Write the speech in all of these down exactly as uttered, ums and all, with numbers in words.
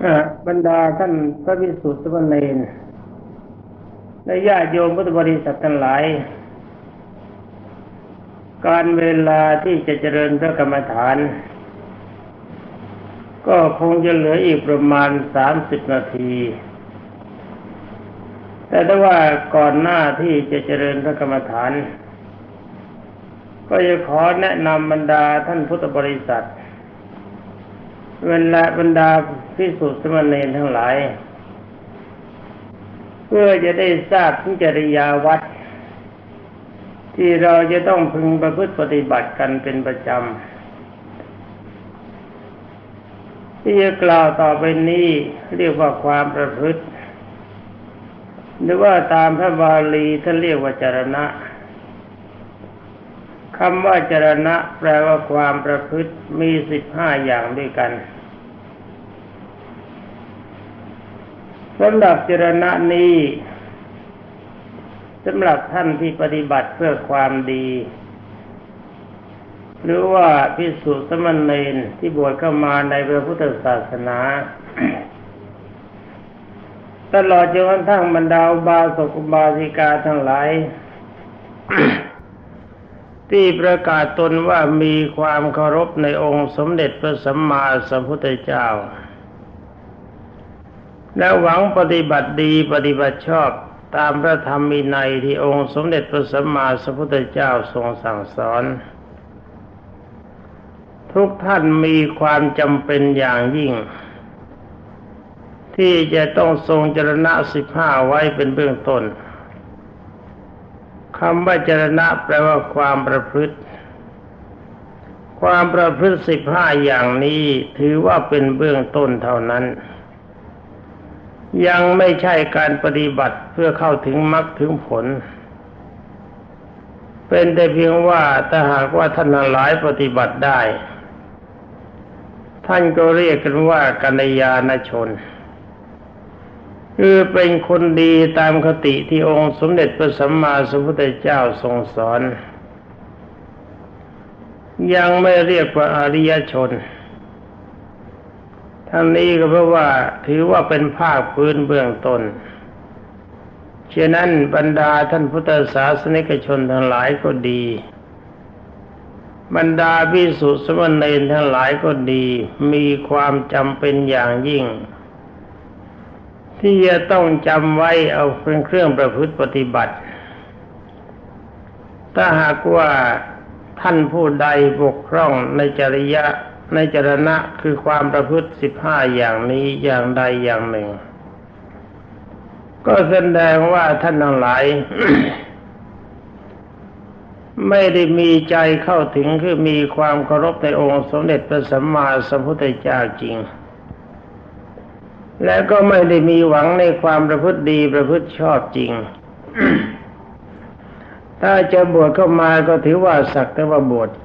บรรดาท่านพระภิกษุสามเณรและญาติโยมพุทธบริษัททั้งหลายการเวลาที่จะเจริญพระกรรมฐานก็คงจะเหลืออีกประมาณสามสิบนาทีแต่ถ้าว่าก่อนหน้าที่จะเจริญพระกรรมฐานก็จะขอแนะนำบรรดาท่านพุทธบริษัทเวลาบรรดาภิกษุสามเณรทั้งหลายเพื่อจะได้ทราบถึงจริยาวัดที่เราจะต้องพึงประพฤติปฏิบัติกันเป็นประจำที่จะกล่าวต่อไปนี้เรียกว่าความประพฤติหรือว่าตามพระบาลีท่านเรียกว่าจรณะคำว่าจรณะแปลว่าความประพฤติมีสิบห้าอย่างด้วยกันสำหรับจรณะนี้สำหรับท่านที่ปฏิบัติเพื่อความดีหรือว่าภิกษุสามเณรที่บวชเข้ามาในพระพุทธศาสนาตลอดจนกระทั่งบรรดาอุบาสกอุบาสิกาทั้งหลาย ที่ประกาศตนว่ามีความเคารพในองค์สมเด็จพระสัมมาสัมพุทธเจ้าและหวังปฏิบัติดีปฏิบัติชอบตามพระธรรมวินัยที่องค์สมเด็จพระสัมมาสัมพุทธเจ้าทรงสั่งสอนทุกท่านมีความจำเป็นอย่างยิ่งที่จะต้องทรงจรณะสิบห้าไว้เป็นเบื้องต้นคำว่าจรณะแปลว่าความประพฤติความประพฤติสิบห้าอย่างนี้ถือว่าเป็นเบื้องต้นเท่านั้นยังไม่ใช่การปฏิบัติเพื่อเข้าถึงมรรคถึงผลเป็นแต่เพียงว่าถ้าหากว่าท่านหลายปฏิบัติได้ท่านก็เรียกกันว่ากัลยาณชนคือเป็นคนดีตามคติที่องค์สมเด็จพระสัมมาสัมพุทธเจ้าทรงสอนยังไม่เรียกว่าอริยชนทั้งนี้ก็เพราะว่าถือว่าเป็นภาคพื้นเบื้องต้นฉะนั้นบรรดาท่านพุทธศาสนิกชนทั้งหลายก็ดีบรรดาภิกษุสามเณรทั้งหลายก็ดีมีความจำเป็นอย่างยิ่งที่จะต้องจำไว้เอาเป็นเครื่องประพฤติปฏิบัติถ้าหากว่าท่านผู้ใดบกพร่องในจริยะในจรณะคือความประพฤติสิบห้าอย่างนี้อย่างใดอย่างหนึ่งก็แสดงว่าท่านทั้งหลาย ไม่ได้มีใจเข้าถึงคือมีความเคารพในองค์สมเด็จพระสัมมาสัมพุทธเจ้าจริงและก็ไม่ได้มีหวังในความประพฤติดีประพฤติชอบจริง ถ้าจะบวชเข้ามาก็ถือว่าสักแต่ว่าบวช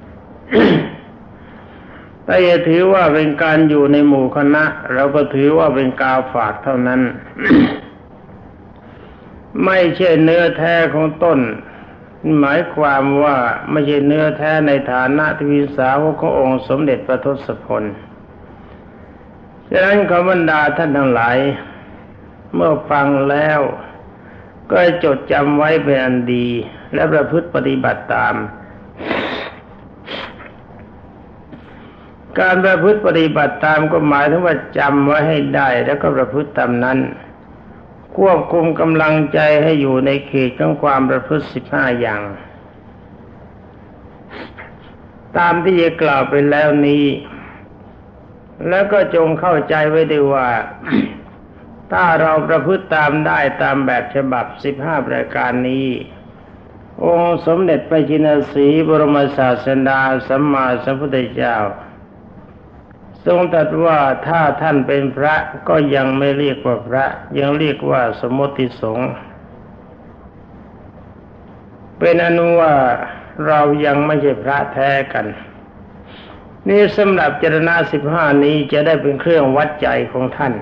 แต่อย่าถือว่าเป็นการอยู่ในหมู่คณะเราก็ถือว่าเป็นกาฝากเท่านั้น ไม่ใช่เนื้อแท้ของต้นหมายความว่าไม่ใช่เนื้อแท้ในฐานะที่เป็นสาวกขององค์สมเด็จพระทศพลฉะนั้นขอบรรดาท่านทั้งหลายเมื่อฟังแล้วก็จดจำไว้เป็นอันดีและประพฤติปฏิบัติตามการประพฤติปฏิบัติตามก็หมายถึงว่าจำไว้ให้ได้แล้วก็ประพฤติตามนั้นควบคุมกำลังใจให้อยู่ในเขตของความประพฤติสิบห้าอย่างตามที่จะกล่าวไปแล้วนี้แล้วก็จงเข้าใจไว้ด้วยว่า ถ้าเราประพฤติตามได้ตามแบบฉบับสิบห้าประการนี้องค์สมเด็จพระจินสีห์บรมศาสดาสัมมาสัมพุทธเจ้าทรงตรัสว่าถ้าท่านเป็นพระก็ยังไม่เรียกว่าพระยังเรียกว่าสมมติสงฆ์เป็นอนุว่าเรายังไม่ใช่พระแท้กันนี่สำหรับจรณะสิบห้านี้จะได้เป็นเครื่องวัดใจของท่าน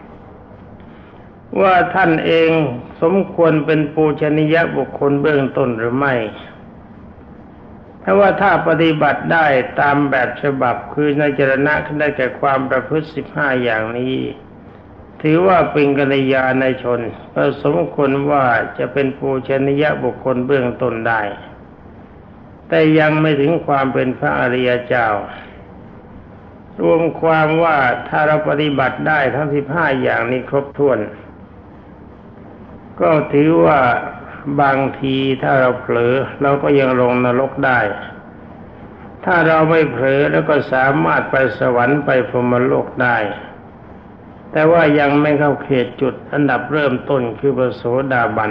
ว่าท่านเองสมควรเป็นปูชนียบุคคลเบื้องต้นหรือไม่ถ้าว่าถ้าปฏิบัติได้ตามแบบฉบับคือในจรณะได้แก่ความประพฤติสิบห้าอย่างนี้ถือว่าเป็นกัลยาณชนก็สมควรว่าจะเป็นปูชนียบุคคลเบื้องต้นได้แต่ยังไม่ถึงความเป็นพระอริยเจ้ารวมความว่าถ้าเราปฏิบัติได้ทั้งสิบห้าอย่างนี้ครบถ้วนก็ถือว่าบางทีถ้าเราเผลอเราก็ยังลงนรกได้ถ้าเราไม่เผลอแล้วก็สามารถไปสวรรค์ไปพรหมโลกได้แต่ว่ายังไม่เข้าเขตจุดอันดับเริ่มต้นคือพระโสดาบัน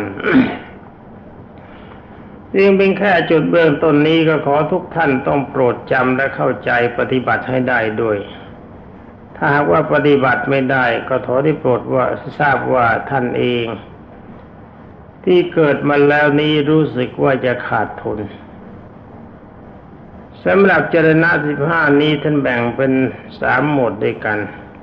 ยิ่งเป็นแค่จุดเบื้องต้นนี้ก็ขอทุกท่านต้องโปรดจำและเข้าใจปฏิบัติให้ได้ด้วยถ้าหากว่าปฏิบัติไม่ได้ก็ขอที่โปรดว่าทราบว่าท่านเองที่เกิดมาแล้วนี้รู้สึกว่าจะขาดทุนสำหรับจรณะสิบห้านี้ท่านแบ่งเป็นสามหมวดด้วยกัน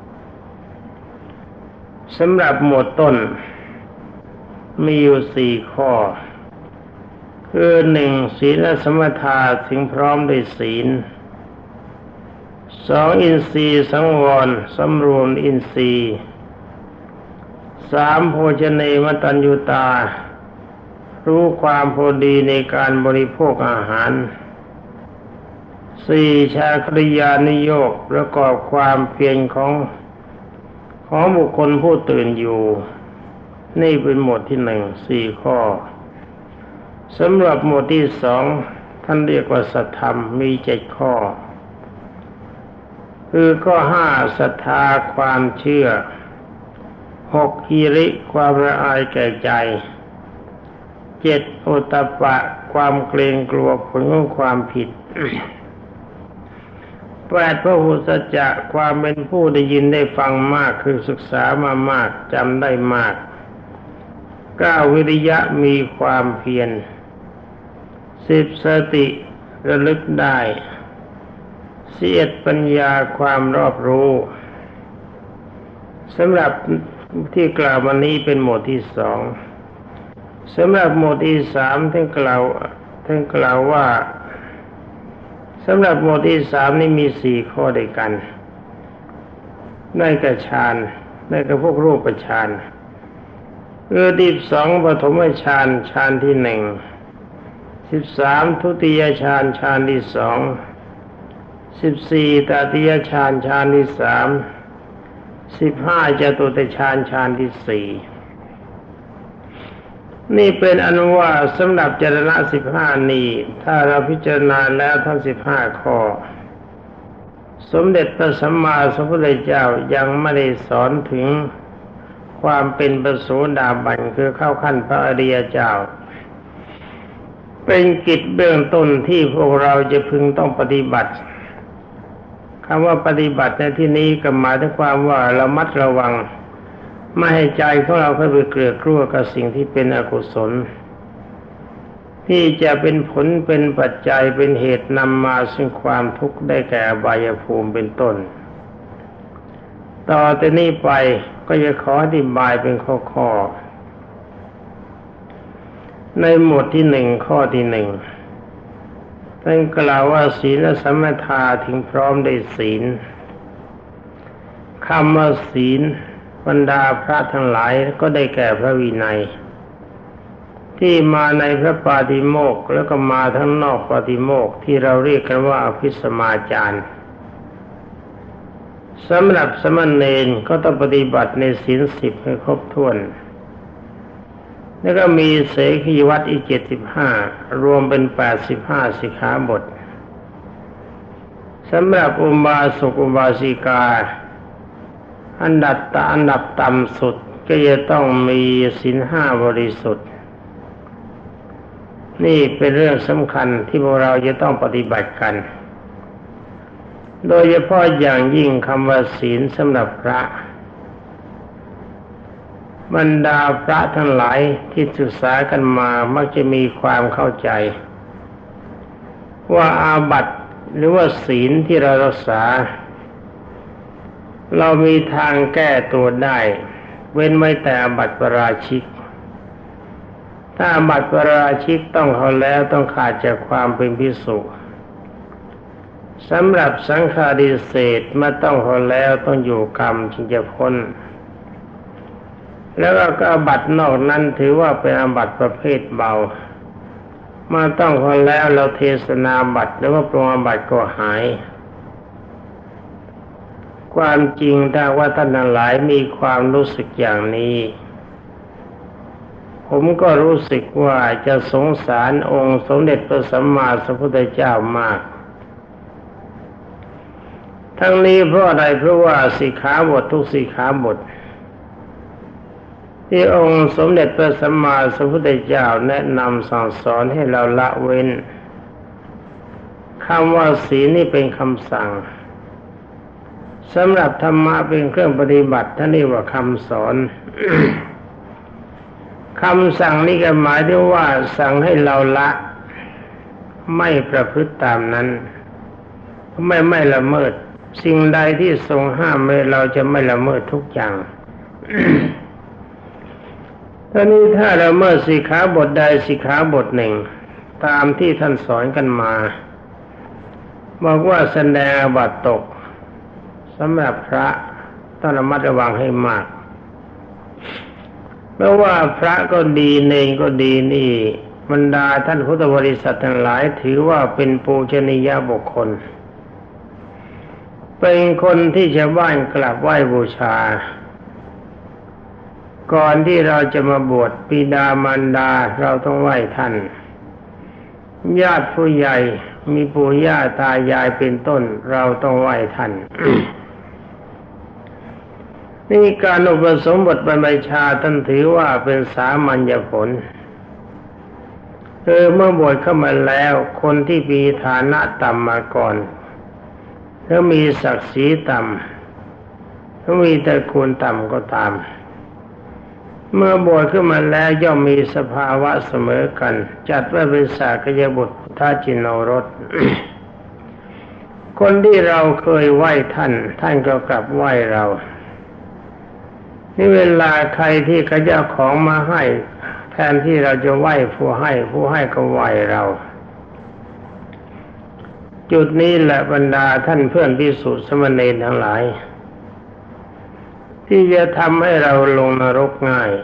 สำหรับหมวดต้นมีอยู่สี่ข้อคือหนึ่งศีลสมถะถึงพร้อมด้วยศีลสองอินทรีย์สังวรสำรวมอินทรีย์สามโภชเนมตัญญูตารู้ความพอดีในการบริโภคอาหารสี่ชาคริยานิโยคประกอบความเพียรของของบุคคลผู้ตื่นอยู่นี่เป็นหมวดที่หนึ่งสี่ข้อสำหรับหมวดที่สองท่านเรียกว่าสัทธรรมมีเจ็ดข้อคือข้อห้าศรัทธาความเชื่อหกหิริความละอายแก่ใจเจ็ดโอตตัปปะความเกรงกลัวผลของความผิดแปดพหุสัจจะความเป็นผู้ได้ยินได้ฟังมากคือศึกษามามากจำได้มากเก้าวิริยะมีความเพียรสิบสติระลึกได้สิบเอ็ดปัญญาความรอบรู้สำหรับที่กล่าวมานี้เป็นหมวดที่สองสำหรับหมวดที่สามท่านกล่าวท่านกล่าวว่าสำหรับหมวดที่สามนี้มีสี่ข้อด้วยกันได้แก่ฌานได้แก่พวกรูปฌานคือสิบสองปฐมฌานฌานที่หนึ่งสิบสามทุติยฌานฌานที่สองสิบสี่ตติยฌานฌานที่สามสิบห้าจตุตฌานฌานที่สี่นี่เป็นอนุว่าสำหรับจรณะสิบห้านี้ถ้าเราพิจารณาแล้วทั้งสิบห้าข้อสมเด็จพระสัมมาสัมพุทธเจ้ายังไม่ได้สอนถึงความเป็นพระโสดาบันคือเข้าขั้นพระอริยเจ้าเป็นกิจเบื้องต้นที่พวกเราจะพึงต้องปฏิบัติคำว่าปฏิบัติในที่นี้ก็หมายถึงความว่าระมัดระวังไม่ให้ใจของเราเข้าไปเกลือกกลัวกับสิ่งที่เป็นอกุศลที่จะเป็นผลเป็นปัจจัยเป็นเหตุนำมาซึ่งความทุกข์ได้แก่อบายภูมิเป็นต้นต่อแต่นี้ไปก็จะขออธิบายเป็นข้อๆในหมวดที่หนึ่งข้อที่หนึ่งท่านกล่าวว่าศีลสมถะถึงพร้อมด้วยศีลคำว่าศีลบรรดาพระทั้งหลายก็ได้แก่พระวินัยที่มาในพระปาฏิโมกข์แล้วก็มาทั้งนอกปาฏิโมกข์ที่เราเรียกกันว่าอภิสมาจารสำหรับสมณเณรก็ต้องปฏิบัติในศีลสิบให้ครบถ้วนแล้วก็มีเสขีวัตรอีกเจ็ดสิบห้ารวมเป็นแปดสิบห้าสิกขาบทสำหรับอุบาสกอุบาสิกาอันดับตอันดับต่ำสุดก็จะต้องมีศีลห้าบริสุทธิ์นี่เป็นเรื่องสำคัญที่พวกเราจะต้องปฏิบัติกันโดยเฉพาะอย่างยิ่งคำว่าศีลสำหรับพระบรรดาพระทั้งหลายที่ศึกษากันมามักจะมีความเข้าใจว่าอาบัติหรือว่าศีลที่เรารักษาเรามีทางแก้ตัวได้เว้นไว้แต่อาบัติปาราชิกถ้าอาบัติปาราชิกต้องเขาแล้วต้องขาดจากความเป็นภิกษุสำหรับสังฆาทิเศษเมื่อต้องเขาแล้วต้องอยู่กรรมจึงจะพ้นแล้วก็อาบัตินอกนั้นถือว่าเป็นอาบัติประเภทเบามาต้องคนแล้วเราเทศนาบัติหรือว่าปรงอาบัติก็หายความจริงถ้าว่าท่านทั้งหลายมีความรู้สึกอย่างนี้ผมก็รู้สึกว่าจะสงสารองค์สมเด็จพระสัมมาสัมพุทธเจ้ามากทั้งนี้เพราะอะไรเพราะว่าสิกขาบททุกสิกขาบทที่องค์สมเด็จพระสัมมาสัมพุทธเจ้าแนะนำสั่งสอนให้เราละเว้นคำว่าศีลนี่เป็นคำสั่งสำหรับธรรมะเป็นเครื่องปฏิบัติท่านเรียกว่าคำสอน คำสั่งนี่ก็หมายถึงว่าสั่งให้เราละไม่ประพฤติตามนั้นไม่ไม่ละเมิดสิ่งใดที่ทรงห้ามเราจะไม่ละเมิดทุกอย่าง ตอนนี้ถ้าละเมิดสิกขาบทใดสิกขาบทหนึ่งตามที่ท่านสอนกันมาบอกว่าแสดงอาบัติตกสำหรับพระต้องระมัดระวังให้มากไม่ว่าพระก็ดีเนรก็ดีนี่บรรดาท่านพุทธบริษัททั้งหลายถือว่าเป็นปูชนียบุคคลเป็นคนที่ชาวบ้านกราบไหว้บูชาก่อนที่เราจะมาบวชบิดามารดาเราต้องไหว้ท่านญาติผู้ใหญ่มีปู่ย่าตายายเป็นต้นเราต้องไหว้ท่าน นี่การอุปสมบทบรรพชาท่านถือว่าเป็นสามัญผลคือเมื่อบวชเข้ามาแล้วคนที่มีฐานะต่ำมาก่อนแล้วมีศักดิ์ศรีต่ำถ้ามีตระกูลต่ำก็ตามเมื่อบวชขึ้นมาแล้วย่อมมีสภาวะเสมอกันจัดว่าเป็นสากยบุตรพุทธจินโนรส คนที่เราเคยไหว้ท่านท่านก็กลับไหว้เรานี่เวลาใครที่เขาจะเอาของมาให้แทนที่เราจะไหว้ผู้ให้ผู้ให้ก็ไหว้เราจุดนี้แหละบรรดาท่านเพื่อนภิกษุสมณเณรทั้งหลายที่จะทำให้เราลงนรกง่าย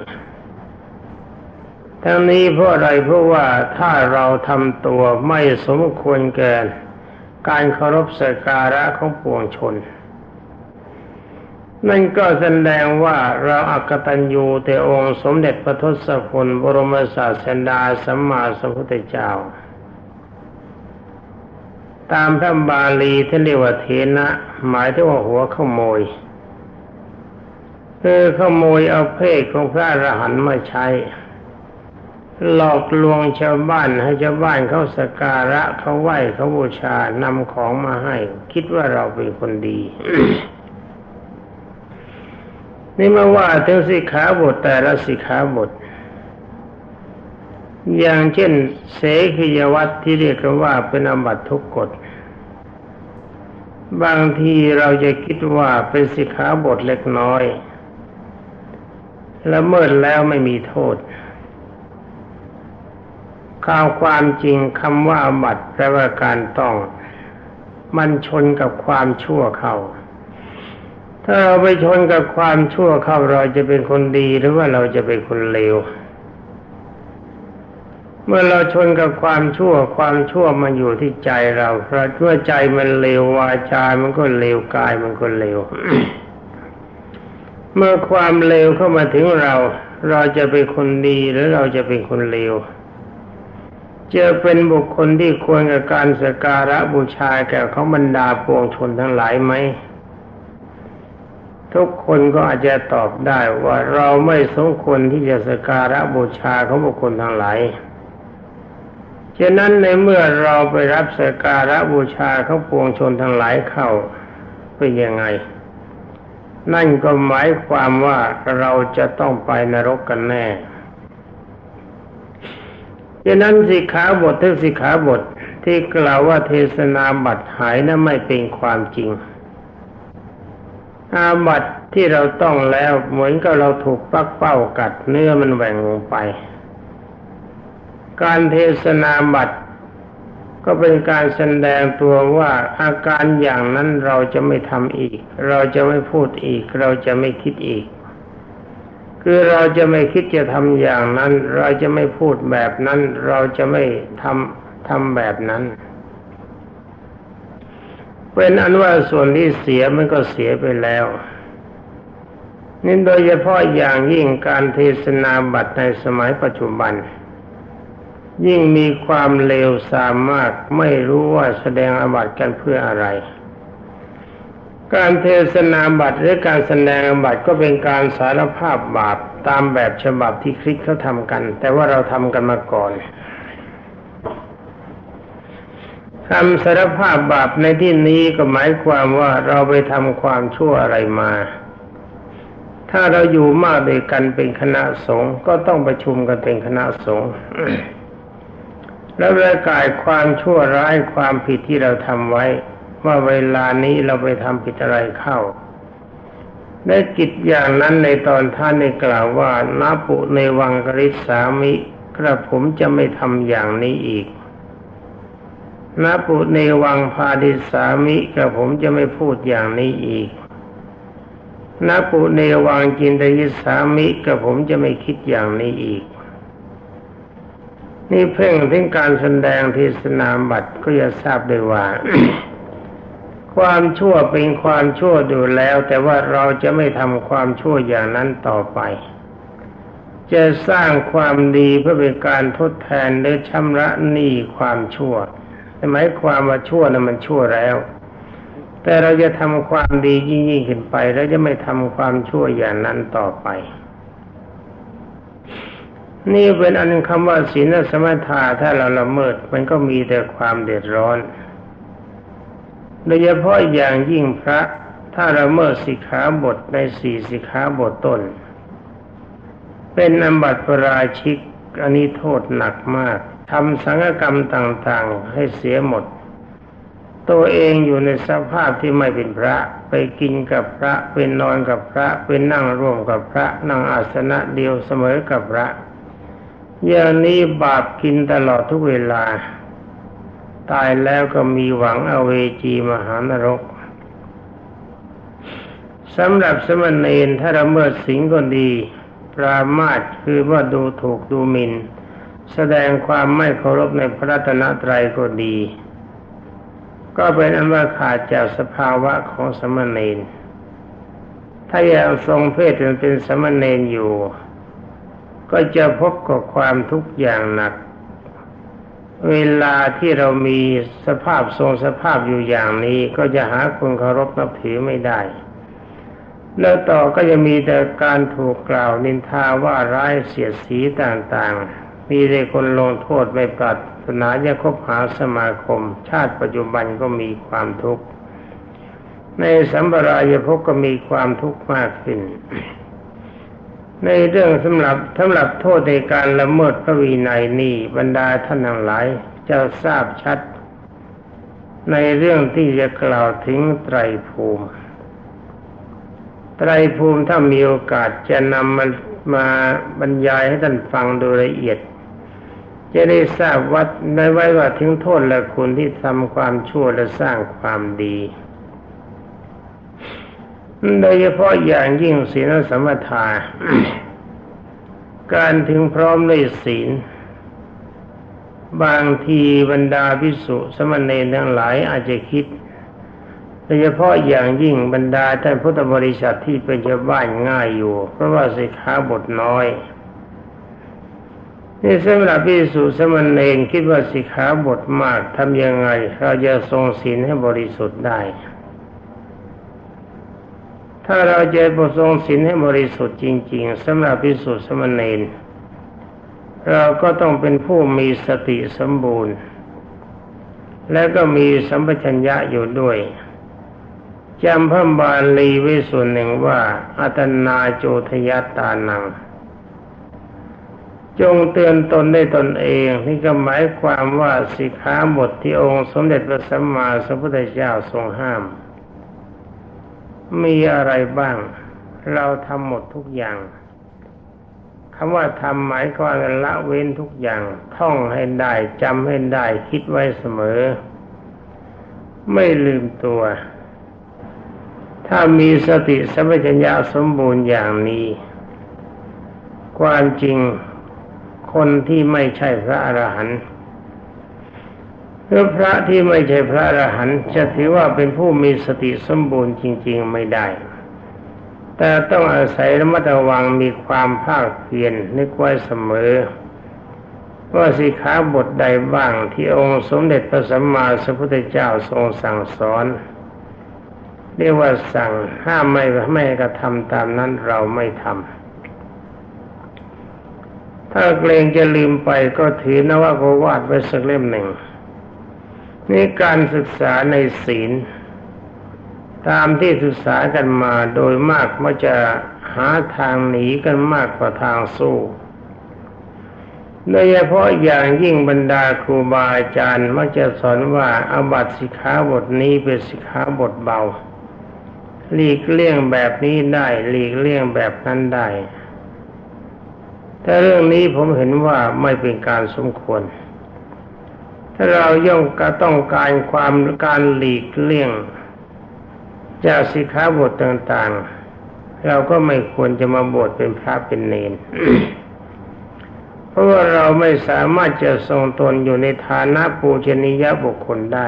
ทั้งนี้เพราะอะไรเพราะว่าถ้าเราทำตัวไม่สมควรแก่การเคารพสักการะของปวงชนนั่นก็แสดงว่าเราอกตัญญูต่อองค์สมเด็จพระทศพลบรมศาสดาสัมมาสัมพุทธเจ้าตามพระบาลีท่านเรียกว่าเถนะหมายถึงว่าหัวขโมยคือขโมยเอาเพศของพระอรหันต์มาใช้หลอกลวงชาวบ้านให้ชาวบ้านเขาสักการะเขาไหว้เขาบูชานำของมาให้คิดว่าเราเป็นคนดี นี่มาว่าถึงสิกขาบทแต่ละสิกขาบทอย่างเช่นเสขียวัตรที่เรียกกันว่าเป็นอาบัติทุกกฎบางทีเราจะคิดว่าเป็นสิกขาบทเล็กน้อยละเมิดแล้วไม่มีโทษข่าวความจริงคำว่าอาบัติแปลว่าการต้องมันชนกับความชั่วเข้าถ้าเราไปชนกับความชั่วเข้าเราจะเป็นคนดีหรือว่าเราจะเป็นคนเลวเมื่อเราชนกับความชั่วความชั่วมันอยู่ที่ใจเราเพราะเมื่อใจมันเลววาจามันก็เลวกายมันก็เลว เมื่อความเลวเข้ามาถึงเราเราจะเป็นคนดีหรือเราจะเป็นคนเลวจะเป็นบุคคลที่ควรกับการสักการะบูชาแก่เขาบรรดาปวงชนทั้งหลายไหมทุกคนก็อาจจะตอบได้ว่าเราไม่สมควรที่จะสักการะบูชาของบุคคลทั้งหลายฉะนั้นในเมื่อเราไปรับสักการะบูชาของปวงชนทั้งหลายเข้าเป็นยังไงนั่นก็หมายความว่าเราจะต้องไปนรกกันแน่ฉะนั้นสิกขาบททุกสิกขาบทที่กล่าวว่าเทศนาบัติหายนั้นไม่เป็นความจริงอาบัติที่เราต้องแล้วเหมือนกับเราถูกปักเป้ากัดเนื้อมันแหว่งลงไปการเทศนาบัติก็เป็นการแสดงตัวว่าอาการอย่างนั้นเราจะไม่ทำอีกเราจะไม่พูดอีกเราจะไม่คิดอีกคือเราจะไม่คิดจะทำอย่างนั้นเราจะไม่พูดแบบนั้นเราจะไม่ทำทำแบบนั้นเป็นอันว่าส่วนที่เสียมันก็เสียไปแล้วนี่โดยเฉพาะอย่างยิ่งการเทศนาบัตรในสมัยปัจจุบันยิ่งมีความเลวทรามมากไม่รู้ว่าแสดงอาบัติกันเพื่ออะไรการเทศนาบัตรหรือการแสดงอาบัติก็เป็นการสารภาพบาปตามแบบฉบับที่คริสต์เขาทำกันแต่ว่าเราทำกันมาก่อนคำสารภาพบาปในที่นี้ก็หมายความว่าเราไปทำความชั่วอะไรมาถ้าเราอยู่มากด้วยกันเป็นคณะสงฆ์ก็ต้องประชุมกันเป็นคณะสงฆ์ แล้วประกาศความชั่วร้ายความผิดที่เราทำไว้ว่าเวลานี้เราไปทำผิดอะไรเข้าได้กิจอย่างนั้นในตอนท่านได้กล่าวว่านาปุในวังกฤษสามิกระผมจะไม่ทำอย่างนี้อีกนาปุในวังพาดิสามิกระผมจะไม่พูดอย่างนี้อีกนาปุในวังจินตยิสามิกระผมจะไม่คิดอย่างนี้อีกนี่เพ่งถึงการแสดงเทศนาบัตรก็จะทราบได้ว่า ความชั่วเป็นความชั่วอยู่แล้วแต่ว่าเราจะไม่ทำความชั่วอย่างนั้นต่อไปจะสร้างความดีเพื่อเป็นการทดแทนหรือชำระหนี้ความชั่วหมายความว่าชั่วนั้นมันชั่วแล้วแต่เราจะทำความดียิ่งๆขึ้นไปแล้วจะไม่ทำความชั่วอย่างนั้นต่อไปนี่เป็นอันคำว่าศีลสมาทานถ้าเราละเมิดมันก็มีแต่ความเดือดร้อนโดยเฉพาะอย่างยิ่งพระถ้าละเมิดสิกขาบทในสี่สิกขาบทต้นเป็นอาบัติปาราชิกอันนี้โทษหนักมากทำสังฆกรรมต่างๆให้เสียหมดตัวเองอยู่ในสภาพที่ไม่เป็นพระไปกินกับพระไปนอนกับพระไปนั่งร่วมกับพระนั่งอาสนะเดียวเสมอกับพระอย่างนี้บาปกินตลอดทุกเวลาตายแล้วก็มีหวังอเวจีมหานรกสำหรับสมณเณรถ้าละเมิดศีลก็ดีปรามาสคือว่าดูถูกดูหมิ่นแสดงความไม่เคารพในพระรัตนตรัยก็ดีก็เป็นอันว่าขาดจากสภาวะของสมณเณรถ้ายังทรงเพศเป็นสมณเณรอยู่ก็จะพบกับความทุกข์อย่างหนักเวลาที่เรามีสภาพทรงสภาพอยู่อย่างนี้ก็จะหาคนเคารพนับถือไม่ได้แล้วต่อก็จะมีแต่การถูกกล่าวนินทาว่าร้ายเสียดสีต่างๆมีแต่คนลงโทษไม่ปรารถนาจะคบหาสมาคมชาติปัจจุบันก็มีความทุกข์ในสัมปรายภพก็มีความทุกข์มากขึ้นในเรื่องสำหรับสำหรับโทษในการละเมิดพระวินัยนี้บรรดาท่านทั้งหลายจะทราบชัดในเรื่องที่จะกล่าวถึงไตรภูมิไตรภูมิถ้ามีโอกาสจะนำมามาบรรยายให้ท่านฟังโดยละเอียดจะได้ทราบวัดได้ไว้ว่าถึงโทษและคุณที่ทำความชั่วและสร้างความดีโดยเฉพาะอย่างยิ่งศีลสมาทานการถึงพร้อมด้วยศีลบางทีบรรดาภิกษุสมณเณรทั้งหลายอาจจะคิดโดยเฉพาะอย่างยิ่งบรรดาท่านพุทธบริษัทที่เป็นชาวบ้านง่ายอยู่เพราะว่าสิกขาบทน้อยนี่สำหรับภิกษุสมณเณรคิดว่าสิกขาบทมากทำยังไงเราจะทรงศีลให้บริสุทธิ์ได้ถ้าเราจะประทรงศีลให้บริสุทธิ์จริงๆสำหรับภิกษุสมณเณรเราก็ต้องเป็นผู้มีสติสมบูรณ์และก็มีสัมปชัญญะอยู่ด้วยจำพระบาลีไว้ส่วนหนึ่งว่าอัตนาโจทยตานังจงเตือนตนได้ตนเองนี่ก็หมายความว่าสิกขาบทที่องค์สมเด็จพระสัมมาสัมพุทธเจ้าทรงห้ามมีอะไรบ้างเราทำหมดทุกอย่างคำว่าทำหมายความว่าละเว้นทุกอย่างท่องให้ได้จำให้ได้คิดไว้เสมอไม่ลืมตัวถ้ามีสติสัมปชัญญะสมบูรณ์อย่างนี้ความจริงคนที่ไม่ใช่พระอรหันต์หรือพระที่ไม่ใช่พระอรหันต์จะถือว่าเป็นผู้มีสติสมบูรณ์จริงๆไม่ได้แต่ต้องอาศัยระมัดระวังมีความภาคเพียรนึกไว้เสมอว่าสิกขาบทใดบ้างที่องค์สมเด็จพระสัมมาสัมพุทธเจ้าทรงสั่งสอนเรียกว่าสั่งห้ามไม่ไม่กระทำตามนั้นเราไม่ทำถ้าเกรงจะลืมไปก็ถือนวโกวาทไว้สักเล่มหนึ่งนี่การศึกษาในศีลตามที่ศึกษากันมาโดยมากมักจะหาทางหนีกันมากกว่าทางสู้โดยเฉพาะอย่างยิ่งบรรดาครูบาอาจารย์มักจะสอนว่าอาบัติสิกขาบทนี้เป็นสิกขาบทเบาหลีกเลี่ยงแบบนี้ได้หลีกเลี่ยงแบบนั้นได้แต่เรื่องนี้ผมเห็นว่าไม่เป็นการสมควรถ้าเราย่อมก็ต้องการความการหลีกเลี่ยงจากสิกขาบทต่างๆเราก็ไม่ควรจะมาบวชเป็นพระเป็นเณร เพราะว่าเราไม่สามารถจะทรงตนอยู่ในฐานะปูชนียบุคคลได้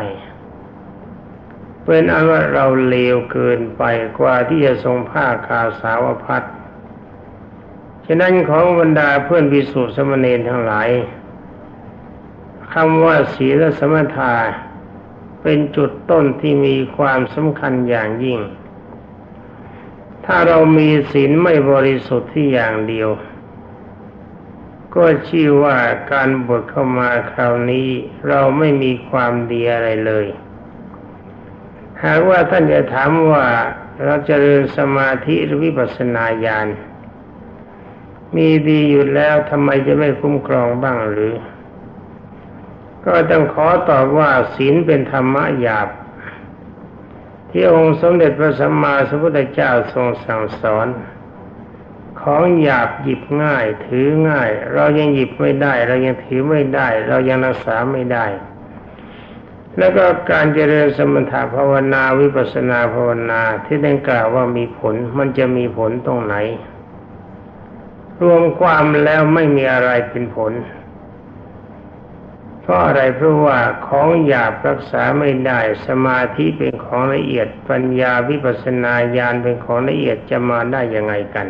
เป็นอันว่าเราเลวเกินไปกว่าที่จะทรงผ้าคาสาวพัสฉะนั้นของบรรดาเพื่อนภิกษุสามเณรทั้งหลายคำว่าศีลสมถะเป็นจุดต้นที่มีความสำคัญอย่างยิ่งถ้าเรามีศีลไม่บริสุทธิ์ที่อย่างเดียวก็ชื่อว่าการบวชเข้ามาคราวนี้เราไม่มีความดีอะไรเลยหากว่าท่านจะถามว่าเราเจริญสมาธิหรือวิปัสสนาญาณมีดีอยู่แล้วทำไมจะไม่คุ้มครองบ้างหรือก็ต้องขอตอบว่าศีลเป็นธรรมะหยาบที่องค์สมเด็จพระสัมมาสัมพุทธเจ้าทรงสั่งสอนของหยาบหยิบง่ายถือง่ายเรายังหยิบไม่ได้เรายังถือไม่ได้เรายังรักษาไม่ได้แล้วก็การเจริญสมถะภาวนาวิปัสสนาภาวนาที่ได้กล่าวว่ามีผลมันจะมีผลตรงไหนรวมความแล้วไม่มีอะไรเป็นผลเพราะอะไรเพราะว่าของหยาบรักษาไม่ได้สมาธิเป็นของละเอียดปัญญาวิปัสสนาญาณเป็นของละเอียดจะมาได้ยังไงกัน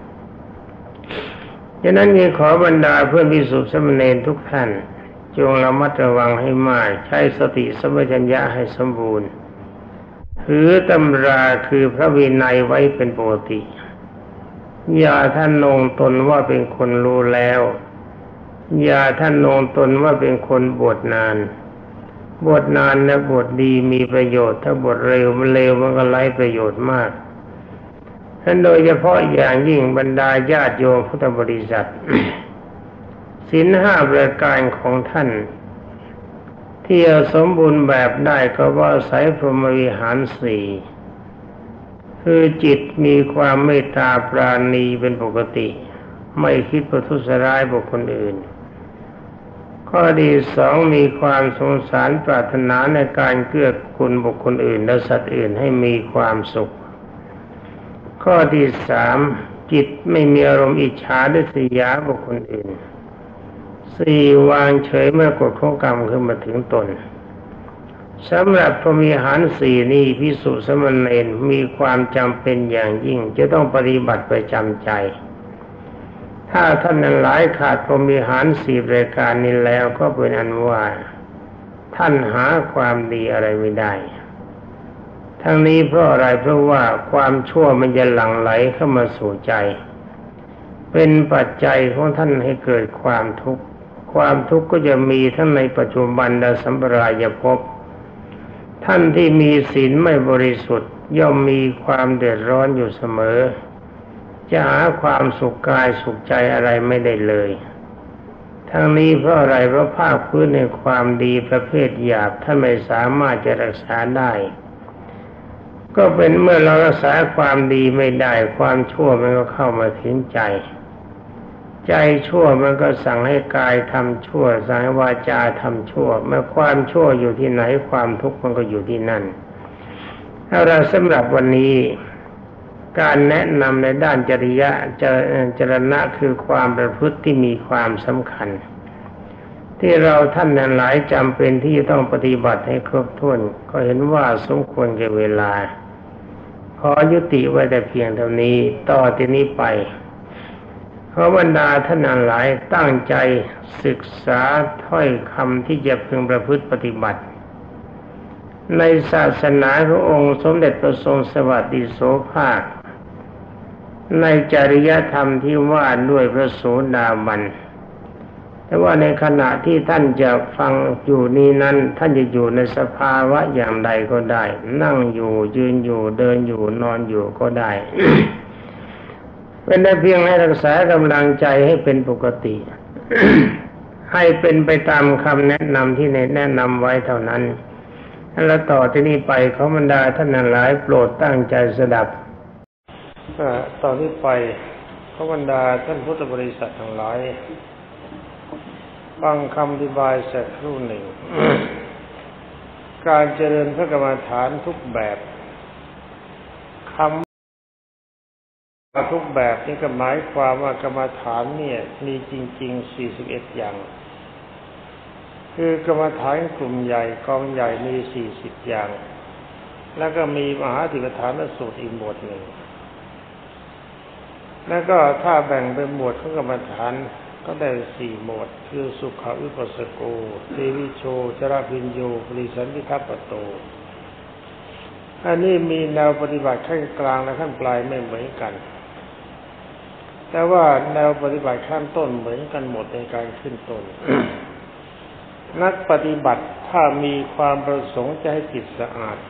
ฉะนั้นจึงขอบรรดาเพื่อนภิกษุสามเณรทุกท่านจงระมัดระวังให้มากใช้สติสัมปชัญญะให้สมบูรณ์ถือตำราคือพระวินัยไว้เป็นปกติอย่าท่านนงตนว่าเป็นคนรู้แล้วอย่าท่านนงตนว่าเป็นคนบวชนานบวชนานและบวชดีมีประโยชน์ถ้าบวชเร็วมันเร็วมันก็ไร้ประโยชน์มากท่านโดยเฉพาะอย่างยิ่งบรรดาญาติโยมพุทธบริษัท ศีลห้าประการของท่านที่จะสมบูรณ์แบบได้ก็ว่าอาศัยพรหมวิหารสี่คือจิตมีความเมตตาปราณีเป็นปกติไม่คิดประทุษร้ายบุคคลอื่นข้อที่สองมีความสงสารปรารถนาในการเกื้อกูลบุคคลอื่นและสัตว์อื่นให้มีความสุขข้อที่สามจิตไม่มีอารมณ์อิจฉาริษยาบุคคลอื่นสี่วางเฉยเมื่อกฎของกรรมขึ้นมาถึงตนสำหรับพรหมวิหารสี่นี้ภิกษุสามเณรมีความจำเป็นอย่างยิ่งจะต้องปฏิบัติประจำใจถ้าท่านนั้นหลายขาดพรหมวิหารสี่รายการนี้แล้วก็เป็นอันว่าท่านหาความดีอะไรไม่ได้ทั้งนี้เพราะอะไรเพราะว่าความชั่วมันจะหลั่งไหลเข้ามาสู่ใจเป็นปัจจัยของท่านให้เกิดความทุกข์ความทุกข์ก็จะมีทั้งในปัจจุบันและสัมปรายภพท่านที่มีศีลไม่บริสุทธิ์ย่อมมีความเดือดร้อนอยู่เสมอจะหาความสุขกายสุขใจอะไรไม่ได้เลยทั้งนี้เพราะอะไรเพราะภาคพื้นในความดีประเภทหยาบท่านไม่สามารถจะรักษาได้ก็เป็นเมื่อเรารักษาความดีไม่ได้ความชั่วมันก็เข้ามาถึงใจใจชั่วมันก็สั่งให้กายทำชั่วสั่งให้วาจาทำชั่วเมื่อความชั่วอยู่ที่ไหนความทุกข์มันก็อยู่ที่นั่นเอาละสำหรับวันนี้การแนะนำในด้านจริยะจรณะคือความประพฤติที่มีความสำคัญที่เราท่านนั้นหลายจำเป็นที่จะต้องปฏิบัติให้ครบถ้วนก็เห็นว่าสมควรแก่เวลาขอยุติไว้แต่เพียงเท่านี้ต่อที่นี้ไปขอบรรดาท่านนั้นหลายตั้งใจศึกษาถ้อยคำที่จะพึงประพฤติปฏิบัติในศาสนาขององค์สมเด็จพระทรงสวัสดิโสภาคในจริยธรรมที่ว่าด้วยพระโสดาบันแต่ว่าในขณะที่ท่านจะฟังอยู่นี้นั้นท่านจะอยู่ในสภาวะอย่างใดก็ได้นั่งอยู่ยืนอยู่เดินอยู่นอนอยู่ก็ได้ เป็นได้เพียงให้รักษากำลังใจให้เป็นปกติ ให้เป็นไปตามคำแนะนำที่แนะนำไว้เท่านั้นแล้วต่อที่นี้ไปขอบรรดาท่านทั้งหลายโปรดตั้งใจสดับต่อนนี้ไปขอบรรดาท่านพุทธบริษัททั้งหลายฟังคำอธิบายสักครู่หนึ่ง การเจริญพระกรรมฐานทุกแบบคำทุกแบบนี้ก็หมายความว่ากรรมฐานเนี่ยมีจริงๆสี่สิบเอ็ดอย่างคือกรรมฐานกลุ่มใหญ่กองใหญ่มีสี่สิบอย่างแล้วก็มีมหาติปฐานสูตรอีกหมวดหนึ่งแล้วก็ถ้าแบ่งเป็นหมวดของกรรมฐานก็ได้สี่หมวดคือสุขวิปัสสโกเทวิโชจรพิญโยปริสันติทัปปโตอันนี้มีแนวปฏิบัติขั้นกลางและขั้นปลายไม่เหมือนกันแต่ว่าแนวปฏิบัติขั้นต้นเหมือนกันหมดในการขึ้นต้น นักปฏิบัติถ้ามีความประสงค์จะให้จิตสะอาด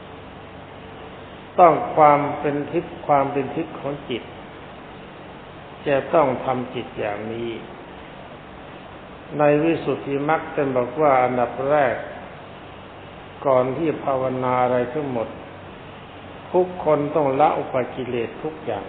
ต้องความเป็นทิพย์ความเป็นทิพย์ของจิตจะต้องทำจิตอย่างนี้ในวิสุทธิมรรคท่านบอกว่าอันดับแรกก่อนที่ภาวนาอะไรทั้งหมดทุกคนต้องละอุปกิเลสทุกอย่าง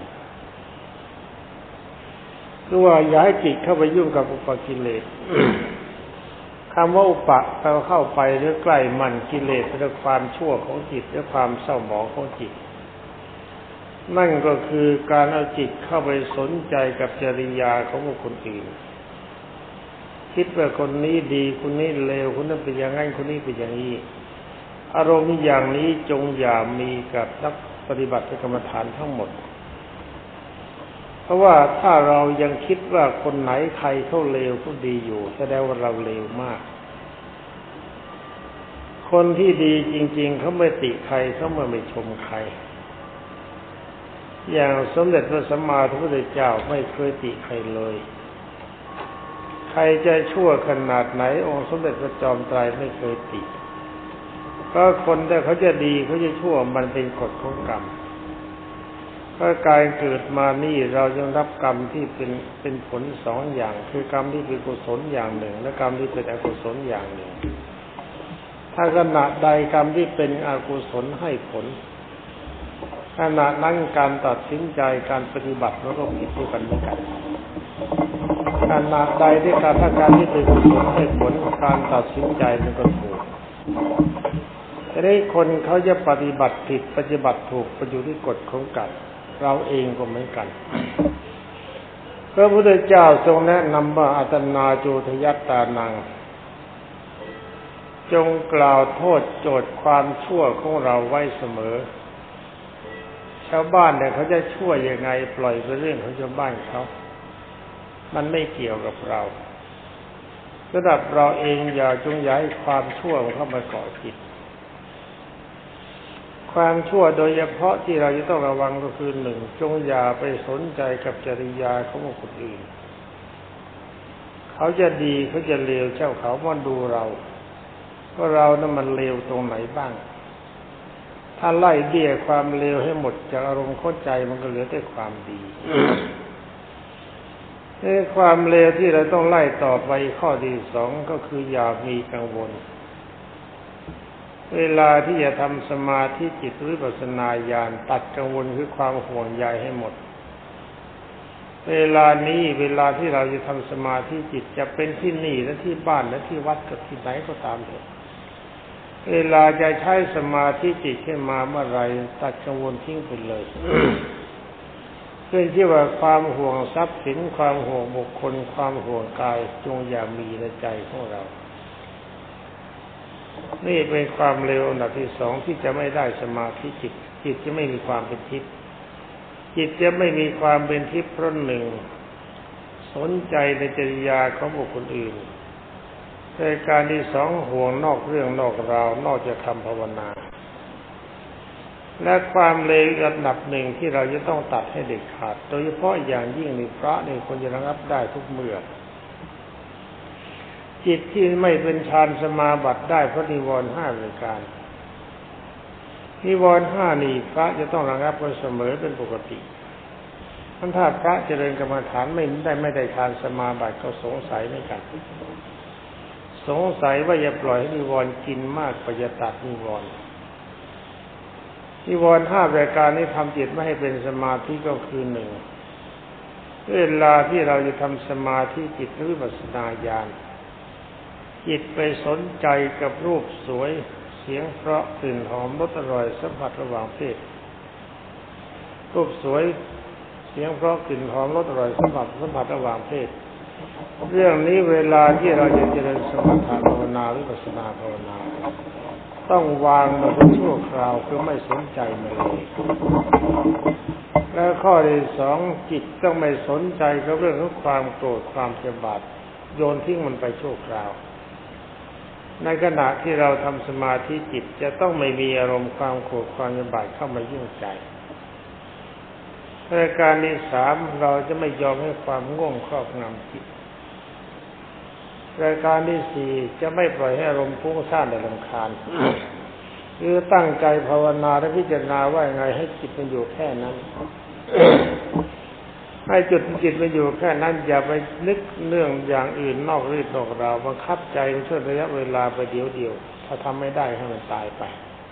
คือว่าอย่าให้จิตเข้าไปยุ่งกับอุปกิเลส คำว่าอุปะแปลว่าเข้าไปหรือใกล้มันกิเลสคือความชั่วของจิตหรือความเศร้าหมองของจิตนั่นก็คือการเอาจิตเข้าไปสนใจกับจริยาของบุคคลอื่นคิดว่าคนนี้ดีคนนี้เลวคนนั้นเป็นอย่างนั้นคนนี้เป็นอย่างนี้อารมณ์อย่างนี้จงอย่ามีกับนักปฏิบัติกรรมฐานทั้งหมดเพราะว่าถ้าเรายังคิดว่าคนไหนใครเขาเลวเขาดีอยู่แสดงว่าเราเลวมากคนที่ดีจริงๆเขาไม่ติใครเขาไม่ชมใครอย่างสมเด็จพระสัมมาสัมพุทธเจ้าไม่เคยติใครเลยใครจะชั่วขนาดไหนองค์สมเด็จพระจอมไตรไม่เคยติก็คนแต่เขาจะดีเขาจะชั่วมันเป็นกฎของกรรมก็การเกิดมานี่เรายังรับกรรมที่เป็นเป็นผลสองอย่างคือกรรมที่เป็นกุศลอย่างหนึ่งและกรรมที่เป็นอกุศลอย่างหนึ่งถ้าขณะใดกรรมที่เป็นอกุศลให้ผลขณะนั้นการตัดสินใจการปฏิบัติมันก็ผิดด้วยกันเหมือนกันขณะใดที่การถ้าการที่เป็นกุศลให้ผลการตัดสินใจมันก็ถูกแต่ได้คนเขาจะปฏิบัติผิดปฏิบัติถูกไปอยู่ที่กฎของกรรมเราเองก็เหมือนกันพระพุทธเจ้าทรงแนะนำว่าอัตนาโจทยัตตานังจงกล่าวโทษโจทย์ความชั่วของเราไว้เสมอชาวบ้านเนี่ยเขาจะชั่วยังไงปล่อยไปเรื่องของชาวบ้านเขามันไม่เกี่ยวกับเราสำหรับเราเองอย่าจงอย่าให้ความชั่วเข้ามาเกาะจิตความชั่วโดยเฉพาะที่เราจะต้องระวังก็คือหนึ่งจงอย่าไปสนใจกับจริยาของคนอื่นเขาจะดีเขาจะเลวเจ้าเขามาดูเราว่าเรานั้นมันเลวตรงไหนบ้างถ้าไล่เบี้ยความเลวให้หมดจากอารมณ์เข้าใจมันก็เหลือแต่ความดีในความเลวที่เราต้องไล่ต่อไปข้อที่สองก็คืออย่ามีกังวลเวลาที่จะทำสมาธิจิตหรือวิปัสสนาญาณตัดกังวลคือความห่วงใยให้หมดเวลานี้เวลาที่เราจะทำสมาธิจิตจะเป็นที่นี่และที่บ้านและที่วัดกับที่ไหนก็ตามเถอะเวลาจะใช้สมาธิจิตขึ้นมาเมื่อไรตัดกังวลทิ้งไปเลยขึ้นชื่อว่าความห่วงทรัพย์สินความห่วงบุคคลความห่วงกายจงอย่ามีในใจของเรานี่เป็นความเร็วอันดับที่สองที่จะไม่ได้สมาธิจิตจิตจะไม่มีความเป็นทิพย์จิตจะไม่มีความเป็นทิพย์เพราะหนึ่งสนใจในจริยาของบุคคลอื่นในการที่สองห่วงนอกเรื่องนอกราวนอกจากคำภาวนาและความเลวอันดับหนึ่งที่เราจะต้องตัดให้เด็ดขาดโดยเฉพาะอย่างยิ่งในพระนี่ควรจะระงับได้ทุกเมื่อจิตที่ไม่เป็นฌานสมาบัติได้เพราะนิวรณ์ห้าประการนิวรณ์ห้านี่พระจะต้องระงับไว้เสมอเป็นปกติท่านถ้าพระเจริญกรรมฐานไม่ได้ไม่ได้ฌานสมาบัติก็สงสัยไม่กันสงสัยว่าอย่าปล่อยให้นิวรณ์กินมากกว่าจะตัดนิวรณ์นิวรณ์ห้าประการนี้ทำจิตไม่ให้เป็นสมาธิก็คือหนึ่งเวลาที่เราจะทำสมาธิจิตหรือวิปัสสนาญาณจิตไปสนใจกับรูปสวยเสียงเพราะกลิ่นหอมรสอร่อยสัมผัสระหว่างเพศรูปสวยเสียงเพราะกลิ่นหอมรสอร่อยสัมผัสสัมผัสระหว่างเพศเรื่องนี้เวลาที่เราจะเจริญสมถะภาวนาหรือวิปัสสนาภาวนาต้องวางมันเป็นชั่วคราวคือไม่สนใจมันเลยและข้อที่สองจิตต้องไม่สนใจกับเรื่องของความโกรธความพยาบาทโยนทิ้งมันไปชั่วคราวในขณะที่เราทำสมาธิจิตจะต้องไม่มีอารมณ์ความโกรธความพยาบาทเข้ามายุ่งใจรายการที่สามเราจะไม่ยอมให้ความง่วงครอบงำจิตรายการที่สี่จะไม่ปล่อยให้อารมณ์ฟุ้งซ่านและรำคาญคือตั้งใจภาวนาและพิจารณาว่าไงให้จิตมันอยู่แค่นั้น ให้จุดจิตมันอยู่แค่นั้นอย่าไปนึกเรื่องอย่างอื่นนอกรีดนอกราวบังคับใจในช่วงระยะเวลาไปเดียวเดียวถ้าทำไม่ได้ให้มันตายไป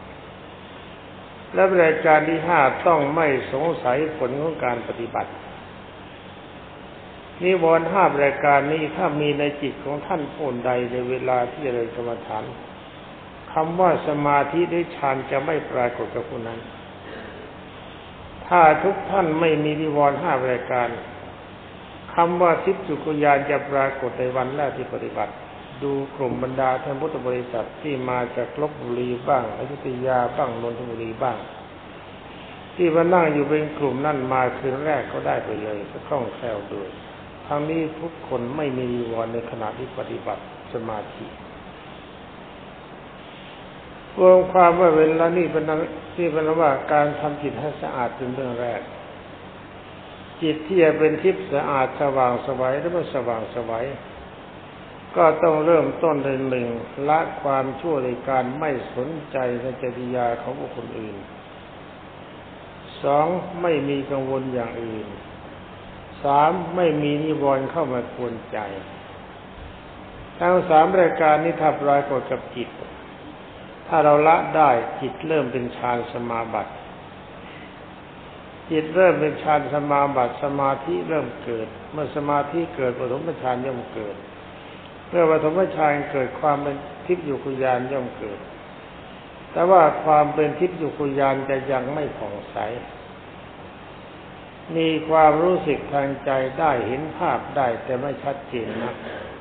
และรายการที่ห้าต้องไม่สงสัยผลของการปฏิบัตินิวรณ์ห้ารายการนี้ถ้ามีในจิตของท่านผู้ใดในเวลาที่เจริญกรรมฐานคำว่าสมาธิหรือฌานจะไม่ปรากฏกับผู้นั้นถ้าทุกท่านไม่มีนิวรณ์ห้ารายการคำว่าทิพย์สุขญาณจะปรากฏในวันแรกที่ปฏิบัติดูกลุ่มบรรดาท่านพุทธบริษัทที่มาจากลพบุรีบ้างอยุธยาบ้างนนทบุรีบ้างที่มานั่งอยู่เป็นกลุ่มนั่นมาคืนแรกก็ได้ไปเลยก็คล่องแคล่วด้วยทั้งนี้ทุกคนไม่มีนิวรณ์ในขณะที่ปฏิบัติสมาธิรวมความว่าเวลานี้เป็นที่เป็นว่าการทำจิตให้สะอาดเป็นเรื่องแรกจิตที่จะเป็นทิพย์สะอาดสว่างไสวหรือไม่สว่างไสวก็ต้องเริ่มต้นในหนึ่งละความชั่วในการไม่สนใจในจริยาของบุคคลอื่นสองไม่มีกังวลอย่างอื่นสามไม่มีนิวรณ์เข้ามากวนใจทั้งสามรายการนี้ถ้าปรากฏกับจิตถ้าเราละได้จิตเริ่มเป็นฌานสมาบัติจิตเริ่มเป็นฌานสมาบัติสมาธิเริ่มเกิดเมื่อสมาธิเกิดปฐมฌานย่อมเกิดเมื่อปฐมฌานเกิดความเป็นทิพย์อยู่กุญาณย่อมเกิดแต่ว่าความเป็นทิพย์อยู่กุญาณจะยังไม่ผ่องใสมีความรู้สึกทางใจได้เห็นภาพได้แต่ไม่ชัดเจนนัก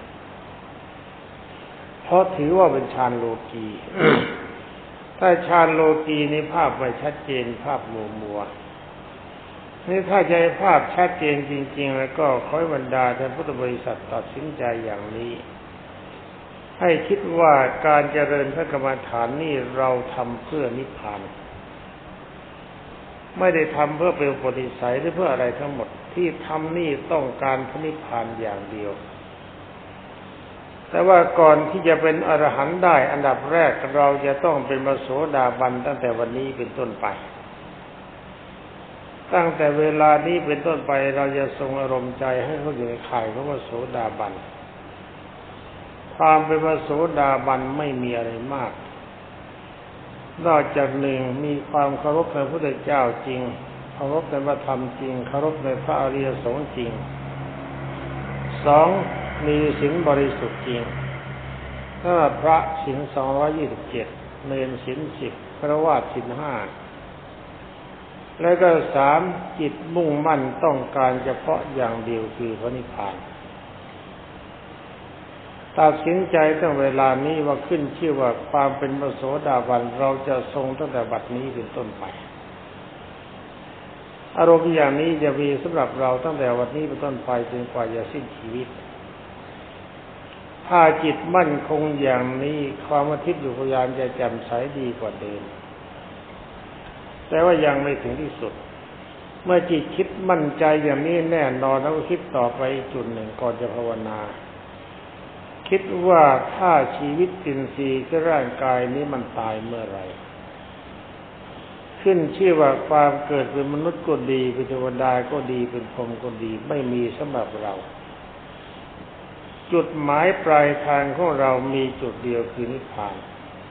เพราะถือว่าเป็นฌานโลกี ถ้าฌานโลกีนี้ภาพไม่ชัดเจนภาพมัวมัวนี่ถ้าใจภาพชัดเจนจริงๆแล้วก็ขอให้บรรดาท่านพุทธบริษัทตัดสินใจอย่างนี้ให้คิดว่าการเจริญพระกรรมฐานนี่เราทำเพื่อนิพพานไม่ได้ทำเพื่อเป็นอุปนิสัยหรือเพื่ออะไรทั้งหมดที่ทำนี่ต้องการพระนิพพานอย่างเดียวแต่ว่าก่อนที่จะเป็นอรหันต์ได้อันดับแรกเราจะต้องเป็นพระโสดาบันตั้งแต่วันนี้เป็นต้นไปตั้งแต่เวลานี้เป็นต้นไปเราจะทรงอารมณ์ใจให้เขาอยู่ในข่ายของพระโสดาบันความเป็นพระโสดาบันไม่มีอะไรมากนอกจากหนึ่งมีความเคารพในพระพุทธเจ้าจริงเคารพในพระธรรมจริงเคารพในพระอริยสงฆ์จริงสองมีศีลบริสุทธิ์จริงถ้าพระศีลสองร้อยยี่สิบเจ็ดเณรศีลสิบฆราวาสศีลห้าแล้วก็สามจิตมุ่งมั่นต้องการเฉพาะอย่างเดียวคือพระนิพพานตัดสินใจตั้งเวลานี้ว่าขึ้นชื่อว่าความเป็นพระโสดาบันเราจะทรงตั้งแต่บัดนี้เป็นต้นไปอารมณ์อย่างนี้จะมีสำหรับเราตั้งแต่วันนี้เป็นต้นไปจนกว่าจะสิ้นชีวิตถ้าจิตมั่นคงอย่างนี้ความว่าทิพย์อยู่พยานจะแจ่มใสดีกว่าเดิมแต่ว่ายังไม่ถึงที่สุดเมื่อจิตคิดมั่นใจอย่างนี้แน่นอนแล้วก็คิดต่อไปอีกจุดหนึ่งก่อนจะภาวนาคิดว่าถ้าชีวิตอินทรีย์คือร่างกายนี้มันตายเมื่อไรขึ้นชื่อว่าความเกิดเป็นมนุษย์ก็ดีเป็นเทวดาก็ดีเป็นพรหมก็ดีไม่มีสำหรับเราจุดหมายปลายทางของเรามีจุดเดียวคือนิพพาน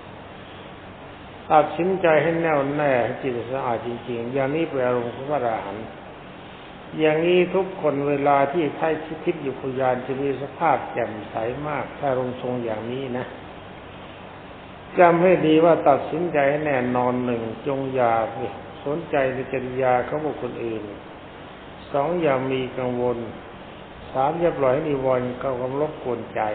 ตัดสินใจให้แน่วแน่ให้จิตสะอาดจริงๆอย่างนี้เป็นอารมณ์ของพระอรหันต์อย่างนี้ทุกคนเวลาที่ใช้ทิพย์อยู่พยานจะมีสภาพแจ่มใสมากถ้าลงทรงอย่างนี้นะจำให้ดีว่าตัดสินใจให้แน่นอนหนึ่งจงอย่าสนใจในจริยาของบุคคลอื่นสองอย่ามีกังวลสามอย่าปล่อยให้นิวรณ์เข้ามารบกวนใจ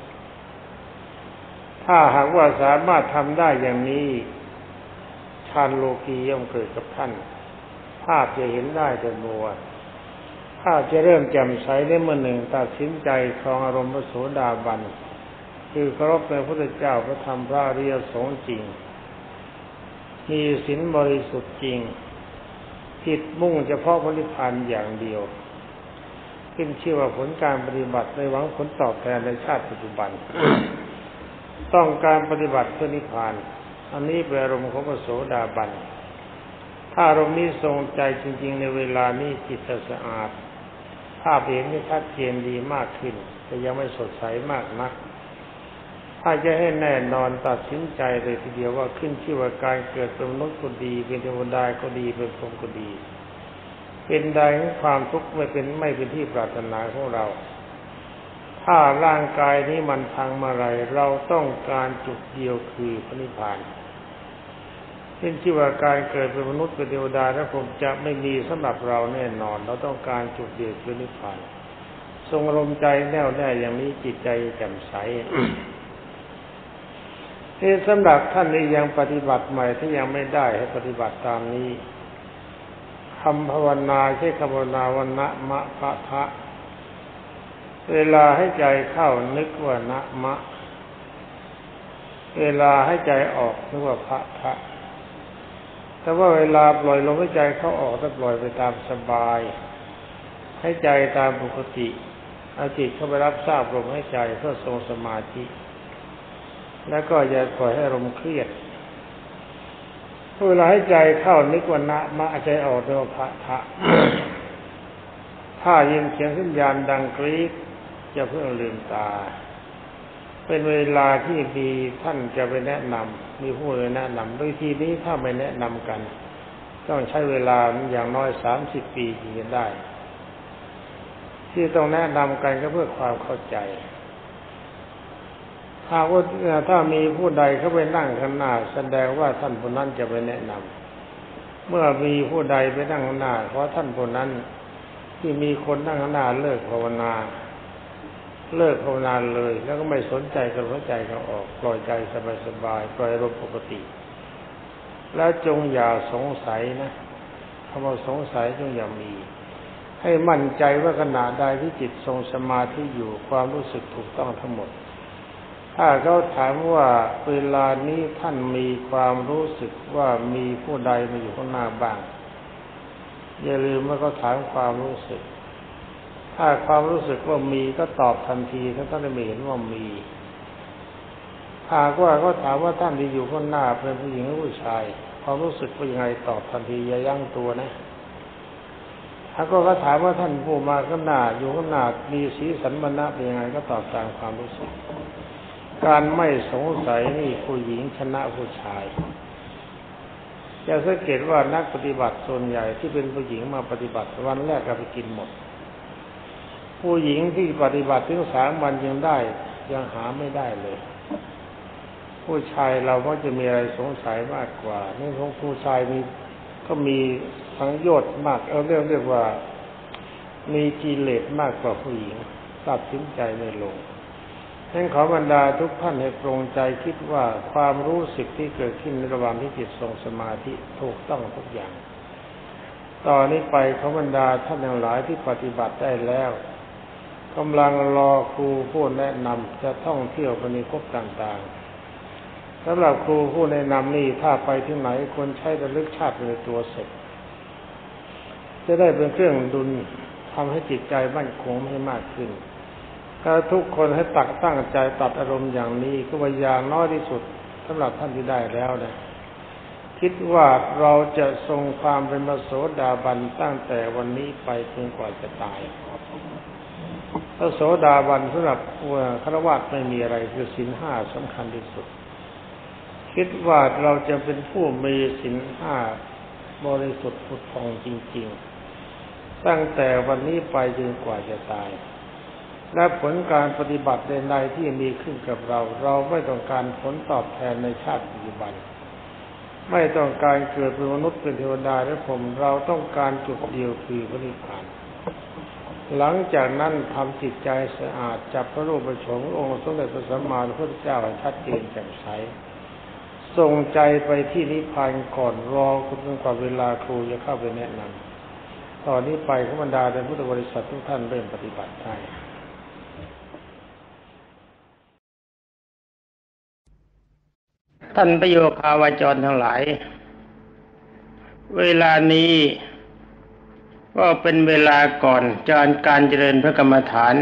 ถ้าหากว่าสามารถทำได้อย่างนี้ฌานโลกีย่อมเกิดกับท่านภาพจะเห็นได้แต่มัวภาพจะเริ่มแจ่มใสได้เมื่อหนึ่งตัดสินใจครองอารมณ์พระโสดาบันคือเคารพในพระพุทธเจ้าพระธรรมพระอริยสงฆ์จริงมีศีลบริสุทธิ์จริงจิตมุ่งเฉพาะพระนิพพานอย่างเดียวขึ้นชื่อว่าผลการปฏิบัติในหวังผลตอบแทนในชาติปัจจุบัน ต้องการปฏิบัติเพื่อนิพพานอันนี้เป็นอารมณ์ของพระโสดาบันถ้าอารมณ์นี้ทรงใจจริงๆในเวลานี้จิตจะสะอาดภาพเห็นนี่ชัดเจนดีมากขึ้นแต่ยังไม่สดใสมากนักถ้าจะให้แน่นอนตัดสินใจเลยทีเดียวว่าขึ้นชื่อว่าการเกิดเป็นมนุษย์ก็ดีเป็นเทวดาก็ดีเป็นพรหมก็ดีเป็นใดของความทุกข์ไม่เป็นไม่เป็นที่ปรารถนาของเราถ้าร่างกายนี้มันพังเมื่อไรเราต้องการจุดเดียวคือพระนิพพานขึ้นชื่อว่าการเกิดเป็นมนุษย์เป็นเทวดาและพรหมจะไม่มีสำหรับเราแน่นอนเราต้องการจุดเดียวคือนิพพานทรงอารมณ์ใจแน่วแน่อย่างนี้จิตใจแจ่มใส ที่สำหรับท่านที่ยังปฏิบัติใหม่ที่ยังไม่ได้ให้ปฏิบัติตามนี้คำภาวนาใช้คำภาวนาวันนะมะพะทะเวลาให้ใจเข้านึกว่านะมะเวลาให้ใจออกนึกว่าพะทะแต่ว่าเวลาปล่อยลมหายใจเข้าออกก็ปล่อยไปตามสบายให้ใจตามปกติเอาจิตเข้าไปรับทราบลมหายใจเพื่อทรงสมาธิแล้วก็อย่าปล่อยให้อารมณ์เครียดเวลาให้ใจเข้านึกว่านะมะใจออกนึกว่าพะทะ ถ้ายินเสียงสัญญาณดังกรี๊ดจะเพิ่งลืมตาเป็นเวลาที่มีท่านจะไปแนะนำมีผู้แนะนำโดยทีนี้ถ้าไม่แนะนำกันต้องใช้เวลาอย่างน้อยสามสิบปีถึงจะได้ที่ต้องแนะนำกันก็เพื่อความเข้าใจหากว่าถ้ามีผู้ใดเข้าไปนั่งข้างหน้าแสดงว่าท่านผู้นั้นจะไปแนะนำเมื่อมีผู้ใดไปนั่งข้างหน้าเพราะท่านผู้นั้นที่มีคนนั่งข้างหน้าเลิกภาวนาเลิกภาวนาเลยแล้วก็ไม่สนใจกับหัวใจเขาออกปล่อยใจสบายๆปล่อยอารมณ์ปกติแล้วจงอย่าสงสัยนะคำว่าสงสัยจงอย่ามีให้มั่นใจว่าขณะใดที่จิตทรงสมาธิอยู่ความรู้สึกถูกต้องทั้งหมดถ้าเขาถามว่าเวลานี้ท่านมีความรู้สึกว่ามีผู้ใดมาอยู่ข้างหน้าบ้างอย่าลืมว่าเขาถามความรู้สึกถ้าความรู้สึกว่ามีก็ตอบทันทีถ้าท่านไม่เห็นว่ามีหากว่าเขาถามว่าท่านที่อยู่ข้างหน้าเป็นผู้หญิงหรือผู้ชายความรู้สึกเป็นยังไงตอบทันทีอย่ายั้งตัวนะถ้าก็เขาถามว่าท่านผู้มาข้างหน้าอยู่ข้างหน้ามีสีสันวรรณะเป็นยังไงก็ตอบตามความรู้สึกการไม่สงสัยนี่ผู้หญิงชนะผู้ชายจะสังเกตว่านักปฏิบัติส่วนใหญ่ที่เป็นผู้หญิงมาปฏิบัติวันแรกก็ไปกินหมดผู้หญิงที่ปฏิบัติถึงสามวันยังได้ยังหาไม่ได้เลยผู้ชายเราก็จะมีอะไรสงสัยมากกว่านี่ของผู้ชายมีก็มีสังโยชน์มากเอาเรียกเรียกว่ามีกิเลสมากกว่าผู้หญิงตัดสินใจไม่ลงฉะนั้นขอบรรดาทุกท่านให้ปรงใจคิดว่าความรู้สึกที่เกิดขึ้นในระหว่างที่จิตทรงสมาธิถูกต้องทุกอย่างต่อนนี้ไปขอบรรดาท่านทั้งหลายที่ปฏิบัติได้แล้วกำลังรอครูผู้แนะนำจะท่องเที่ยวไปในภพต่างๆสำหรับครูผู้แนะนำนี่ถ้าไปที่ไหนควรใช้ระลึกชาติในตัวเสร็จจะได้เป็นเครื่องดุลทำให้จิตใจมั่นคงให้มากขึ้นถ้าทุกคนให้ตักตั้งใจตัดอารมณ์อย่างนี้ก็ว่าอย่างน้อยที่สุดสำหรับท่านที่ได้แล้วนะคิดว่าเราจะทรงความเป็นพระโสดาบันตั้งแต่วันนี้ไปจนกว่าจะตายพระโสดาบันสำหรับฆราวาสไม่มีอะไรคือศีลห้าสำคัญที่สุดคิดว่าเราจะเป็นผู้มีศีลห้าบริสุทธิ์ผุดผ่องจริงๆตั้งแต่วันนี้ไปจนกว่าจะตายและผลการปฏิบัติใดๆที่มีขึ้นกับเราเราไม่ต้องการผลตอบแทนในชาติปัจจุบันไม่ต้องการเกิดเป็นมนุษย์เป็นเทวดาหรือผมเราต้องการจุดเดียวคือพระนิพพานหลังจากนั้นทำจิตใจสะอาดจับพระรูปพระโฉมองค์สมเด็จพระสัมมาสัมพุทธเจ้าให้ชัดเจนแจ่มใสส่งใจไปที่นิพพานก่อนรอจนกว่าเวลาครูจะเข้าไปแนะนำตอนนี้ไปขบรรดาในพุทธบริษัททุกท่านเริ่มปฏิบัติได้ท่านประโยคาวาจรทั้งหลายเวลานี้ก็เป็นเวลาก่อนจารการเจริญพระกรรมฐาน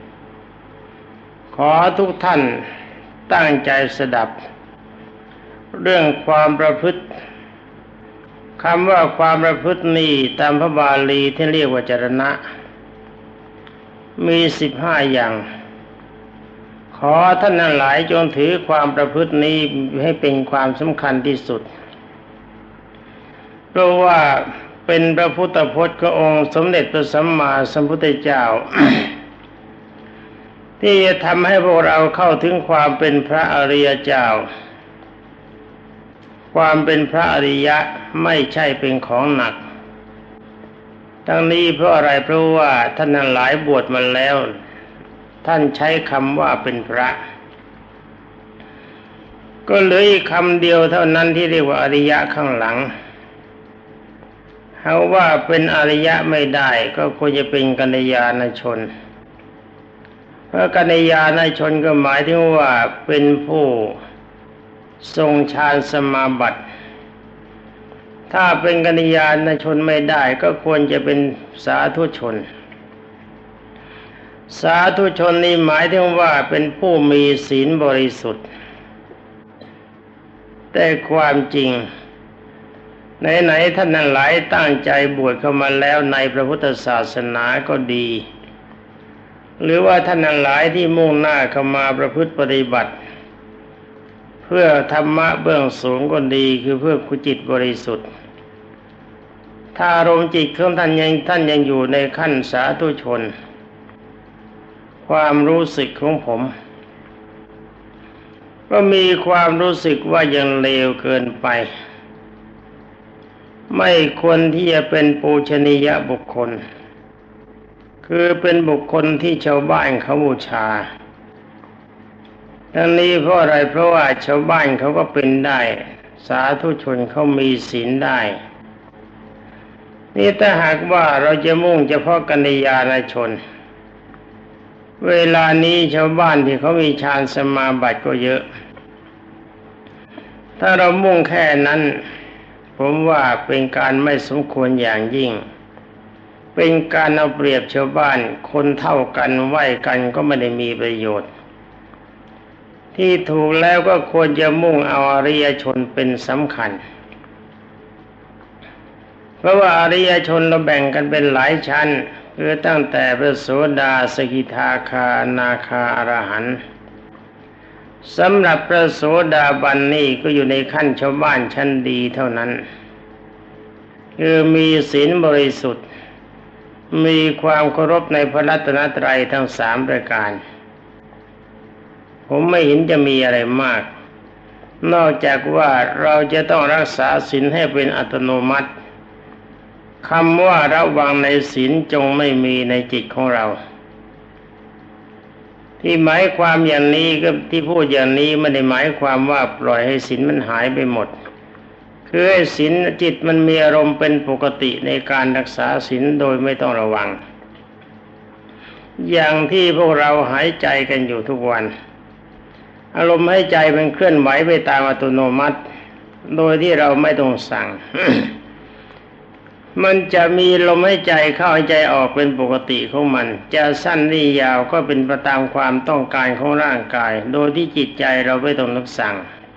ขอทุกท่านตั้งใจสดับเรื่องความประพฤติคำว่าความประพฤตินี้ตามพระบาลีที่เรียกว่าจรณะมีสิบห้าอย่างขอท่านทั้งหลายจงถือความประพฤตินี้ให้เป็นความสำคัญที่สุดเพราะว่าเป็นพระพุทธพจน์ขององค์สมเด็จพระสัมมาสัมพุทธเจ้า ที่จะทำให้พวกเราเข้าถึงความเป็นพระอริยเจ้าความเป็นพระอริยะไม่ใช่เป็นของหนักทั้งนี้เพราะอะไรเพราะว่าท่านทั้งหลายบวชมาแล้วท่านใช้คำว่าเป็นพระก็เหลืออีกคำเดียวเท่านั้นที่เรียกว่าอริยะข้างหลังหากว่าเป็นอริยะไม่ได้ก็ควรจะเป็นกัลยาณชนเพราะกัลยาณชนก็หมายถึงว่าเป็นผู้ทรงฌานสมาบัติถ้าเป็นกัลยาณชนไม่ได้ก็ควรจะเป็นสาธุชนสาธุชนนี้หมายถึงว่าเป็นผู้มีศีลบริสุทธิ์แต่ความจริงไหนๆท่านทั้งหลายตั้งใจบวชเข้ามาแล้วในพระพุทธศาสนาก็ดีหรือว่าท่านทั้งหลายที่มุ่งหน้าเข้ามาประพฤติปฏิบัติเพื่อธรรมะเบื้องสูงก็ดีคือเพื่อกุจิตบริสุทธิ์ถ้าอารมณ์จิตของท่านยังท่านยังอยู่ในขั้นสาธุชนความรู้สึกของผมก็มีความรู้สึกว่ายังเลวเกินไปไม่ควรที่จะเป็นปูชนียบุคคลคือเป็นบุคคลที่ชาวบ้านเขาบูชาทั้งนี้เพราะอะไรเพราะว่าชาวบ้านเขาก็เป็นได้สาธุชนเขามีศีลได้นี่ถ้าหากว่าเราจะมุ่งเฉพาะกัลยาณชนเวลานี้ชาวบ้านที่เขามีฌานสมาบัติก็เยอะถ้าเรามุ่งแค่นั้นผมว่าเป็นการไม่สมควรอย่างยิ่งเป็นการเอาเปรียบชาวบ้านคนเท่ากันไหว้กันก็ไม่ได้มีประโยชน์ที่ถูกแล้วก็ควรจะมุ่งเอาอริยชนเป็นสำคัญเพราะว่าอริยชนเราแบ่งกันเป็นหลายชั้นคือตั้งแต่พระโสดาสกิทาคาอนาคาอรหันต์สำหรับพระโสดาบันนี่ก็อยู่ในขั้นชาวบ้านชั้นดีเท่านั้นคือมีศีลบริสุทธิ์มีความเคารพในพระรัตนตรัยทั้งสามประการผมไม่เห็นจะมีอะไรมากนอกจากว่าเราจะต้องรักษาศีลให้เป็นอัตโนมัติคำว่าระวังในศีลจงไม่มีในจิตของเราที่หมายความอย่างนี้ก็ที่พูดอย่างนี้ไม่ได้หมายความว่าปล่อยให้ศีลมันหายไปหมดคือให้ศีลจิตมันมีอารมณ์เป็นปกติในการรักษาศีลโดยไม่ต้องระวังอย่างที่พวกเราหายใจกันอยู่ทุกวันอารมณ์หายใจมันเคลื่อนไหวไปตามอัตโนมัติโดยที่เราไม่ต้องสั่ง มันจะมีลมหายใจเข้าหายใจออกเป็นปกติของมันจะสั้นหรือยาวก็เป็นไปตามความต้องการของร่างกายโดยที่จิตใจเราไม่ต้องนึกสั่ง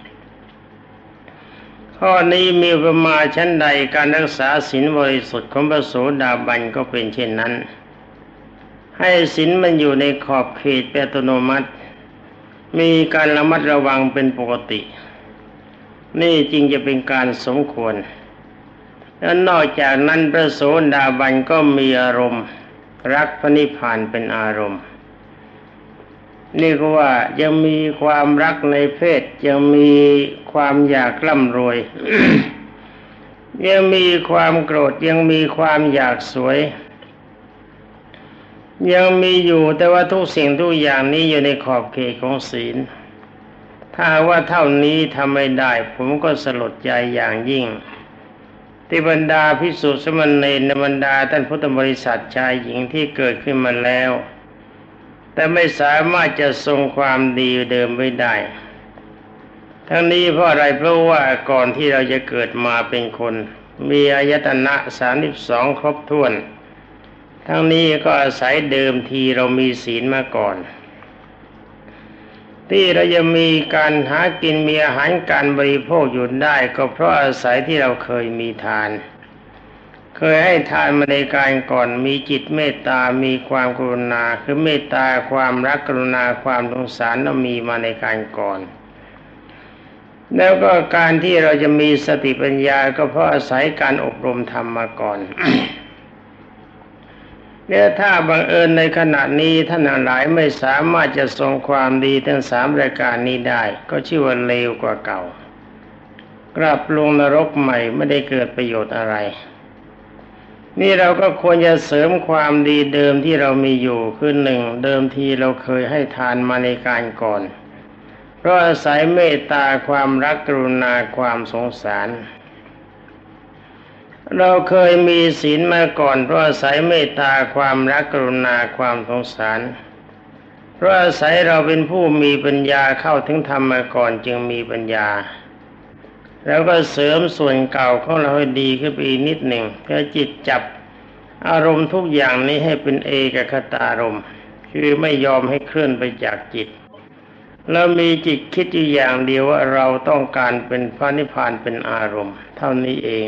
ข้อนี้มีประมาณชั้นใดการรักษาศีลบริสุทธิ์ของพระโสดาบันก็เป็นเช่นนั้นให้ศีลมันอยู่ในขอบเขตเป็นอัตโนมัติมีการระมัดระวังเป็นปกตินี่จริงจะเป็นการสมควรและนอกจากนั้นพระโสดาบันก็มีอารมณ์รักพระนิพพานเป็นอารมณ์นี่ก็ว่ายังมีความรักในเพศยังมีความอยากร่ำรวย ยังมีความโกรธยังมีความอยากสวยยังมีอยู่แต่ว่าทุกสิ่งทุกอย่างนี้อยู่ในขอบเขตของศีลถ้าว่าเท่านี้ทำไม่ได้ผมก็สลดใจอย่างยิ่งที่บรรดาภิกษุสมณเณรบรรดาท่านพุทธบริษัทชายหญิงที่เกิดขึ้นมาแล้วแต่ไม่สามารถจะทรงความดีเดิมไว้ได้ทั้งนี้เพราะอะไรเพราะว่าก่อนที่เราจะเกิดมาเป็นคนมีอายตนะสามสิบสองครบถ้วนทั้งนี้ก็อาศัยเดิมทีเรามีศีลมาก่อนที่เราจะมีการหากินมีอาหารการบริโภคอยู่ได้ก็เพราะอาศัยที่เราเคยมีทานเคยให้ทานมาในการก่อนมีจิตเมตตามีความกรุณาคือเมตตาความรักกรุณาความสงสารเรามีมาในการก่อนแล้วก็การที่เราจะมีสติปัญญาก็เพราะอาศัยการอบรมธรรมมาก่อน เนี่ยถ้าบังเอิญในขณะนี้ท่านหลายไม่สามารถจะทรงความดีทั้งสามรายการนี้ได้ก็ชื่อว่าเลวกว่าเก่ากลับลงนรกใหม่ไม่ได้เกิดประโยชน์อะไรนี่เราก็ควรจะเสริมความดีเดิมที่เรามีอยู่คือหนึ่งเดิมทีเราเคยให้ทานมาในการก่อนเพราะอาศัยเมตตาความรักกรุณาความสงสารเราเคยมีศีลมาก่อนเพราะอาศัยเมตตาความรักกรุณาความสงสารเพราะอาศัยเราเป็นผู้มีปัญญาเข้าถึงธรรมมาก่อนจึงมีปัญญาแล้วก็เสริมส่วนเก่าของเราให้ดีขึ้นไปอีกนิดหนึ่งเพื่อจิตจับอารมณ์ทุกอย่างนี้ให้เป็นเอกคตารมณ์คือไม่ยอมให้เคลื่อนไปจากจิตแล้วมีจิตคิดอยู่อย่างเดียวว่าเราต้องการเป็นพระนิพพานเป็นอารมณ์เท่านี้เอง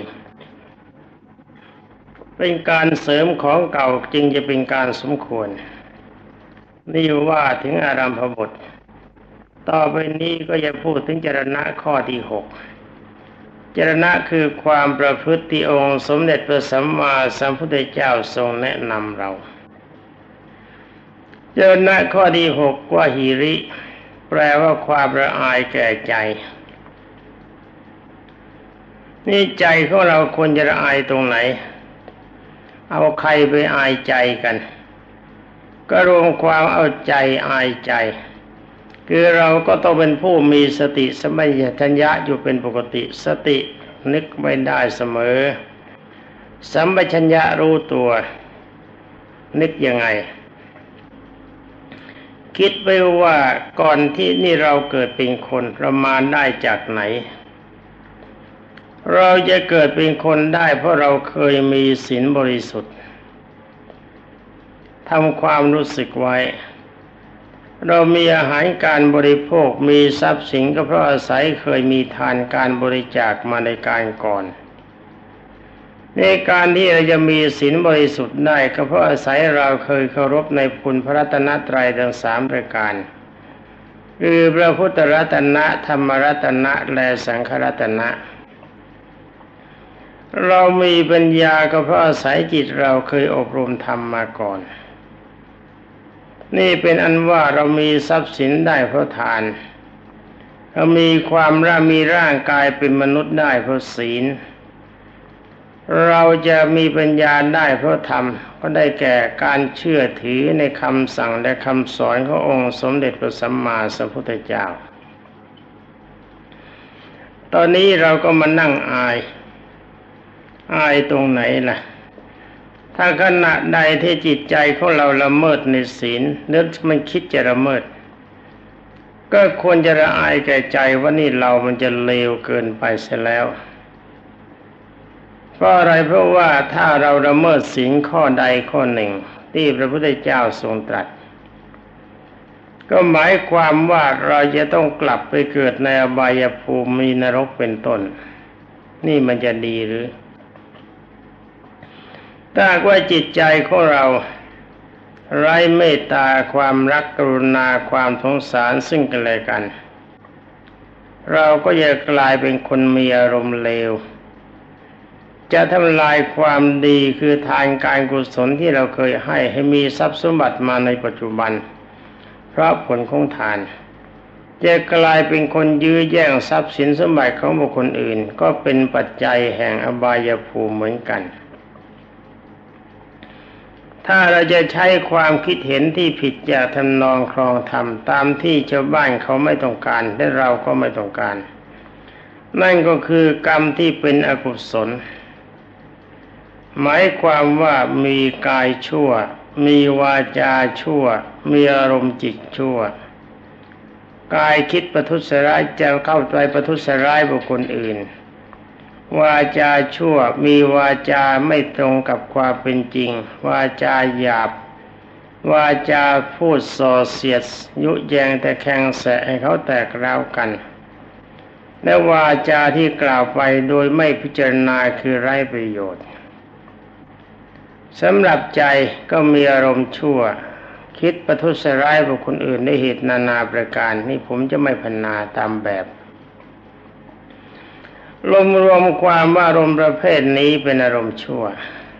เป็นการเสริมของเก่าจึงจะเป็นการสมควรนี่ว่าถึงอารัมภบทต่อไปนี้ก็จะพูดถึงจรณะข้อที่หกจรณะคือความประพฤติที่องค์สมเด็จพระสัมมาสัมพุทธเจ้าทรงแนะนำเราจรณะข้อที่หกว่าหิริแปลว่าความละอายแก่ใจนี่ใจของเราควรจะละอายตรงไหนเอาใครไปอายใจกันก็รวมความเอาใจอายใจคือเราก็ต้องเป็นผู้มีสติสัมปชัญญะอยู่เป็นปกติสตินึกไม่ได้เสมอสัมปชัญญะรู้ตัวนึกยังไงคิดไปว่าก่อนที่นี่เราเกิดเป็นคนเรามาได้จากไหนเราจะเกิดเป็นคนได้เพราะเราเคยมีศีลบริสุทธิ์ทำความรู้สึกไว้เรามีอาหารการบริโภคมีทรัพย์สินก็เพราะอาศัยเคยมีทานการบริจาคมาในการก่อนในการที่เราจะมีศีลบริสุทธิ์ได้ก็เพราะอาศัยเราเคยเคารพในคุณพระรัตนตรัยทั้งสามประการคือพระพุทธรัตนะธรรมรัตนะและสังฆรัตนะเรามีปัญญาก็เพราะอาศัยจิตเราเคยอบรมธรรมมาก่อนนี่เป็นอันว่าเรามีทรัพย์สินได้เพราะทานเรามีความร่ามีร่างกายเป็นมนุษย์ได้เพราะศีลเราจะมีปัญญาได้เพราะธรรมก็ได้แก่การเชื่อถือในคำสั่งและคำสอนขององค์สมเด็จพระสัมมาสัมพุทธเจ้าตอนนี้เราก็มานั่งอายอายตรงไหนล่ะถ้าขณะใดที่จิตใจของเราละเมิดในศีลนึกมันคิดจะละเมิดก็ควรจะละอายแก่ใจว่านี่เรามันจะเลวเกินไปเสียแล้วเพราะอะไรเพราะว่าถ้าเราละเมิดศีลข้อใดข้อหนึ่งที่พระพุทธเจ้าทรงตรัสก็หมายความว่าเราจะต้องกลับไปเกิดในอบายภูมิมีนรกเป็นต้นนี่มันจะดีหรือถ้าว่าจิตใจของเราไร้เมตตาความรักกรุณาความสงสารซึ่งกันและกันเราก็จะกลายเป็นคนมีอารมณ์เลวจะทำลายความดีคือทานการกุศลที่เราเคยให้ให้มีทรัพย์สมบัติมาในปัจจุบันเพราะผลของทานจะกลายเป็นคนยื้อแย่งทรัพย์สินสมบัติของบุคคลอื่นก็เป็นปัจจัยแห่งอบายภูมิเหมือนกันถ้าเราจะใช้ความคิดเห็นที่ผิดจากทำนองครองธรรมตามที่ชาวบ้านเขาไม่ต้องการและเราก็ไม่ต้องการนั่นก็คือกรรมที่เป็นอกุศลหมายความว่ามีกายชั่วมีวาจาชั่วมีอารมณ์จิตชั่วกายคิดประทุษร้ายจะเข้าไปประทุษร้ายบุคคลอื่นวาจาชั่วมีวาจาไม่ตรงกับความเป็นจริงวาจาหยาบวาจาพูดส่อเสียดยุแยงแต่แข่งแสะให้เขาแตกร้าวกันและวาจาที่กล่าวไปโดยไม่พิจารณาคือไร้ประโยชน์สำหรับใจก็มีอารมณ์ชั่วคิดประทุษร้ายบุคคลอื่นด้วยเหตุนานาประการนี่ผมจะไม่พรรณนาตามแบบรวมรวมความว่าอารมณ์ประเภทนี้เป็นอารมณ์ชั่ว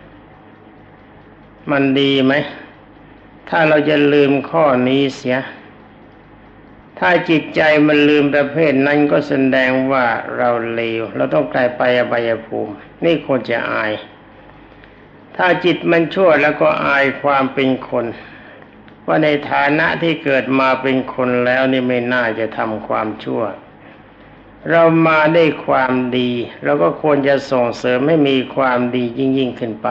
มันดีไหมถ้าเราจะลืมข้อนี้เสียถ้าจิตใจมันลืมประเภทนั้นก็แสดงว่าเราเลวเราต้องกลายไปอบายภูมินี่ควรจะอายถ้าจิตมันชั่วแล้วก็อายความเป็นคนว่าในฐานะที่เกิดมาเป็นคนแล้วนี่ไม่น่าจะทำความชั่วเรามาได้ความดีเราก็ควรจะส่งเสริมให้มีความดียิ่งยิ่งขึ้นไป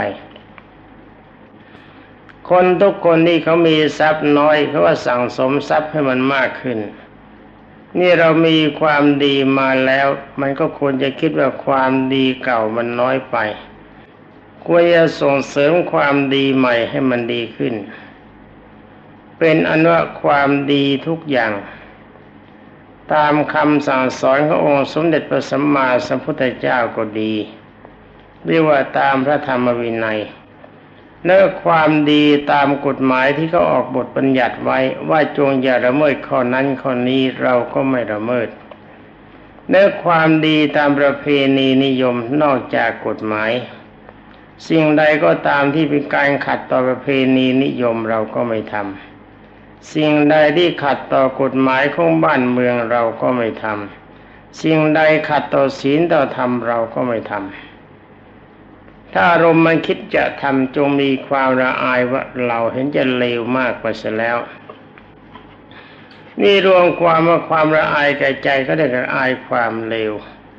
คนทุกคนที่เขามีทรัพย์น้อยเขาว่าสั่งสมทรัพย์ให้มันมากขึ้นนี่เรามีความดีมาแล้วมันก็ควรจะคิดว่าความดีเก่ามันน้อยไปควรจะส่งเสริมความดีใหม่ให้มันดีขึ้นเป็นอันว่าความดีทุกอย่างตามคำสั่งสอนขององค์สมเด็จพระสัมมาสัมพุทธเจ้าก็ดีเรียกว่าตามพระธรรมวินัยและความดีตามกฎหมายที่เขาออกบทบัญญัติไว้ว่าจงอย่าละเมิดข้อนั้นข้อนี้เราก็ไม่ละเมิดและความดีตามประเพณีนิยมนอกจากกฎหมายสิ่งใดก็ตามที่เป็นการขัดต่อประเพณีนิยมเราก็ไม่ทำสิ่งใดที่ขัดต่อกฎหมายของบ้านเมืองเราก็ไม่ทำสิ่งใดขัดต่อศีลต่อธรรมเราก็ไม่ทำถ้าอารมณ์มันคิดจะทำจงมีความละอายว่าเราเห็นจะเลวมากกว่าเสียแล้วนี่รวมความว่าความละอายแก่ใจก็ได้ละอายความเลว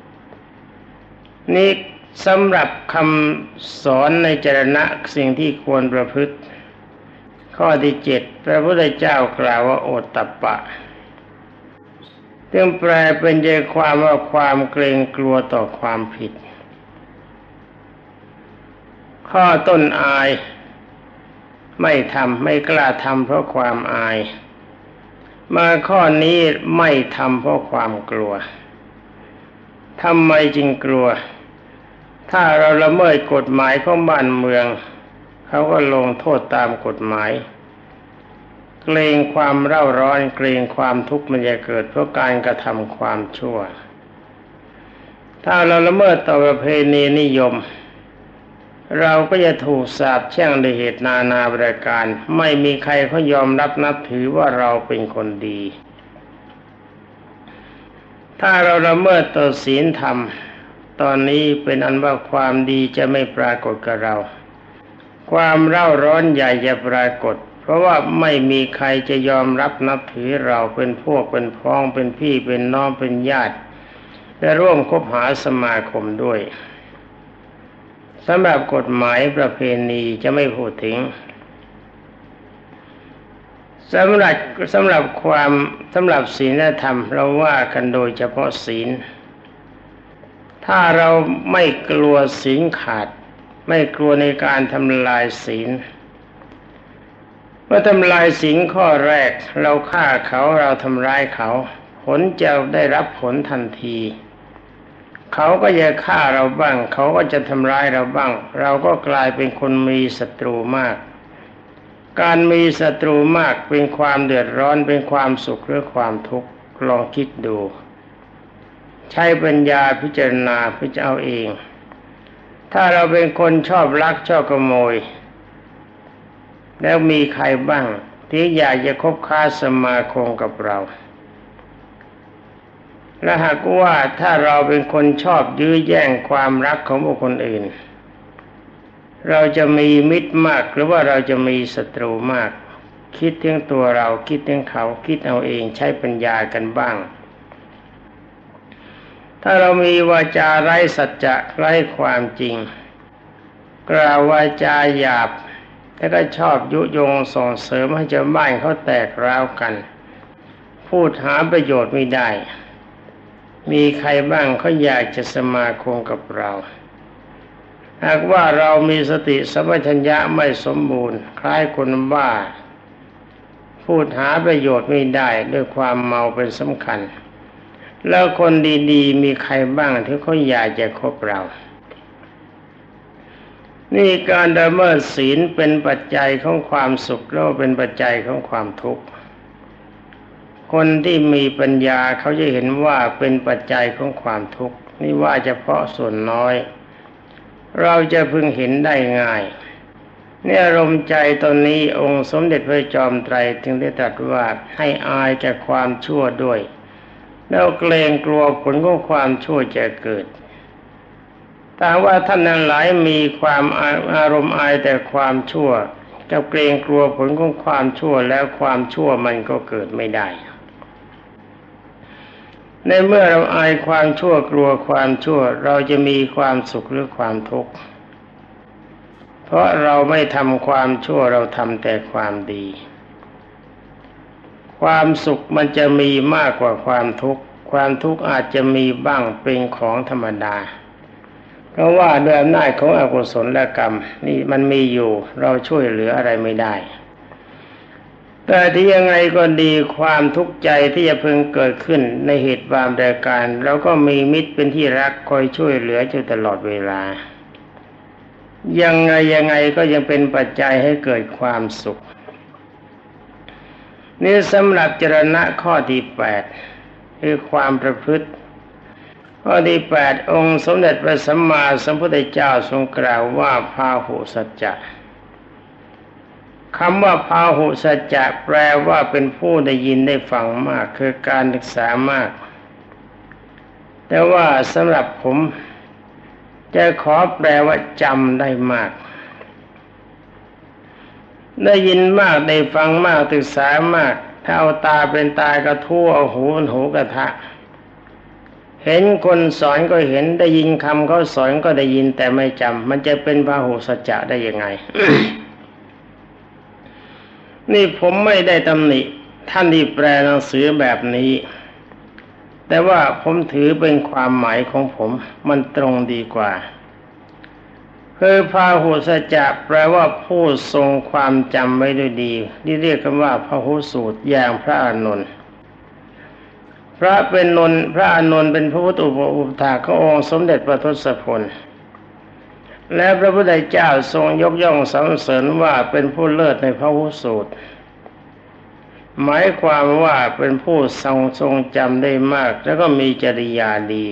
นี่สำหรับคำสอนในจรณะสิ่งที่ควรประพฤติข้อที่เจ็ดพระพุทธเจ้ากล่าวว่าโอตตัปปะซึ่งแปลเป็นใจความว่าความเกรงกลัวต่อความผิดข้อต้นอายไม่ทำไม่กล้าทำเพราะความอายมาข้อนี้ไม่ทำเพราะความกลัวทำไมจึงกลัวถ้าเราละเมิดกฎหมายของบ้านเมืองเขาก็ลงโทษตามกฎหมายเกรงความเร่าร้อนเกรงความทุกข์มันจะเกิดเพราะการกระทำความชั่วถ้าเราละเมิดต่อประเพณีนิยมเราก็จะถูกสาปแช่งด้วยเหตุนานาประการไม่มีใครเขายอมรับนับถือว่าเราเป็นคนดีถ้าเราละเมิดต่อศีลธรรมตอนนี้เป็นอันว่าความดีจะไม่ปรากฏกับเราความเร่าร้อนใหญ่จะปรากฏเพราะว่าไม่มีใครจะยอมรับนับถือเราเป็นพวกเป็นพ้องเป็นพี่เป็นน้องเป็นญาติและร่วมคบหาสมาคมด้วยสำหรับกฎหมายประเพณีจะไม่พูดถึงสำหรับสำหรับความสำหรับศีลธรรมเราว่ากันโดยเฉพาะศีลถ้าเราไม่กลัวศีลขาดไม่กลัวในการทำลายศีลเมื่อทำลายศีลข้อแรกเราฆ่าเขาเราทำร้ายเขาผลจะได้รับผลทันทีเขาก็จะฆ่าเราบ้างเขาก็จะทำร้ายเราบ้างเราก็กลายเป็นคนมีศัตรูมากการมีศัตรูมากเป็นความเดือดร้อนเป็นความสุขหรือความทุกข์ลองคิดดูใช้ปัญญาพิจารณาพิจารณาเอาเองถ้าเราเป็นคนชอบลักชอบขโมยแล้วมีใครบ้างที่อยากจะคบค้าสมาคมกับเราและหากว่าถ้าเราเป็นคนชอบยื้อแย่งความรักของบุคคลอื่นเราจะมีมิตรมากหรือว่าเราจะมีศัตรูมากคิดถึงตัวเราคิดถึงเขาคิดเอาเองใช้ปัญญากันบ้างถ้าเรามีวาจาไร้สัจจะไร้ความจริงกล่าววาจาหยาบแล้วก็ชอบยุยงส่งเสริมให้ชาวบ้านเขาแตกร้าวกันพูดหาประโยชน์ไม่ได้มีใครบ้างเขาอยากจะสมาคมกับเราหากว่าเรามีสติสัมปชัญญะไม่สมบูรณ์คล้ายคนบ้าพูดหาประโยชน์ไม่ได้ด้วยความเมาเป็นสำคัญแล้วคนดีๆมีใครบ้างที่เขาอยากจะคบเรานี่การละเมิดศีลเป็นปัจจัยของความสุขแล้วเป็นปัจจัยของความทุกข์คนที่มีปัญญาเขาจะเห็นว่าเป็นปัจจัยของความทุกข์นี่ว่าเฉพาะส่วนน้อยเราจะพึงเห็นได้ง่ายเนี่ยอารมณ์ใจตอนนี้องค์สมเด็จพระจอมไตรจึงได้ตรัสว่าให้อายแก่ความชั่วด้วยแล้วเกรงกลัวผลของความชั่วจะเกิดแต่ว่าท่านนั้นหลายมีความอารมณ์อายแต่ความชั่วกับเกรงกลัวผลของความชั่วแล้วความชั่วมันก็เกิดไม่ได้ในเมื่อเราอายความชั่วกลัวความชั่วเราจะมีความสุขหรือความทุกข์เพราะเราไม่ทำความชั่วเราทำแต่ความดีความสุขมันจะมีมากกว่าความทุกข์ความทุกข์อาจจะมีบ้างเป็นของธรรมดาเพราะว่าด้วยอำนาจของอกุศลกรรมนี่มันมีอยู่เราช่วยเหลืออะไรไม่ได้แต่ที่ยังไงก็ดีความทุกข์ใจที่จะพึงเกิดขึ้นในเหตุบางประการเราก็มีมิตรเป็นที่รักคอยช่วยเหลืออยู่ตลอดเวลายังไงยังไงก็ยังเป็นปัจจัยให้เกิดความสุขนี่สำหรับจรณะข้อที่แปดคือความประพฤติข้อที่แปดองค์สมเด็จพระสัมมาสัมพุทธเจ้าทรงกล่าวว่าพาหุสัจจะคำว่าพาหุสัจจะแปลว่าเป็นผู้ได้ยินได้ฟังมากคือการศึกษามากแต่ว่าสำหรับผมจะขอแปลว่าจำได้มากได้ยินมากได้ฟังมากศึกษามากถ้าเอาตาเป็นตากระทู้เอาหูเป็นหูกระทะเห็นคนสอนก็เห็นได้ยินคำเขาสอนก็ได้ยินแต่ไม่จำมันจะเป็นพาหุสัจจะได้ยังไง นี่ผมไม่ได้ตำหนิท่านที่แปลหนังสือแบบนี้แต่ว่าผมถือเป็นความหมายของผมมันตรงดีกว่าคือพาหุสัจจะแปลว่าผู้ทรงความจำไว้ด้วยดีที่เรียกกันว่าพหุสูตรอย่างพระอานนท์พระเป็นนนท์พระอานนท์เป็นพระพุทธอุปถากขององค์สมเด็จพระทศพลและพระพุทธเจ้าทรงยกย่องสรรเสริญว่าเป็นผู้เลิศในพหุสูตรหมายความว่าเป็นผู้ทรงทรงจำได้มากแล้วก็มีจริยาดี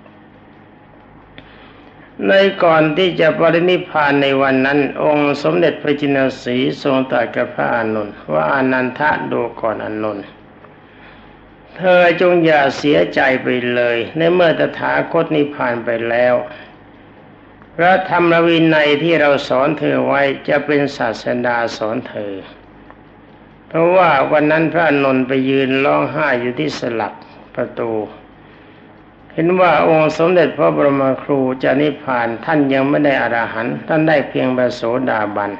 ในก่อนที่จะปรินิพพานในวันนั้นองค์สมเด็จพระจินสีห์ทรงตรัสกับพระอานนท์ว่าอานันทะดูก่อนอานนท์เธเธอจงอย่าเสียใจไปเลยในเมื่อตถาคตนิพพานไปแล้วพระธรรมวินัยที่เราสอนเธอไว้จะเป็นศาสดาสอนเธอเพราะว่าวันนั้นพระอานนท์ไปยืนร้องไห้อยู่ที่สลักประตูเห็นว่าองค์สมเด็จพระบรมครูจะนิพพานท่านยังไม่ได้อรหันต์ท่านได้เพียงพระโสดาบัน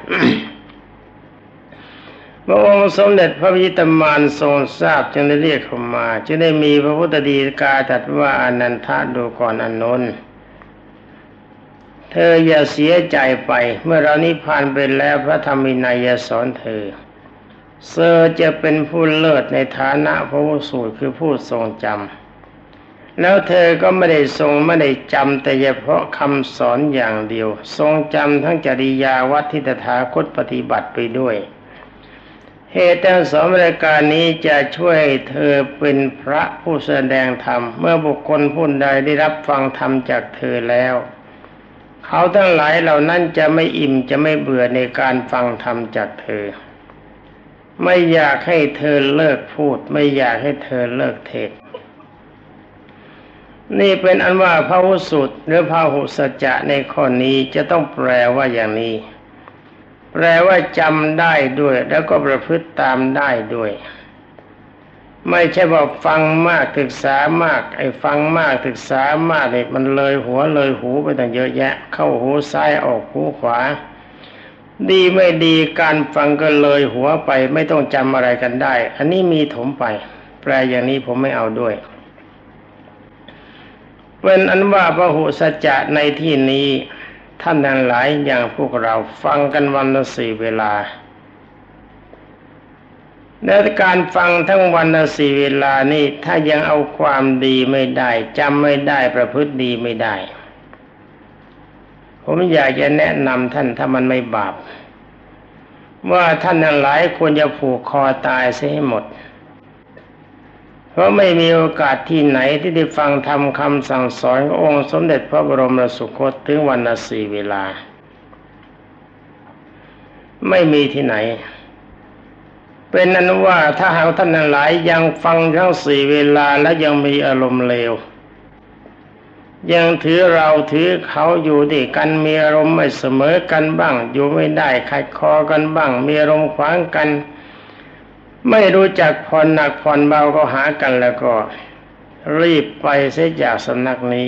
พระองค์สมเด็จพระวิชิตมารทรงทราบจึงได้เรียกเข้ามาจึงได้มีพระพุทธดีกาตรัสว่าอนันทะดูก่อนอานนท์เธออย่าเสียใจไปเมื่อเรานิพพานไปแล้วพระธรรมวินัยจะสอนเธอเธอจะเป็นผู้เลิศในฐานะพระผู้สูตรคือผู้ทรงจำแล้วเธอก็ไม่ได้ทรงไม่ได้จำแต่เฉพาะคำสอนอย่างเดียวทรงจำทั้งจริยาวัดที่ตถาคตปฏิบัติไปด้วยเหตุทั้งสองรายการนี้จะช่วยเธอเป็นพระผู้แสดงธรรมเมื่อบุคคลผู้ใดได้รับฟังธรรมจากเธอแล้วเขาทั้งหลายเหล่านั้นจะไม่อิ่มจะไม่เบื่อในการฟังธรรมจากเธอไม่อยากให้เธอเลิกพูดไม่อยากให้เธอเลิกเทศน์นี่เป็นอันว่าพหุสูตรหรือพหุสัจจะในข้อนี้จะต้องแปลว่าอย่างนี้แปลว่าจำได้ด้วยแล้วก็ประพฤติตามได้ด้วยไม่ใช่ว่าฟังมากศึกษามากไอ้ฟังมากศึกษามากเนี่ยมันเลยหัวเลยหูไปตั้งเยอะแยะเข้าหูซ้ายออกหูขวาดีไม่ดีการฟังก็เลยหัวไปไม่ต้องจำอะไรกันได้อันนี้มีถมไปแปลอย่างนี้ผมไม่เอาด้วยเป็นอันว่าพหุสัจจะในที่นี้ท่านทั้งหลายอย่างพวกเราฟังกันวันละสี่เวลาและการฟังทั้งวันละสี่เวลานี่ถ้ายังเอาความดีไม่ได้จำไม่ได้ประพฤติดีไม่ได้ผมอยากจะแนะนำท่านถ้ามันไม่บาปว่าท่านทั้งหลายควรจะผูกคอตายเสียให้หมดเพราะไม่มีโอกาสที่ไหนที่ได้ฟังธรรมคำสั่งสอนขององค์สมเด็จพระบรมสุคตถึงวันละสี่เวลาไม่มีที่ไหนเป็นนั้นว่าถ้าหากท่านทั้งหลายยังฟังทั้งสี่เวลาและยังมีอารมณ์เลวยังถือเราถือเขาอยู่ด้วยกันมีอารมณ์ไม่เสมอกันบ้างอยู่ไม่ได้ขัดคอกันบ้างมีอารมณ์ขวางกันไม่รู้จักผ่อนหนักผ่อนเบาก็หากันแล้วก็รีบไปเสียจากสำนักนี้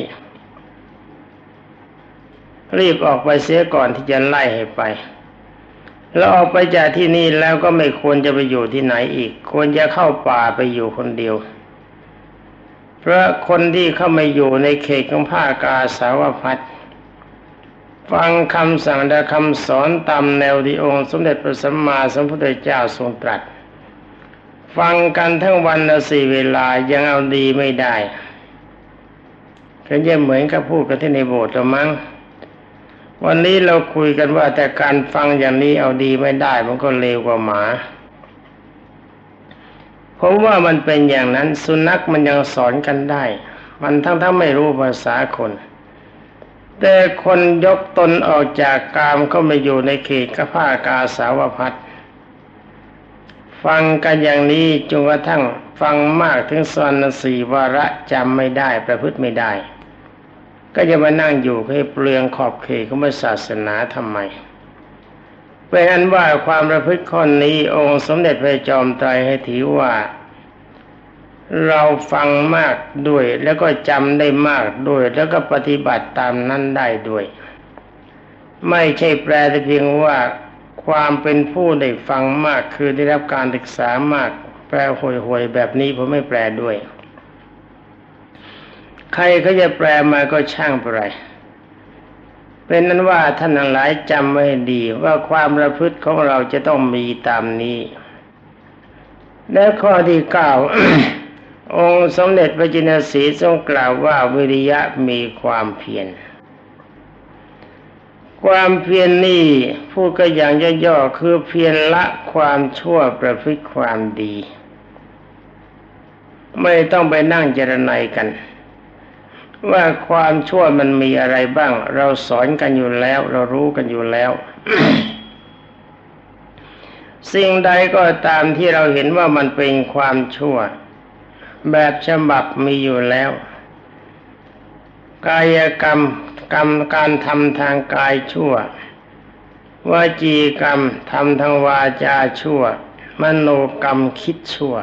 รีบออกไปเสียก่อนที่จะไล่ให้ไปแล้วออกไปจากที่นี่แล้วก็ไม่ควรจะไปอยู่ที่ไหนอีกควรจะเข้าป่าไปอยู่คนเดียวเพราะคนที่เข้ามาอยู่ในเขตของภาคกาสาวพัสต์ฟังคำสั่งและคำสอนตามแนวที่องค์สมเด็จพระสัมมาสัมพุทธเจ้าทรงตรัสฟังกันทั้งวันละสี่เวลายังเอาดีไม่ได้ก็จะเหมือนกับพูดกันที่ในโบสถ์ละมั้งวันนี้เราคุยกันว่าแต่การฟังอย่างนี้เอาดีไม่ได้มันก็เลวกว่าหมาผมว่ามันเป็นอย่างนั้นสุนัขมันยังสอนกันได้มันทั้งทั้งไม่รู้ภาษาคนแต่คนยกตนออกจากกามเข้ามาอยู่ในเขตกภากาสาวพัสต์ฟังกันอย่างนี้จนกระทั่งฟังมากถึงสอนสี่วาระจำไม่ได้ประพฤติไม่ได้ก็จะมานั่งอยู่ให้เปลืองขอบเขตของศาสนาทำไมเป็นอันว่าความประพฤติข้อนี้องค์สมเด็จพระจอมไตรให้ถือว่าเราฟังมากด้วยแล้วก็จำได้มากด้วยแล้วก็ปฏิบัติตามนั้นได้ด้วยไม่ใช่แปลแต่เพียงว่าความเป็นผู้ได้ฟังมากคือได้รับการศึกษามากแปลห่วยๆแบบนี้ผมไม่แปลด้วยใครเขาจะแปลมาก็ช่างไปไรเป็นนั้นว่าท่านทั้งหลายจำไว้ดีว่าความประพฤติของเราจะต้องมีตามนี้และข้อที่เก้า องค์สมเด็จพระจินสีทรงกล่าวว่าวิริยะมีความเพียรความเพียร น, นี่พูดก็อย่างย่อๆคือเพียรละความชั่วประพฤติความดีไม่ต้องไปนั่งเจรไนกันว่าความชั่วมันมีอะไรบ้างเราสอนกันอยู่แล้วเรารู้กันอยู่แล้ว สิ่งใดก็ตามที่เราเห็นว่ามันเป็นความชั่วแบบฉบับมีอยู่แล้วกายกรรมกรรมการทำทางกายชั่ววจีกรรมทำทางวาจาชั่วมโนกรรมคิดชั่ว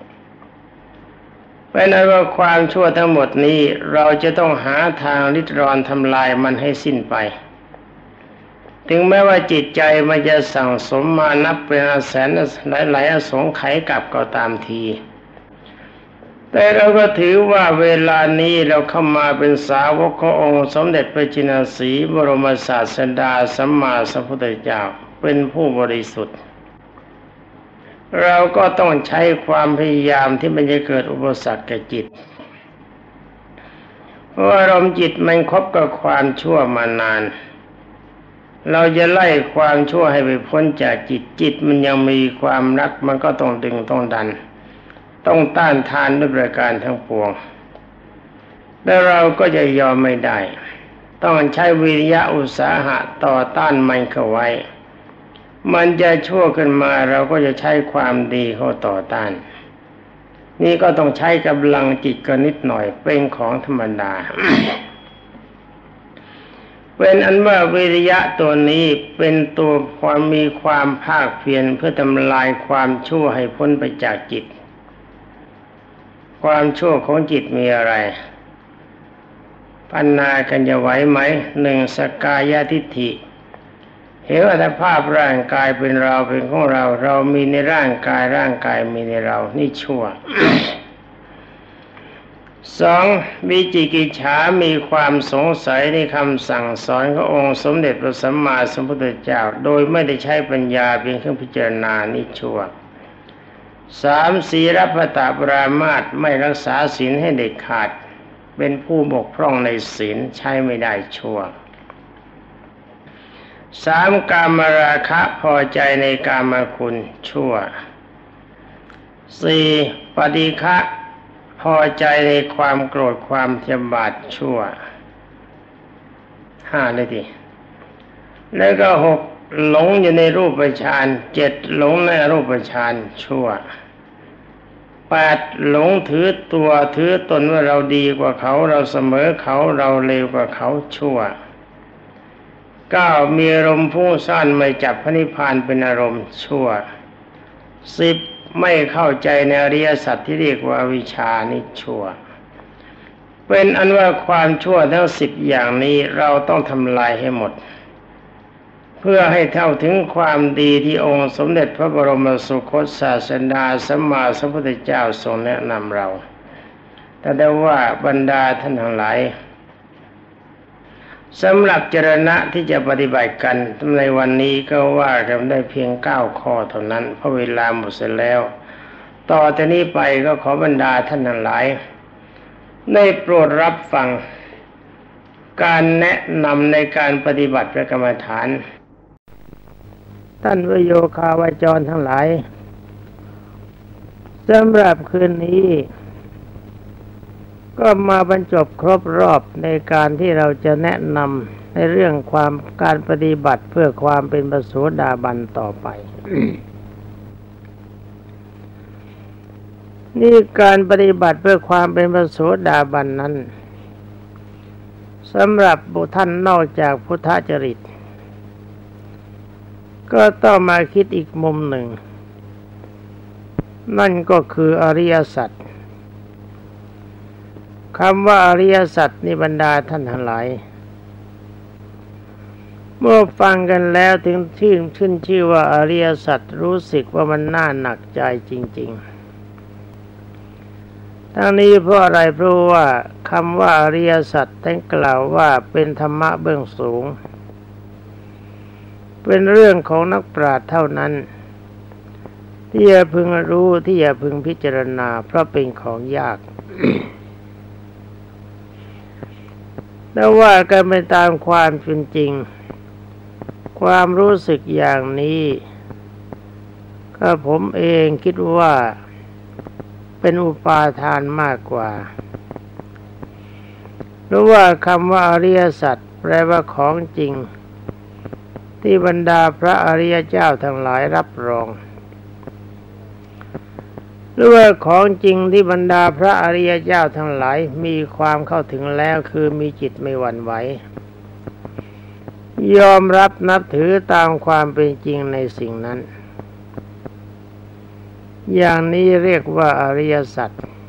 เป็นอันว่าความชั่วทั้งหมดนี้เราจะต้องหาทางริดรอนทำลายมันให้สิ้นไปถึงแม้ว่าจิตใจมันจะสั่งสมมานับเป็นแสนหลายๆอสงไขยกลับก็ตามทีแต่เราก็ถือว่าเวลานี้เราเข้ามาเป็นสาวกขององค์สมเด็จพระจินสีบรมศาสดาสัมมาสัมพุทธเจ้าเป็นผู้บริสุทธิ์เราก็ต้องใช้ความพยายามที่มันจะเกิดอุปสรรคแก่จิตเพราะอารมณ์จิตมันคบกับความชั่วมานานเราจะไล่ความชั่วให้ไปพ้นจากจิตจิตมันยังมีความรักมันก็ต้องดึงต้องดันต้องต้านทานด้วยประการทั้งปวงแต่เราก็จะยอมไม่ได้ต้องใช้วิริยะอุตสาหะต่อต้านมันเข้าไว้มันจะชั่วขึ้นมาเราก็จะใช้ความดีเข้าต่อต้านนี่ก็ต้องใช้กำลังจิตกันนิดหน่อยเป็นของธรรมดา เป็นอันว่าวิริยะตัวนี้เป็นตัวความมีความภาคเพียรเพื่อทำลายความชั่วให้พ้นไปจากจิตความชั่วของจิตมีอะไรปัญญากันจะไหวไหมหนึ่งสกายทิฏฐิเห็นว่าภาพร่างกายเป็นเราเป็นของเราเรามีในร่างกายร่างกายมีในเรานี่ชั่ว สองวิจิกิจฉามีความสงสัยในคำสั่งสอนขององค์สมเด็จพระสัมมาสัมพุทธเจ้าโดยไม่ได้ใช้ปัญญาเป็นเครื่องพิจารณานี่ชั่วสามศีลปตปรามาสไม่รักษาศีลให้เด็ดขาดเป็นผู้บกพร่องในศีลใช้ไม่ได้ชั่วสามกามราคะพอใจในกามคุณชั่วสี่ปฏิฆะพอใจในความโกรธความพยาบาทชั่วห้าเลยทีแล้วก็หกหลงอยู่ในรูปฌานเจ็ดหลงในรูปฌานชั่วแปดหลงถือตัวถือตนว่าเราดีกว่าเขาเราเสมอเขาเราเลวกว่าเขาชั่วเก้ามีอารมณ์ฟุ้งซ่านไม่จับพระนิพพานเป็นอารมณ์ชั่วสิบไม่เข้าใจในอริยสัจที่เรียกว่าวิชานี่ชั่วเป็นอันว่าความชั่วทั้งสิบอย่างนี้เราต้องทำลายให้หมดเพื่อให้เท่าถึงความดีที่องค์สมเด็จพระบรมสุคตศาสดาสัมมาสัมพุทธเจ้าทรงแนะนำเราแต่ได้ว่าบรรดาท่านทั้งหลายสำหรับจรณะที่จะปฏิบัติกันในวันนี้ก็ว่ากันได้เพียงเก้าข้อเท่านั้นเพราะเวลาหมดเสียแล้วต่อจากนี้ไปก็ขอบรรดาท่านทั้งหลายได้โปรดรับฟังการแนะนำในการปฏิบัติพระกรรมฐานท่านวิโยคาวาจรทั้งหลายสำหรับคืนนี้ก็มาบรรจบครบรอบในการที่เราจะแนะนำในเรื่องความการปฏิบัติเพื่อความเป็นพระโสดาบันต่อไป นี่การปฏิบัติเพื่อความเป็นพระโสดาบันนั้นสำหรับบุคคลนอกจากพุทธจริตก็ต้องมาคิดอีกมุมหนึ่งนั่นก็คืออริยสัจคำว่าอริยสัจนิบรรดาท่านทั้งหลายเมื่อฟังกันแล้วถึงชื่นขึ้นชื่อว่าอริยสัจรู้สึกว่ามันน่าหนักใจจริงๆทั้งนี้เพราะอะไรเพราะว่าคำว่าอริยสัจท่านกล่าวว่าเป็นธรรมะเบื้องสูงเป็นเรื่องของนักปราชญ์เท่านั้นที่จะพึงรู้ที่จะพึงพิจารณาเพราะเป็นของยาก แต่ว่ากันไปตามความเป็นจริงความรู้สึกอย่างนี้ก็ผมเองคิดว่าเป็นอุปาทานมากกว่าเพราะว่าคำว่าอริยสัจแปลว่าของจริงที่บรรดาพระอริยเจ้าทั้งหลายรับรองหรือว่าของจริงที่บรรดาพระอริยเจ้าทั้งหลายมีความเข้าถึงแล้วคือมีจิตไม่หวั่นไหวยอมรับนับถือตามความเป็นจริงในสิ่งนั้นอย่างนี้เรียกว่าอริยสัจ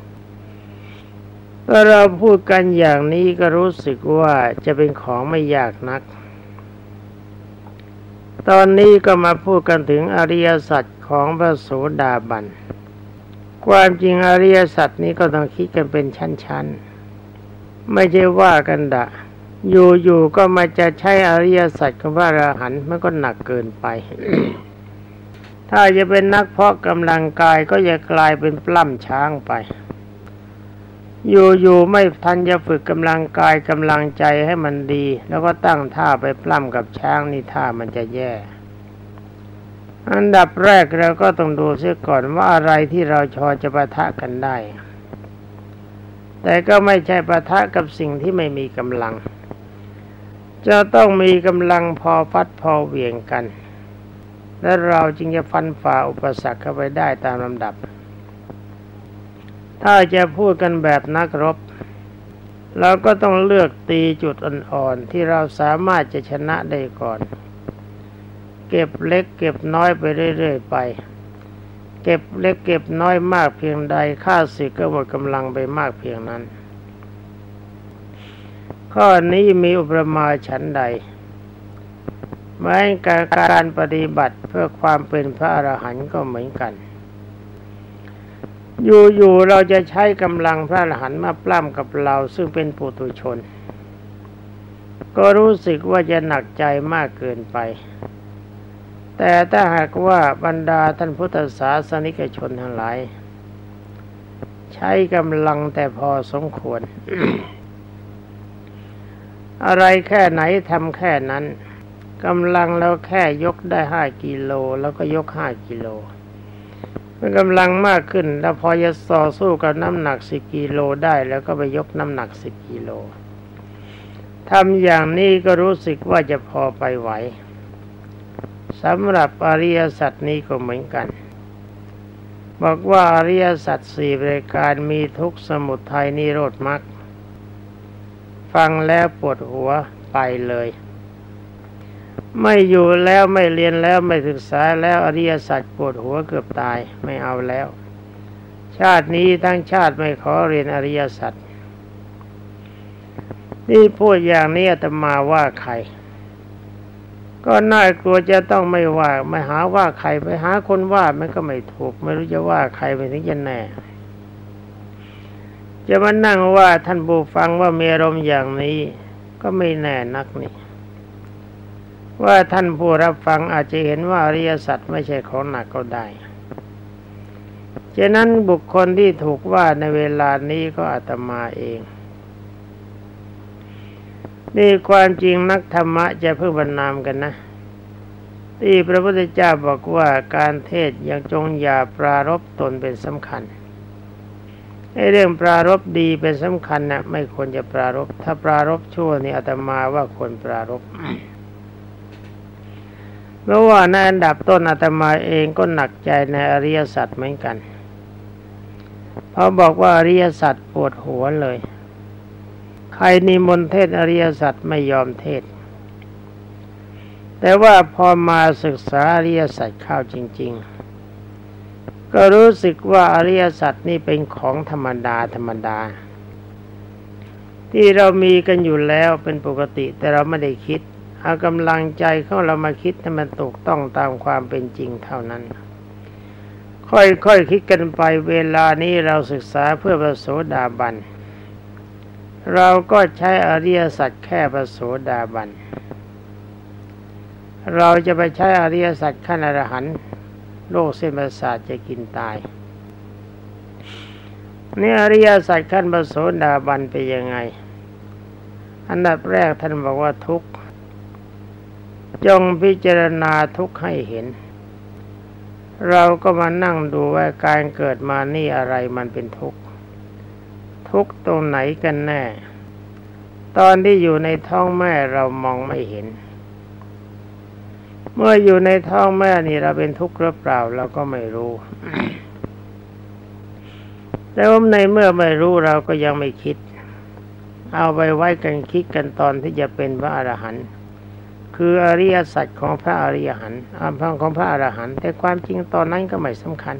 ถ้าเราพูดกันอย่างนี้ก็รู้สึกว่าจะเป็นของไม่ยากนักตอนนี้ก็มาพูดกันถึงอริยสัจของพระโสดาบันความจริงอริยสัจนี้ก็ต้องคิดกันเป็นชั้นๆไม่ใช่ว่ากันดะอยู่ๆก็มาจะใช้อริยสัจของพระอรหันต์มันก็หนักเกินไป ถ้าจะเป็นนักเพาะกำลังกายก็จะกลายเป็นปล้ำช้างไปอยู่ๆไม่ทันจะฝึกกำลังกายกำลังใจให้มันดีแล้วก็ตั้งท่าไปปล้ำกับช้างนี่ท่ามันจะแย่อันดับแรกเราก็ต้องดูเสียก่อนว่าอะไรที่เราพอจะปะทะกันได้แต่ก็ไม่ใช่ปะทะกับสิ่งที่ไม่มีกำลังจะต้องมีกำลังพอฟัดพอเหวี่ยงกันและเราจึงจะฟันฝ่าอุปสรรคเข้าไปได้ตามลำดับถ้าจะพูดกันแบบนักรบเราก็ต้องเลือกตีจุดอ่อนๆที่เราสามารถจะชนะได้ก่อนเก็บเล็กเก็บน้อยไปเรื่อยๆไปเก็บเล็กเก็บน้อยมากเพียงใดข้าศึกก็หมดกำลังไปมากเพียงนั้นข้อนี้มีอุปมาฉันใดแม้การการปฏิบัติเพื่อความเป็นพระอรหันต์ก็เหมือนกันอยู่ๆเราจะใช้กำลังพระอรหันต์มาปล้ำกับเราซึ่งเป็นปุถุชนก็รู้สึกว่าจะหนักใจมากเกินไปแต่ถ้าหากว่าบรรดาท่านพุทธศาสนิกชนทั้งหลายใช้กำลังแต่พอสมควร อะไรแค่ไหนทำแค่นั้นกำลังเราแค่ยกได้ห้ากิโลแล้วก็ยกห้ากิโลเมื่อกำลังมากขึ้นแล้วพอจะต่อสู้กับน้ำหนักสิบกิโลได้แล้วก็ไปยกน้ำหนักสิบกิโลทำอย่างนี้ก็รู้สึกว่าจะพอไปไหวสำหรับอริยสัจนี้ก็เหมือนกันบอกว่าอริยสัจสี่ประการมีทุกข์สมุทัยนิโรธมรรคฟังแล้วปวดหัวไปเลยไม่อยู่แล้วไม่เรียนแล้วไม่ศึกษาแล้วอริยสัจปวดหัวเกือบตายไม่เอาแล้วชาตินี้ทั้งชาติไม่ขอเรียนอริยสัจนี่พูดอย่างนี้อาตมาว่าใครก็น่ากลัวจะต้องไม่ว่าไม่หาว่าใครไปหาคนว่ามันก็ไม่ถูกไม่รู้จะว่าใครไปถึงจะแน่จะมานั่งว่าท่านผู้ฟังว่ามีอารมณ์อย่างนี้ก็ไม่แน่นักนี่ว่าท่านผู้รับฟังอาจจะเห็นว่าอริยสัจไม่ใช่ของหนักก็ได้ฉะนั้นบุคคลที่ถูกว่าในเวลานี้ก็อาตมาเองนี่ความจริงนักธรรมะจะเพิ่งบรรณามกันนะที่พระพุทธเจ้าบอกว่าการเทศยังจงอย่าปรารภตนเป็นสำคัญไอ้เรื่องปรารภดีเป็นสำคัญนะไม่ควรจะปรารภถ้าปรารภชั่วนี่อาตมาว่าควรปรารภเพราะว่าในอันดับต้นอาตมาเองก็หนักใจในอริยสัจเหมือนกันเพราะบอกว่าอริยสัจปวดหัวเลยใครนิมนต์เทศอริยสัจไม่ยอมเทศแต่ว่าพอมาศึกษาอริยสัจเข้าจริงๆก็รู้สึกว่าอริยสัจนี่เป็นของธรรมดาธรรมดาที่เรามีกันอยู่แล้วเป็นปกติแต่เราไม่ได้คิดเอากำลังใจของเรามาคิดให้มันถูกต้องตามความเป็นจริงเท่านั้นค่อยๆ ค, คิดกันไปเวลานี้เราศึกษาเพื่อพระโสดาบันเราก็ใช้อริยสัจแค่พระโสดาบันเราจะไปใช้อริยสัจขั้นอรหันต์โรคเส้นประสาทจะกินตายนี่อริยสัจขั้นพระโสดาบันเป็นยังไงอันดับแรกท่านบอกว่าทุกข์จงพิจารณาทุกข์ให้เห็นเราก็มานั่งดูว่าการเกิดมานี่อะไรมันเป็นทุกข์ทุกข์ตรงไหนกันแน่ตอนที่อยู่ในท้องแม่เรามองไม่เห็นเมื่ออยู่ในท้องแม่นี่เราเป็นทุกข์หรือเปล่าเราก็ไม่รู้แล้วในเมื่อไม่รู้เราก็ยังไม่คิดเอาไปไว้กันคิดกันตอนที่จะเป็นพระอรหันต์คืออริยสัจของพระอริยหันต์อำพังของพระอรหันต์แต่ความจริงตอนนั้นก็ไม่สำคัญ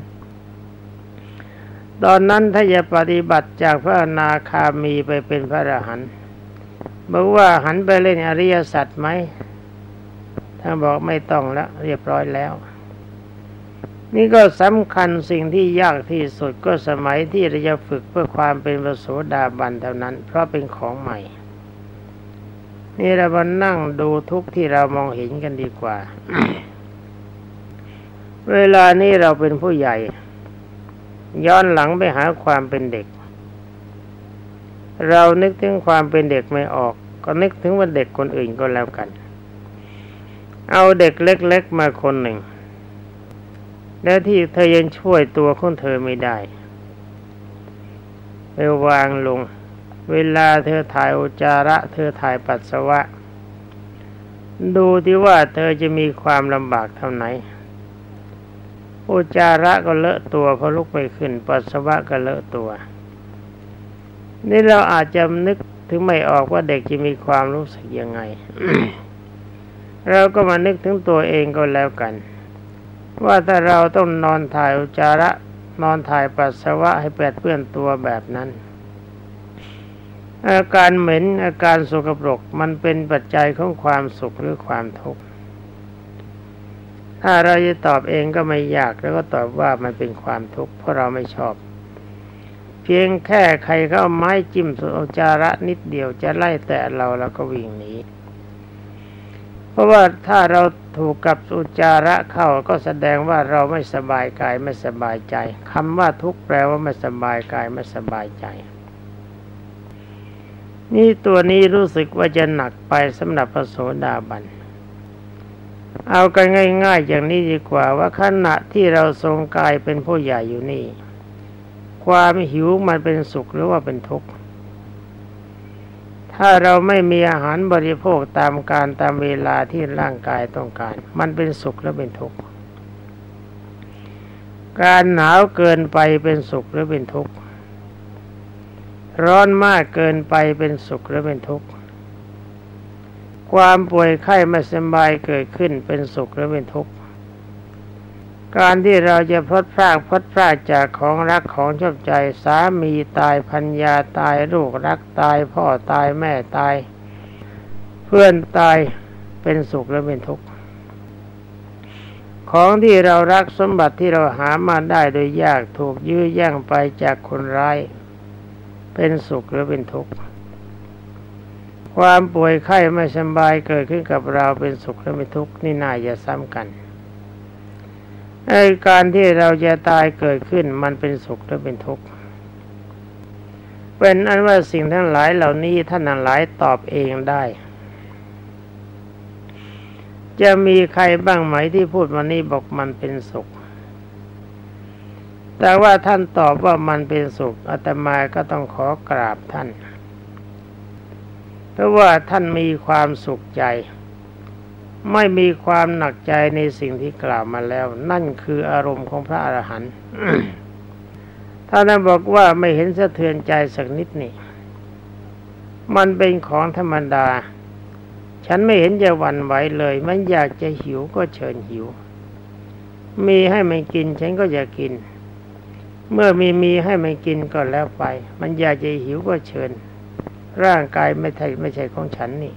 ตอนนั้นถ้าจะปฏิบัติจากพระอนาคามีไปเป็นพระอรหันต์บอกว่าหันไปเล่นอริยสัจไหมถ้าบอกไม่ต้องแล้วเรียบร้อยแล้วนี่ก็สำคัญสิ่งที่ยากที่สุดก็สมัยที่เราจะฝึกเพื่อความเป็นพระโสดาบันเท่านั้นเพราะเป็นของใหม่นี่เรามานั่งดูทุกที่เรามองเห็นกันดีกว่า เวลานี้เราเป็นผู้ใหญ่ย้อนหลังไปหาความเป็นเด็กเรานึกถึงความเป็นเด็กไม่ออกก็นึกถึงว่าเด็กคนอื่นก็แล้วกันเอาเด็กเล็กๆมาคนหนึ่งแล้วที่เธอยังช่วยตัวของเธอไม่ได้ไปวางลงเวลาเธอถ่ายอุจจาระเธอถ่ายปัสสาวะดูที่ว่าเธอจะมีความลำบากเท่าไหนอุจจาระก็เลอะตัวพอลุกไม่ขึ้นปัสสาวะก็เลอะตัวนี่เราอาจจะนึกถึงไม่ออกว่าเด็กจะมีความรู้สึกยังไง เราก็มานึกถึงตัวเองก็แล้วกันว่าถ้าเราต้องนอนถ่ายอุจจาระนอนถ่ายปัสสาวะให้แปดเปื้อนตัวแบบนั้นอาการเหม็นอาการสกปรกมันเป็นปัจจัยของความสุขหรือความทุกข์ถ้าเราจะตอบเองก็ไม่ยากแล้วก็ตอบว่ามันเป็นความทุกข์เพราะเราไม่ชอบเพียงแค่ใครเข้าไม้จิ้มอุจจาระนิดเดียวจะไล่แตะเราแล้วก็วิ่งหนีเพราะว่าถ้าเราถูกกับอุจจาระเข้าก็แสดงว่าเราไม่สบายกายไม่สบายใจคำว่าทุกข์แปลว่าไม่สบายกายไม่สบายใจนี่ตัวนี้รู้สึกว่าจะหนักไปสำหรับพระโสดาบันเอากันง่ายๆอย่างนี้ดีกว่าว่าขณะที่เราทรงกายเป็นผู้ใหญ่อยู่นี่ความหิวมันเป็นสุขหรือว่าเป็นทุกข์ถ้าเราไม่มีอาหารบริโภคตามการตามเวลาที่ร่างกายต้องการมันเป็นสุขหรือเป็นทุกข์การหนาวเกินไปเป็นสุขหรือเป็นทุกข์ร้อนมากเกินไปเป็นสุขหรือเป็นทุกข์ความป่วยไข้ไม่สบายเกิดขึ้นเป็นสุขหรือเป็นทุกข์การที่เราจะพลัดพรากพลัดพรากจากของรักของชอบใจสามีตายภรรยาตายลูกรักตายพ่อตายแม่ตายเพื่อนตายเป็นสุขหรือเป็นทุกข์ของที่เรารักสมบัติที่เราหามาได้โดยยากถูกยื้อแย่งไปจากคนร้ายเป็นสุขหรือเป็นทุกข์ความป่วยไข้ไม่สบายเกิดขึ้นกับเราเป็นสุขหรือเป็นทุกข์นี่น่าจะซ้ำกันไอ้การที่เราจะตายเกิดขึ้นมันเป็นสุขหรือเป็นทุกข์เป็นอันว่าสิ่งทั้งหลายเหล่านี้ท่านทั้งหลายตอบเองได้จะมีใครบ้างไหมที่พูดวันนี้บอกมันเป็นสุขแต่ว่าท่านตอบว่ามันเป็นสุขอาตมาก็ต้องขอกราบท่านเพราะว่าท่านมีความสุขใจไม่มีความหนักใจในสิ่งที่กล่าวมาแล้วนั่นคืออารมณ์ของพระอรหันต์ ถ้าท่านบอกว่าไม่เห็นสะเทือนใจสักนิดนี่มันเป็นของธรรมดาฉันไม่เห็นจะหวั่นไหวเลยมันอยากจะหิวก็เชิญหิวมีให้มันกินฉันก็อยากกินเมื่อมีมีให้มันกินก็แล้วไปมันอยากจะหิวก็เชิญร่างกายไม่ใช่ไม่ใช่ของฉันนี่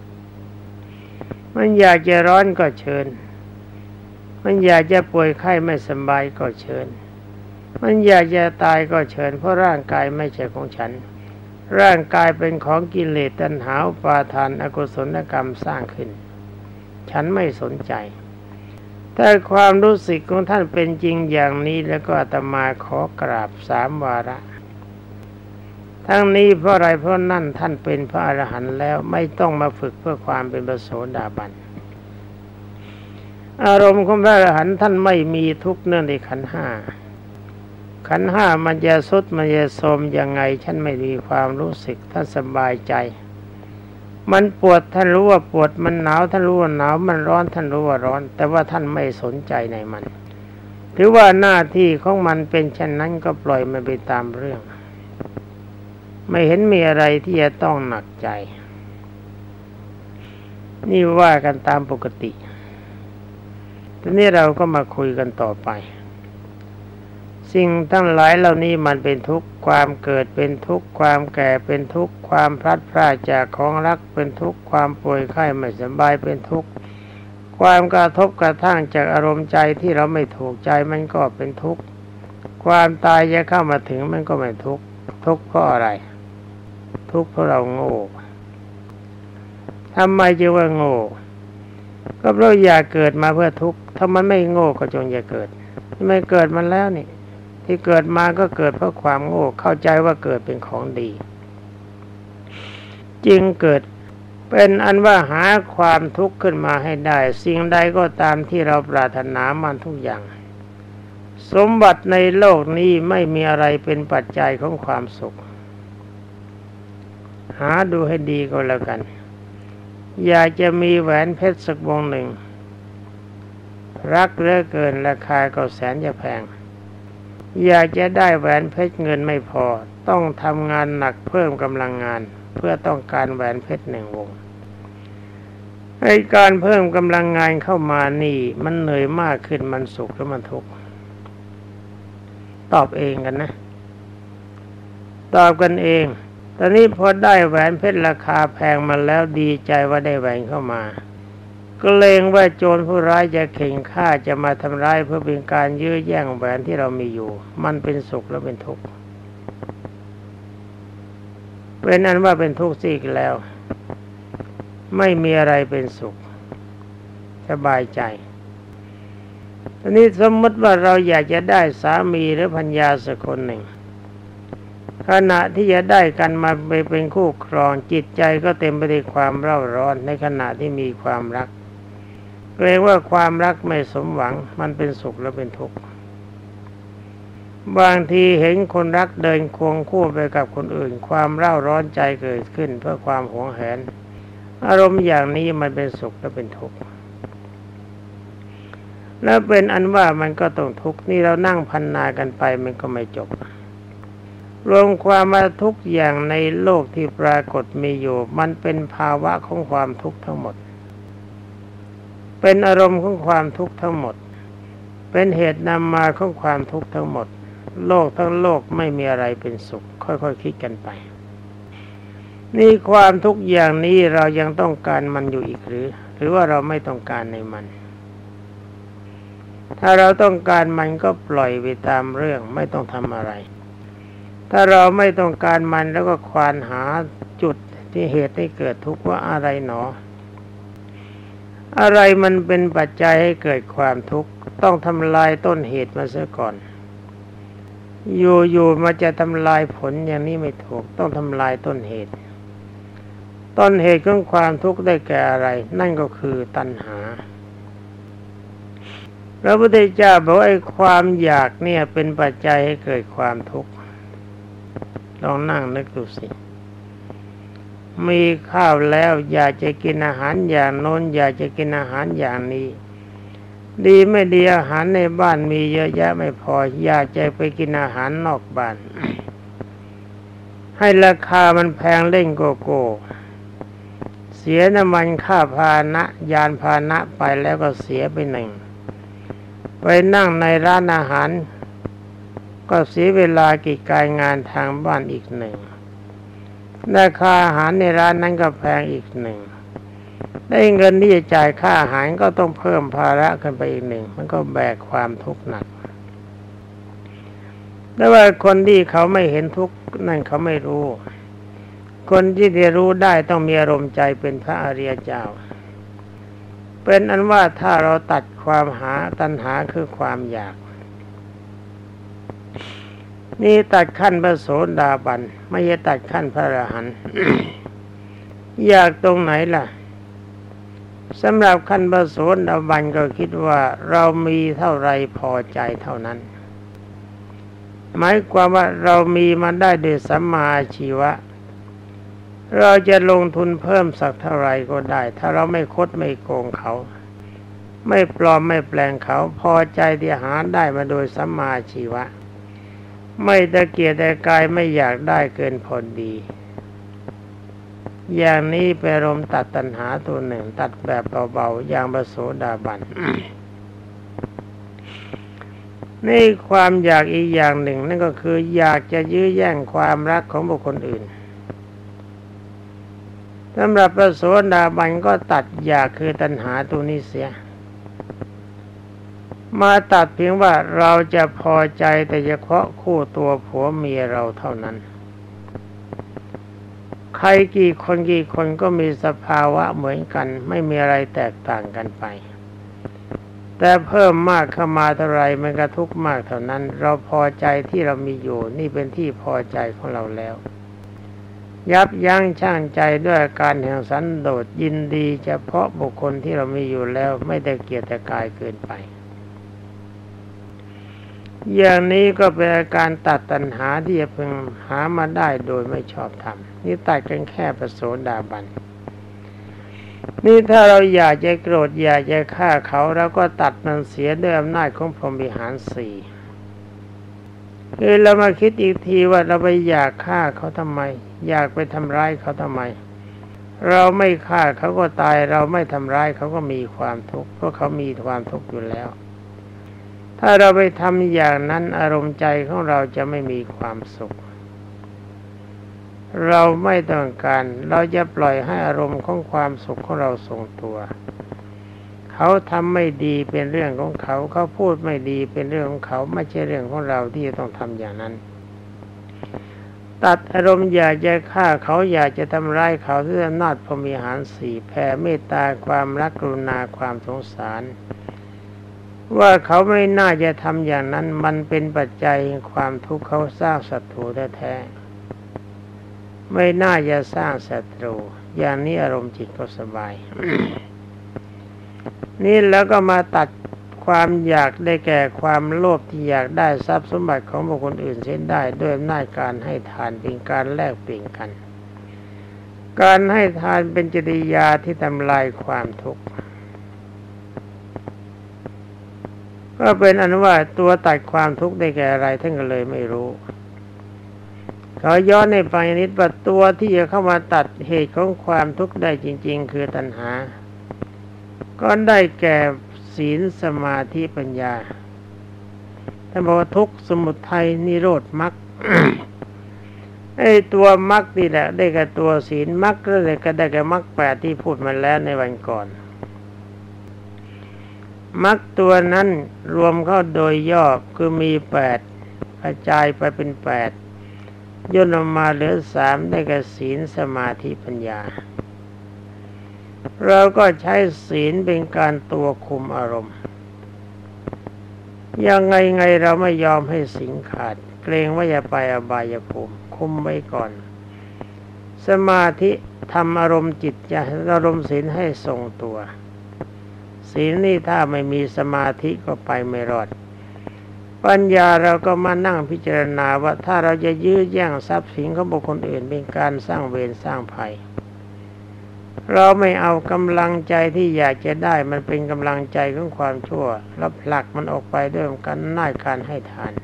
มันอยากจะร้อนก็เชิญมันอยากจะป่วยไข้ไม่สบายก็เชิญมันอยากจะตายก็เชิญเพราะร่างกายไม่ใช่ของฉันร่างกายเป็นของกิเลสตัณหาอุปาทานอกุศลกรรมสร้างขึ้นฉันไม่สนใจถ้าความรู้สึกของท่านเป็นจริงอย่างนี้แล้วก็อาตมาขอกราบสามวาระทั้งนี้เพราะอะไรเพราะนั่นท่านเป็นพระอรหันต์แล้วไม่ต้องมาฝึกเพื่อความเป็นพระโสดาบันอารมณ์ของพระอรหันต์ท่านไม่มีทุกข์เนื่องในขันธ์ห้าขันธ์ห้ามันจะสุดมันจะโทรมยังไงฉันไม่มีความรู้สึกท่านสบายใจมันปวดท่านรู้ว่าปวดมันหนาวท่านรู้ว่าหนาวมันร้อนท่านรู้ว่าร้อนแต่ว่าท่านไม่สนใจในมันถือว่าหน้าที่ของมันเป็นเช่นนั้นก็ปล่อยมันไปตามเรื่องไม่เห็นมีอะไรที่จะต้องหนักใจนี่ว่ากันตามปกติทีนี้เราก็มาคุยกันต่อไปสิ่งทั้งหลายเหล่านี้มันเป็นทุกข์ความเกิดเป็นทุกข์ความแก่เป็นทุกข์ความพลัดพรากจากของรักเป็นทุกข์ความป่วยไข้ไม่สบายเป็นทุกข์ความกระทบกระทั่งจากอารมณ์ใจที่เราไม่ถูกใจมันก็เป็นทุกข์ความตายจะเข้ามาถึงมันก็ไม่ทุกข์ทุกข์เพราะอะไรทุกข์เพราะเราโง่ทำไมจึงว่าโง่ก็เพราะอยากเกิดมาเพื่อทุกข์ถ้ามันไม่โง่ก็จงอย่าเกิดไม่เกิดมันแล้วนี่ที่เกิดมาก็เกิดเพราะความโง่เข้าใจว่าเกิดเป็นของดีจึงเกิดเป็นอันว่าหาความทุกข์ขึ้นมาให้ได้สิ่งใดก็ตามที่เราปรารถนามันทุกอย่างสมบัติในโลกนี้ไม่มีอะไรเป็นปัจจัยของความสุขหาดูให้ดีก็แล้วกันอยากจะมีแหวนเพชรสักวงหนึ่งรักเหลือเกินราคาก็แสนจะแพงอยากจะได้แหวนเพชรเงินไม่พอต้องทำงานหนักเพิ่มกำลังงานเพื่อต้องการแหวนเพชรหนึ่งวงไอ้การเพิ่มกำลังงานเข้ามานี่มันเหนื่อยมากขึ้นมันสุขหรือมันทุกข์ตอบเองกันนะตอบกันเองตอนนี้พอได้แหวนเพชรราคาแพงมาแล้วดีใจว่าได้แหวนเข้ามาเกรงว่าโจรผู้ร้ายจะเข่งฆ่าจะมาทำร้ายเพื่อเป็นการยื้อแย่งแหวนที่เรามีอยู่มันเป็นสุขแล้วเป็นทุกข์เป็นอันว่าเป็นทุกข์สิแล้วไม่มีอะไรเป็นสุขสบายใจตอนนี้สมมติว่าเราอยากจะได้สามีหรือภรรยาสักคนหนึ่งขณะที่จะได้กันมาไปเป็นคู่ครองจิตใจก็เต็มไปด้วยความเร่าร้อนในขณะที่มีความรักเกรงว่าความรักไม่สมหวังมันเป็นสุขแล้วเป็นทุกข์บางทีเห็นคนรักเดินควงคู่ไปกับคนอื่นความเร่าร้อนใจเกิดขึ้นเพื่อความหวงแหนอารมณ์อย่างนี้มันเป็นสุขและเป็นทุกข์แล้วเป็นอันว่ามันก็ต้องทุกข์นี่เรานั่งพรรณนากันไปมันก็ไม่จบรวมความว่าทุกอย่างในโลกที่ปรากฏมีอยู่มันเป็นภาวะของความทุกข์ทั้งหมดเป็นอารมณ์ของความทุกข์ทั้งหมดเป็นเหตุนำมาของความทุกข์ทั้งหมดโลกทั้งโลกไม่มีอะไรเป็นสุขค่อยๆ ค, คิดกันไปนี่ความทุกข์อย่างนี้เรายังต้องการมันอยู่อีกหรือหรือว่าเราไม่ต้องการในมันถ้าเราต้องการมันก็ปล่อยไปตามเรื่องไม่ต้องทำอะไรถ้าเราไม่ต้องการมันแล้วก็ควานหาจุดที่เหตุให้เกิดทุกข์ว่าอะไรหนออะไรมันเป็นปัจจัยให้เกิดความทุกข์ต้องทำลายต้นเหตุมาเสียก่อนอยู่ๆมาจะทำลายผลอย่างนี้ไม่ถูกต้องทำลายต้นเหตุต้นเหตุของความทุกข์ได้แก่อะไรนั่นก็คือตัณหาพระพุทธเจ้าบอกว่าไอ้ความอยากเนี่ยเป็นปัจจัยให้เกิดความทุกข์ลองนั่งนึกดูสิมีข้าวแล้วอยากจะกินอาหารอย่างโน้นอยากจะกินอาหารอย่างนี้ดีไม่ดีอาหารในบ้านมีเยอะแยะไม่พออยากจะไปกินอาหารนอกบ้านให้ราคามันแพงเล่นโกโก้เสียน้ำมันค่าพาหนะยานพาหนะไปแล้วก็เสียไปหนึ่งไปนั่งในร้านอาหารก็เสียเวลากิจการงานทางบ้านอีกหนึ่งราคาอาหารในร้านนั้นก็แพงอีกหนึ่งได้เงินที่จะจ่ายค่าอาหารก็ต้องเพิ่มภาระขึ้นไปอีกหนึ่งมันก็แบกความทุกข์หนักแต่ว่าคนที่เขาไม่เห็นทุกข์นั่นเขาไม่รู้คนที่จะรู้ได้ต้องมีอารมณ์ใจเป็นพระอริยเจ้าเป็นอันว่าถ้าเราตัดความหาตัณหาคือความอยากนี่ตัดขั้นพระโสดาบันไม่ใช่ตัดขั้นพระอรหันต์ อยากตรงไหนล่ะสำหรับขั้นพระโสดาบันก็คิดว่าเรามีเท่าไรพอใจเท่านั้นหมายความว่าเรามีมาได้ด้วยสัมมาอาชีวะเราจะลงทุนเพิ่มสักเท่าไรก็ได้ถ้าเราไม่คดไม่โกงเขาไม่ปลอมไม่แปลงเขาพอใจที่หาได้มาโดยสัมมาชีวะไม่ตะเกียกตะกายไม่อยากได้เกินพอดีอย่างนี้เป็นอารมณ์ตัดตัณหาตัวหนึ่งตัดแบบเบาๆอย่างพระโสดาบัน นี่ความอยากอีกอย่างหนึ่งนั่นก็คืออยากจะยื้อแย่งความรักของบุคคลอื่นสำหรับพระโสดาบันก็ตัดอยากคือตัณหาตัวนี้เสียมาตัดเพียงว่าเราจะพอใจแต่เฉพาะคู่ตัวผัวเมียเราเท่านั้นใครกี่คนกี่คนก็มีสภาวะเหมือนกันไม่มีอะไรแตกต่างกันไปแต่เพิ่มมากเข้ามาเท่าไรมันก็ทุกข์มากเท่านั้นเราพอใจที่เรามีอยู่นี่เป็นที่พอใจของเราแล้วยับยั้งชั่งใจด้วยการแห่งสันโดษยินดีเฉพาะบุคคลที่เรามีอยู่แล้วไม่ได้เกียจแต่กายเกินไปอย่างนี้ก็เป็นอาการตัดตัณหาที่จะพึงหามาได้โดยไม่ชอบธรรมนี่ตัดกันแค่พระโสดาบันนี่ถ้าเราอยากจะโกรธอยากจะฆ่าเขาเราก็ตัดมันเสียด้วยอำนาจของพรหมวิหารสี่คือเรามาคิดอีกทีว่าเราไปอยากฆ่าเขาทำไมอยากไปทำร้ายเขาทำไมเราไม่ฆ่าเขาก็ตายเราไม่ทำร้ายเขาก็มีความทุกข์เพราะเขามีความทุกข์อยู่แล้วถ้าเราไปทำอย่างนั้นอารมณ์ใจของเราจะไม่มีความสุขเราไม่ต้องการเราจะปล่อยให้อารมณ์ของความสุขของเราทรงตัวเขาทำไม่ดีเป็นเรื่องของเขาเขาพูดไม่ดีเป็นเรื่องของเขาไม่ใช่เรื่องของเราที่จะต้องทำอย่างนั้นตัดอารมณ์อยากจะฆ่าเขาอยากจะทำร้ายเขาด้วยอำนาจพรหมวิหารสี่แผ่เมตตาความรักกรุณาความสงสารว่าเขาไม่น่าจะทำอย่างนั้นมันเป็นปัจจัยแห่งความทุกข์เขาสร้างศัตรูแท้ๆไม่น่าจะสร้างศัตรูอย่างนี้อารมณ์จิตก็สบาย นี่แล้วก็มาตัดความอยากได้แก่ความโลภที่อยากได้ทรัพย์สมบัติของบุคคลอื่นเส้นได้ด้วยอำนาจการให้ทานเป็นการแลกเปลี่ยนกันการให้ทานเป็นจริยาที่ทำลายความทุกข์ก็เป็นอันว่าตัวตัดความทุกข์ได้แก่อะไรท่านก็เลยไม่รู้เขาย้อนในไปนิดว่าตัวที่จะเข้ามาตัดเหตุของความทุกข์ได้จริงๆคือตัณหาก็ได้แก่ศีลสมาธิปัญญาท่านบอกว่าทุกข์สมุทัยนิโรธมรรค ไอ้ตัวมรรคนี่แหละได้แก่ตัวศีลมรรคก็เลยก็ได้แก่มรรคแปดที่พูดมาแล้วในวันก่อนมรรคตัวนั้นรวมเข้าโดยย่อคือมีแปดกระจายไปเป็นแปดย่นออกมาเหลือสามได้แก่ศีลสมาธิปัญญาเราก็ใช้ศีลเป็นการตัวคุมอารมณ์ยังไงไงเราไม่ยอมให้ศีลขาดเกรงว่าจะไปอบายภูมิคุมไว้ก่อนสมาธิทำอารมณ์จิตจะอารมณ์ศีลให้ทรงตัวศีลนี่ถ้าไม่มีสมาธิก็ไปไม่รอดปัญญาเราก็มานั่งพิจารณาว่าถ้าเราจะยื้อแย่งทรัพย์สินของบุคคลอื่นเป็นการสร้างเวรสร้างภัยเราไม่เอากำลังใจที่อยากจะได้มันเป็นกำลังใจของความชั่วแล้วผลักมันออกไปด้วยการน่ายการให้ทาน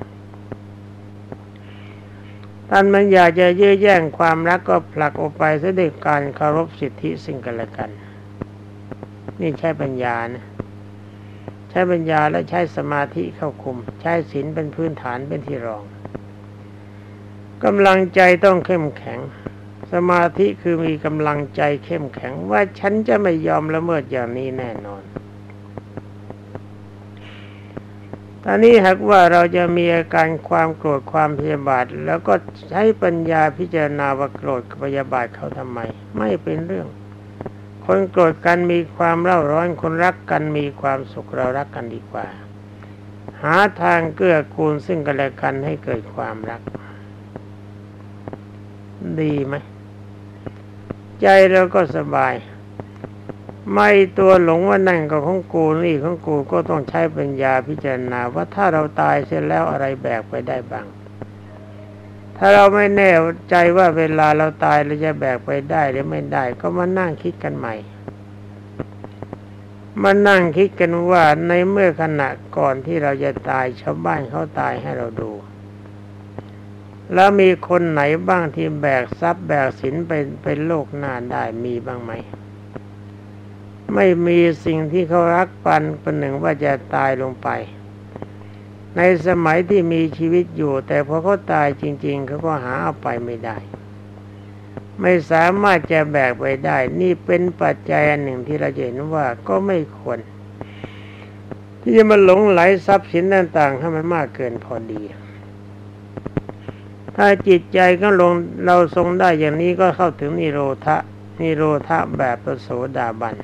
ท่านมันอยากจะยื้อแย่งความรักก็ผลักออกไปด้วยการเคารพสิทธิซึ่งกันและกันนี่ใช้ปัญญานะใช้ปัญญาและใช้สมาธิเข้าคุมใช้ศีลเป็นพื้นฐานเป็นที่รองกำลังใจต้องเข้มแข็งสมาธิคือมีกำลังใจเข้มแข็งว่าฉันจะไม่ยอมละเมิดอย่างนี้แน่นอนตอนนี้หากว่าเราจะมีอาการความโกรธความพยาบาทแล้วก็ใช้ปัญญาพิจารณาว่าโกรธกับพยาบาทเขาทำไมไม่เป็นเรื่องคนโกรธกันมีความเร่าร้อนคนรักกันมีความสุขเรารักกันดีกว่าหาทางเกื้อกูลซึ่งกันและกันให้เกิดความรักดีไหมใจเราก็สบายไม่ตัวหลงว่านั่นก็ของกูนี่ของกูก็ต้องใช้ปัญญาพิจารณาว่าถ้าเราตายเสร็จแล้วอะไรแบกไปได้บ้างถ้าเราไม่แน่ใจว่าเวลาเราตายเราจะแบกไปได้หรือไม่ได้ก็มานั่งคิดกันใหม่มานั่งคิดกันว่าในเมื่อขณะก่อนที่เราจะตายชาวบ้านเขาตายให้เราดูแล้วมีคนไหนบ้างที่แบกทรัพย์แบกสินไปเป็นโลกหน้าได้มีบ้างไหมไม่มีสิ่งที่เขารักปันประหนึ่งว่าจะตายลงไปในสมัยที่มีชีวิตอยู่แต่พอเขาตายจริงๆเขาก็หาเอาไปไม่ได้ไม่สามารถจะแบกไปได้นี่เป็นปัจจัยอันหนึ่งที่เราเห็นว่าก็ไม่ควรที่จะมาหลงไหลทรัพย์สินต่างๆให้มันมากเกินพอดีถ้าจิตใจก็ลงเราทรงได้อย่างนี้ก็เข้าถึงนิโรธะนิโรธะแบบพระโสดาบัน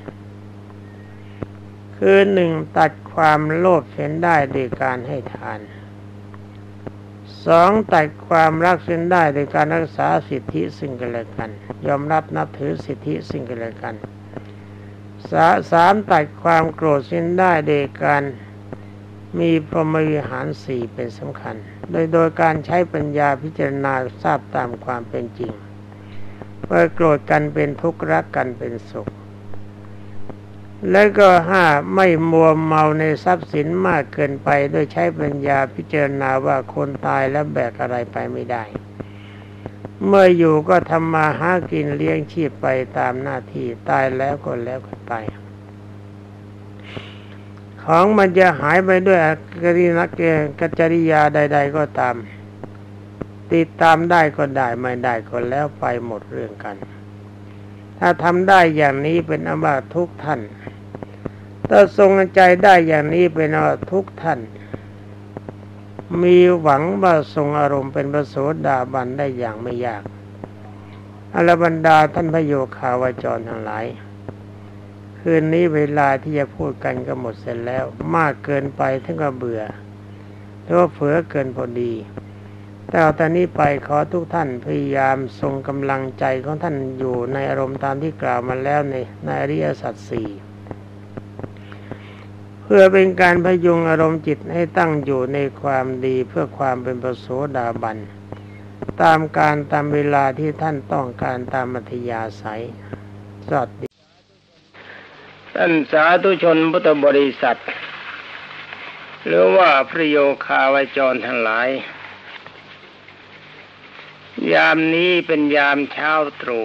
คือหนึ่งตัดความโลภเสียได้โดยการให้ทานสองตัดความรักเสียได้โดยการรักษาสิทธิซึ่งกันและกันยอมรับนับถือสิทธิซึ่งกันและกันสามตัดความโกรธเสียได้โดยการมีพรหมวิหารสี่เป็นสำคัญโดยโดยการใช้ปัญญาพิจารณาทราบตามความเป็นจริงว่าโกรธกันเป็นทุกข์รักกันเป็นสุขและก็ห้าไม่มัวเมาในทรัพย์สินมากเกินไปโดยใช้ปัญญาพิจารณาว่าคนตายแล้วแบกอะไรไปไม่ได้เมื่ออยู่ก็ทำมาหากินเลี้ยงชีพไปตามหน้าที่ตายแล้วก็แล้วกันไปของมันจะหายไปด้วยกริณเกกจริยาใดๆก็ตามติดตามได้ก็ได้ไม่ได้ก็แล้วไปหมดเรื่องกันถ้าทำได้อย่างนี้เป็นอว่าทุกท่านถ้าทรงใจได้อย่างนี้เป็นอว่าทุกท่านมีหวังว่าทรงอารมณ์เป็นพระโสดาบันได้อย่างไม่ยากอรบรรดาท่านพระโยคาวจรทั้งหลายคืนนี้เวลาที่จะพูดกันก็หมดเสร็จแล้วมากเกินไปถึงกับเบื่อหรือว่าเผลอเกินพอดีแต่ตอนนี้ไปขอทุกท่านพยายามทรงกำลังใจของท่านอยู่ในอารมณ์ตามที่กล่าวมาแล้วในในอริยสัจสี่เพื่อเป็นการพยุงอารมณ์จิตให้ตั้งอยู่ในความดีเพื่อความเป็นพระโสดาบันตามการตามเวลาที่ท่านต้องการตามอัธยาศัยสวัสดีท่านสาธุชนพุทธบริษัทหรือว่าพระโยคาวจรทั้งหลายยามนี้เป็นยามเช้าตรู่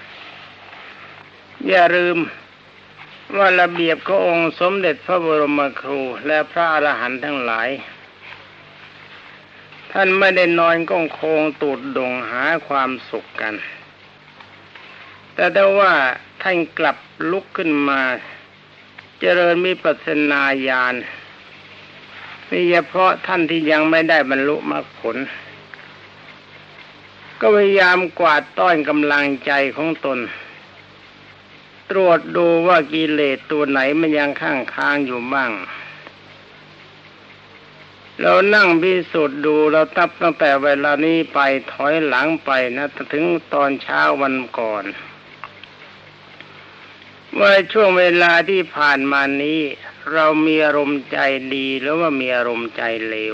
อย่าลืมว่าระเบียบขององค์สมเด็จพระบรมครูและพระอรหันต์ทั้งหลายท่านไม่ได้นอนก้องโคงตูดดงหาความสุขกันแต่แต่ว่าท่านกลับลุกขึ้นมาเจริญมีปัสนาญาณนี่เฉพาะท่านที่ยังไม่ได้บรรลุมรรคผลก็พยายามกวาดต้อนกำลังใจของตนตรวจดูว่ากิเลสตัวไหนมันยังข้างค้างอยู่บ้างเรานั่งพิสูจน์ดูเราตับตั้งแต่เวลานี้ไปถอยหลังไปนะถึงตอนเช้าวันก่อนว่าช่วงเวลาที่ผ่านมานี้เรามีอารมณ์ใจดีหรือว่ามีอารมณ์ใจเลว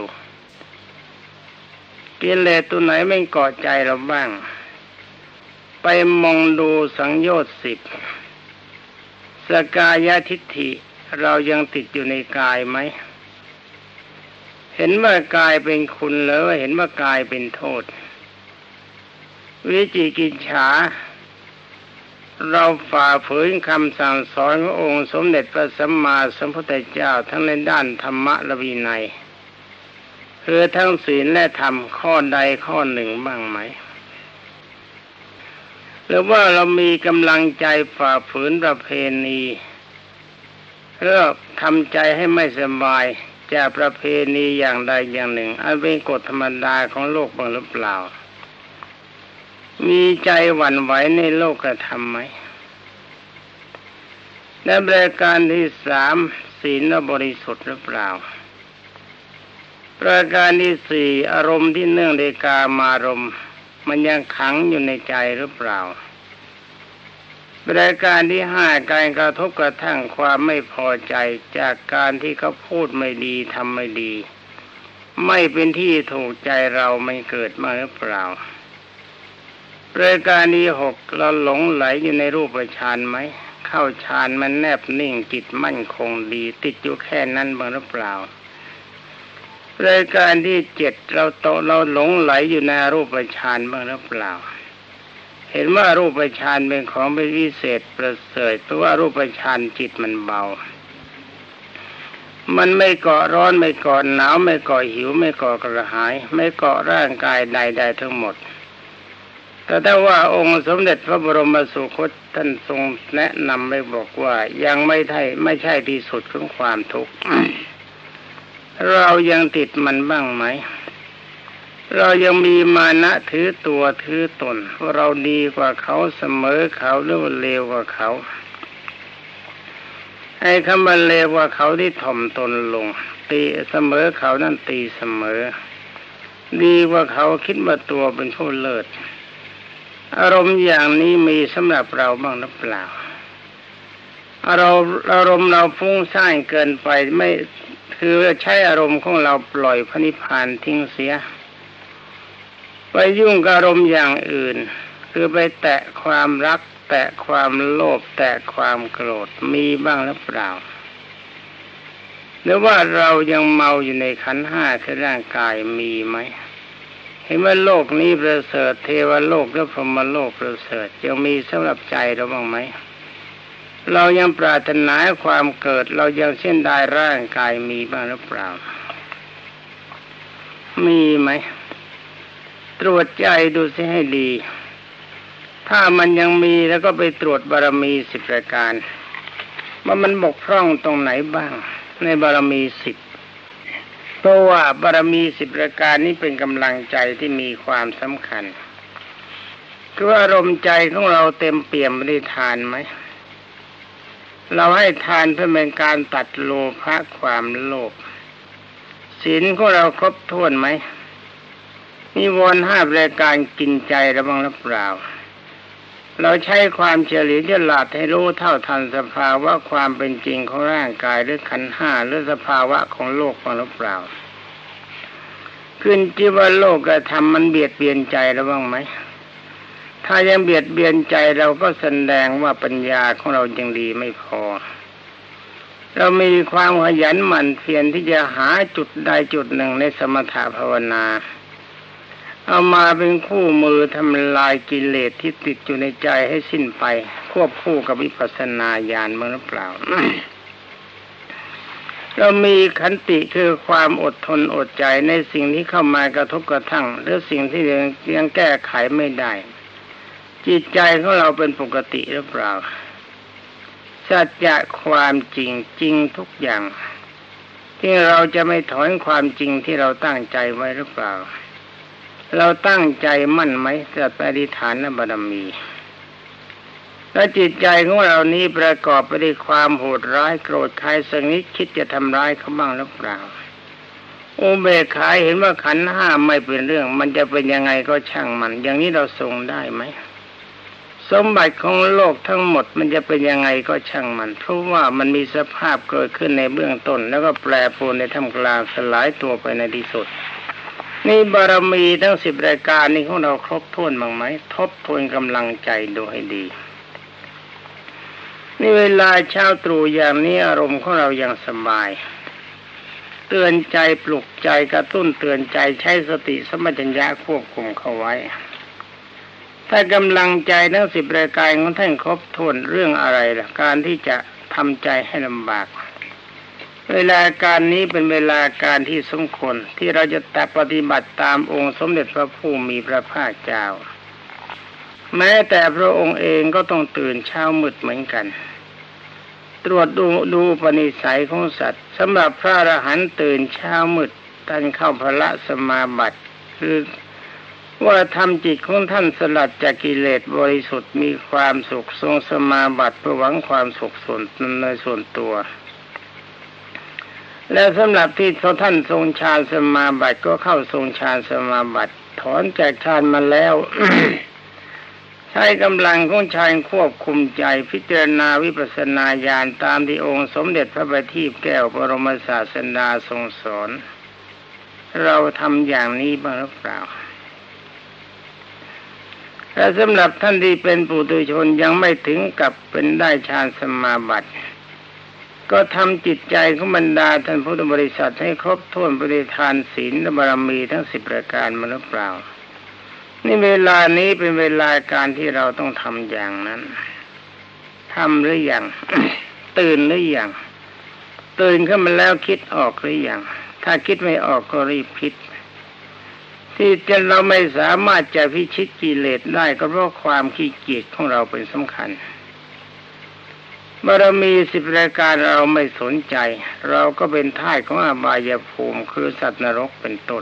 กิเลสตัวไหนไม่เกาะใจเราบ้างไปมองดูสังโยชน์สิบสกายทิฏฐิเรายังติดอยู่ในกายไหมเห็นว่ากายเป็นคุณหรือเห็นว่ากายเป็นโทษวิจิกิจฉาเราฝ่าฝืนคำสั่งสอนขององค์สมเด็จพระสัมมาสัมพุทธเจ้าทั้งในด้านธรรมะและวินัยคือทั้งศีลและธรรมข้อใดข้อหนึ่งบ้างไหมหรือว่าเรามีกำลังใจฝ่าฝืนประเพณีเพื่อทำใจให้ไม่สบายจากประเพณีอย่างใดอย่างหนึ่งอันเป็นกฎธรรมดาของโลกบ้างหรือเปล่ามีใจหวั่นไหวในโลกธรรมไหมและประการที่สามศีลบริสุทธิ์หรือเปล่าประการที่สี่อารมณ์ที่เนื่องในกามารมณ์มันยังขังอยู่ในใจหรือเปล่าประการที่ห้าการกระทบกระทั่งความไม่พอใจจากการที่เขาพูดไม่ดีทำไม่ดีไม่เป็นที่ถูกใจเราไม่เกิดมาหรือเปล่าประการที่หกเราหลงไหลอยู่ในรูปฌานไหมเข้าฌานมันแนบนิ่งจิตมั่นคงดีติดอยู่แค่นั้นบ้างหรือเปล่ารายการที่เจ็ดเราโตเราหลงไหลอยู่ในรูปฌานบ้างหรือเปล่าเห็นว่ารูปฌานเป็นของเป็นวิเศษประเสริฐเพราะว่ารูปฌานจิตมันเบามันไม่เกาะร้อนไม่เกาะหนาวไม่เกาะหิวไม่เกาะกระหายไม่เกาะร่างกายใดๆทั้งหมดแต่ถ้าว่าองค์สมเด็จพระบรมสุคตท่านทรงแนะนำไว้บอกว่ายังไม่ใช่ไม่ใช่ที่สุดของความทุกข์ เรายังติดมันบ้างไหมเรายังมีมานะถือตัวถือตนว่าเราดีกว่าเขาเสมอเขาหรือว่าเลวกว่าเขาไอ้คำว่าเลวกว่าเขาที่ถ่อมตนลงตีเสมอเขานั่นตีเสมอดีกว่าเขาคิดว่าตัวเป็นผู้เลิศอารมณ์อย่างนี้มีสำหรับเราบ้างหรือเปล่าอารมณ์อารมณ์เราฟุ้งซ่านเกินไปไม่คือใช้อารมณ์ของเราปล่อยพระนิพพานทิ้งเสียไปยุ่งกับอารมณ์อย่างอื่นคือไปแตะความรักแตะความโลภแตะความโกรธมีบ้างหรือเปล่าหรือว่าเรายังเมาอยู่ในขันธ์ห้าคือร่างกายมีไหมเห็นว่าโลกนี้ประเสริฐเทวโลกและพรหมโลกประเสริฐยังมีสำหรับใจเราบ้างไหมเรายังปรารถนาความเกิดเรายังเส้นได้ร่างกายมีบ้างหรือเปล่ามีไหมตรวจใจดูสิให้ดีถ้ามันยังมีแล้วก็ไปตรวจบารมีสิบประการว่ามันบกพร่องตรงไหนบ้างในบารมีสิบเพราะว่าบารมีสิบประการนี้เป็นกำลังใจที่มีความสำคัญคืออารมณ์ใจของเราเต็มเปี่ยมไปด้วยทานไหมเราให้ทานเพื่อเป็นการตัดโลภะความโลภศีลของเราครบถ้วนไหมนิวรณ์ห้ารายการกินใจเราบ้างหรือเปล่าเราใช้ความเฉลียวฉลาดให้รู้เท่าทันสภาวะความเป็นจริงของร่างกายหรือขันธ์ห้าหรือสภาวะของโลกบ้างหรือเปล่าขึ้นที่ว่าโลกกระทำมันเบียดเบียนใจเราบ้างไหมถ้ายังเบียดเบียนใจเราก็แสดงว่าปัญญาของเรายังดีไม่พอเรามีความขยันหมั่นเพียรที่จะหาจุดใดจุดหนึ่งในสมถะภาวนาเอามาเป็นคู่มือทำลายกิเลสที่ติดอยู่ในใจให้สิ้นไปควบคู่กับวิปัสสนาญาณมั้งหรือเปล่า เรามีขันติคือความอดทนอดใจในสิ่งที่เข้ามากระทบกระทั่งหรือสิ่งที่ยังยังแก้ไขไม่ได้จิตใจของเราเป็นปกติหรือเปล่าสัจจะความจริงจริงทุกอย่างที่เราจะไม่ถอนความจริงที่เราตั้งใจไว้หรือเปล่าเราตั้งใจมั่นไหมจะปฏิฐานบารมีและจิตใจของเรานี้ประกอบไปด้วยความโหดร้ายโกรธใครสักนิดคิดจะทำร้ายเขาบ้างหรือเปล่าอุเบกขาเห็นว่าขันธ์ห้าไม่เป็นเรื่องมันจะเป็นยังไงก็ช่างมันอย่างนี้เราทรงได้ไหมสมบัติของโลกทั้งหมดมันจะเป็นยังไงก็ช่างมันเพราะว่ามันมีสภาพเกิดขึ้นในเบื้องต้นแล้วก็แปรปรวนในท่ามกลางสลายตัวไปในที่สุดนี่บารมีทั้งสิบรายการนี้ของเราครบถ้วนบ้างไหมทบทวนกำลังใจดูให้ดีนี่เวลาเช้าตรู่อย่างนี้อารมณ์ของเรายังสบายเตือนใจปลุกใจกระตุ้นเตือนใจใช้สติสัมปชัญญะควบคุมเข้าไว้ถ้ากำลังใจทั้งสิบรายการของท่านครบถ้วนเรื่องอะไรล่ะการที่จะทำใจให้ลำบากเวลาการนี้เป็นเวลาการที่สมควรที่เราจะแต่ปฏิบัติตามองค์สมเด็จพระผู้มีพระภาคเจ้าแม้แต่พระองค์เองก็ต้องตื่นเช้ามืดเหมือนกันตรวจดูดูปณิสัยของสัตว์สำหรับพระอรหันต์ตื่นเช้ามืดท่านเข้าพละสมาบัติคือว่าทำจิตของท่านสลัดจากกิเลสบริสุทธิ์มีความสุขทรงสมาบัติเพื่อหวังความสุขส่วนในส่วนตัวและสำหรับที่ท่านทรงฌานสมาบัติก็เข้าทรงฌานสมาบัติถอนจากฌานมาแล้ว ใช้กำลังของฌานควบคุมใจพิจารณาวิปัสสนาญาณตามที่องค์สมเด็จพระบัณฑิตแก้วบรมศาสดาทรงสอนเราทำอย่างนี้บ้างหรือเปล่าแต่สำหรับท่านที่เป็นปุถุชนยังไม่ถึงกับเป็นได้ฌานสมาบัติก็ทำจิตใจของบรรดาท่านพุทธบริษัทให้ครบถ้วนปฏิทานศีลและบารมีทั้งสิบประการมาหรือเปล่านี่เวลานี้เป็นเวลาการที่เราต้องทำอย่างนั้นทำหรือยัง ตื่นหรือยังตื่นขึ้นมาแล้วคิดออกหรือยังถ้าคิดไม่ออกก็รีบคิดที่จะเราไม่สามารถจะพิชิตกิเลสได้ก็เพราะความขี้เกียจของเราเป็นสำคัญบารมีสิบรายการเราไม่สนใจเราก็เป็นทาสของอบายภูมิคือสัตว์นรกเป็นต้น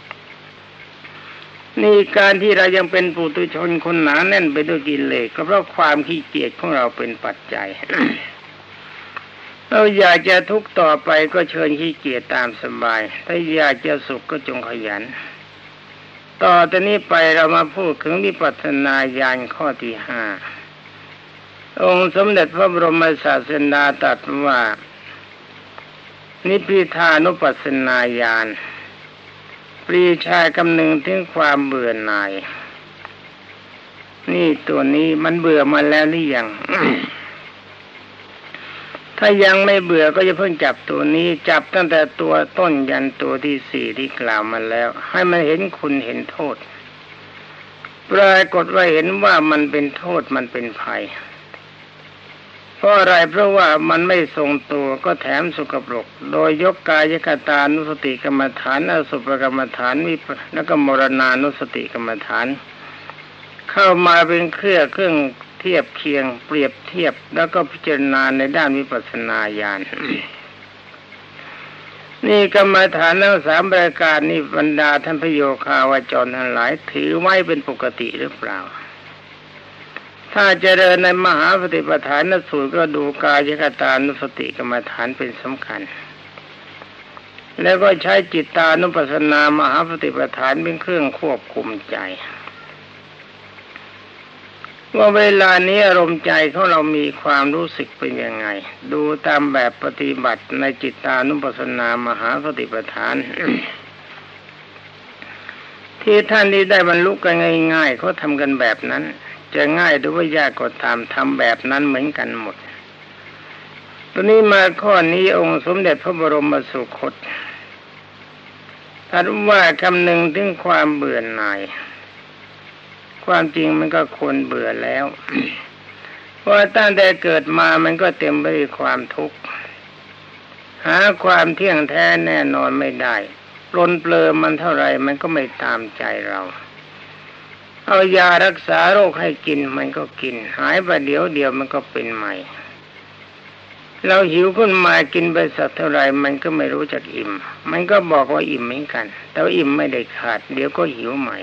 นี่การที่เรายังเป็นปุถุชนคนหนาแน่นไปด้วยกิเลสก็เพราะความขี้เกียจของเราเป็นปัจจัย เราอยากจะทุกข์ต่อไปก็เชิญขี้เกียจตามสบายถ้าอยากจะสุขก็จงขยันต่อจากนี้ไปเรามาพูดถึงวิปัสสนาญาณข้อที่ห้าองค์สมเด็จพระบรมศาสดาตรัสว่านิพพิทานุปัสสนาญาณปรีชาคำนึงถึงความเบื่อหน่ายนี่ตัวนี้มันเบื่อมาแล้วหรือยัง ถ้ายังไม่เบื่อก็จะเพิ่งจับตัวนี้จับตั้งแต่ตัวต้นยันตัวที่สี่ที่กล่าวมาแล้วให้มันเห็นคุณเห็นโทษปรากฏว่าเห็นว่ามันเป็นโทษมันเป็นภัยเพราะอะไรเพราะว่ามันไม่ทรงตัวก็แถมสกปรกโดยยกกายคตานุสติกรรมฐานอสุภกรรมฐานวิปัสสนาแล้วก็มรณานุสติกรรมฐานเข้ามาเป็นเครื่องเครื่องเทียบเคียงเปรียบเทียบแล้วก็พิจารณาในด้านวิปัสสนาญาณ นี่กรรมฐานทั้งสามประการนี้บรรดาท่านพระโยคาวจรทั้งหลายถือไว้เป็นปกติหรือเปล่าถ้าเจริญในมหาปฏิปทานสูตรก็ดูกายคตานุสติกรรมฐานเป็นสำคัญแล้วก็ใช้จิตตานุปัสสนามหาปฏิปทานเป็นเครื่องควบคุมใจว่าเวลานี้อารมณ์ใจของเรามีความรู้สึกเป็นยังไงดูตามแบบปฏิบัติในจิตตานุปัสสนามหาปฏิปทาน ที่ท่านที่ได้บรรลุกันง่ายๆเขาทำกันแบบนั้นจะง่ายหรือว่ายากก็ตามทำแบบนั้นเหมือนกันหมดตอนนี้มาข้อนี้องค์สมเด็จพระบรมสุคตท่านว่าคำหนึ่งถึงความเบื่อหน่ายความจริงมันก็ควรเบื่อแล้ว เพราะตั้งแต่เกิดมามันก็เต็มไปด้วยความทุกข์หาความเที่ยงแท้แน่นอนไม่ได้ปลนเปลือมันเท่าไรมันก็ไม่ตามใจเราเอายารักษาโรคให้กินมันก็กินหายไปเดี๋ยวเดียวมันก็เป็นใหม่เราหิวขึ้นมากินไปสักเท่าไรมันก็ไม่รู้จักอิ่มมันก็บอกว่าอิ่มเหมือนกันแต่อิ่มไม่ได้ขาดเดี๋ยวก็หิวใหม่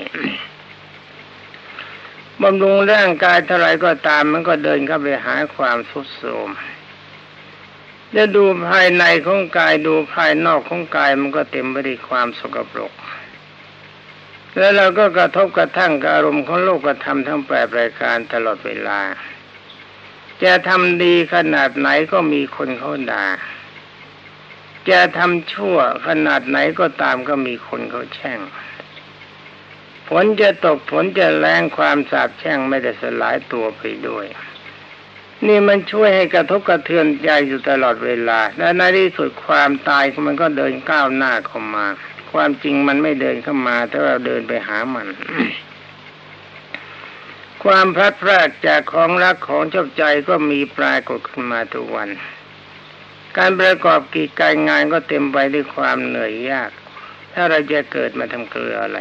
บำรุงร่างกายเท่าไรก็ตามมันก็เดินเข้าไปหาความทรุดโทรมจะดูภายในของกายดูภายนอกของกายมันก็เต็มไปด้วยความสกปรกแล้วเราก็กระทบกระทั่งกับอารมณ์ของโลกธรรมทั้งแปดรายการตลอดเวลาจะทำดีขนาดไหนก็มีคนเขาด่าจะทำชั่วขนาดไหนก็ตามก็มีคนเขาแช่งฝนจะตกฝนจะแรงความสาปแช่งไม่ได้สลายตัวไปด้วยนี่มันช่วยให้กระทบกระเทือนใจอยู่ตลอดเวลาและในที่สุดความตายมันก็เดินก้าวหน้าเข้ามาความจริงมันไม่เดินเข้ามาแต่เราเดินไปหามัน ความพลัดพรากจากของรักของชอบใจก็มีปรากฏขึ้นมาทุกวันการประกอบกิจการงานก็เต็มไปด้วยความเหนื่อยยากถ้าเราจะเกิดมาทำเกลืออะไร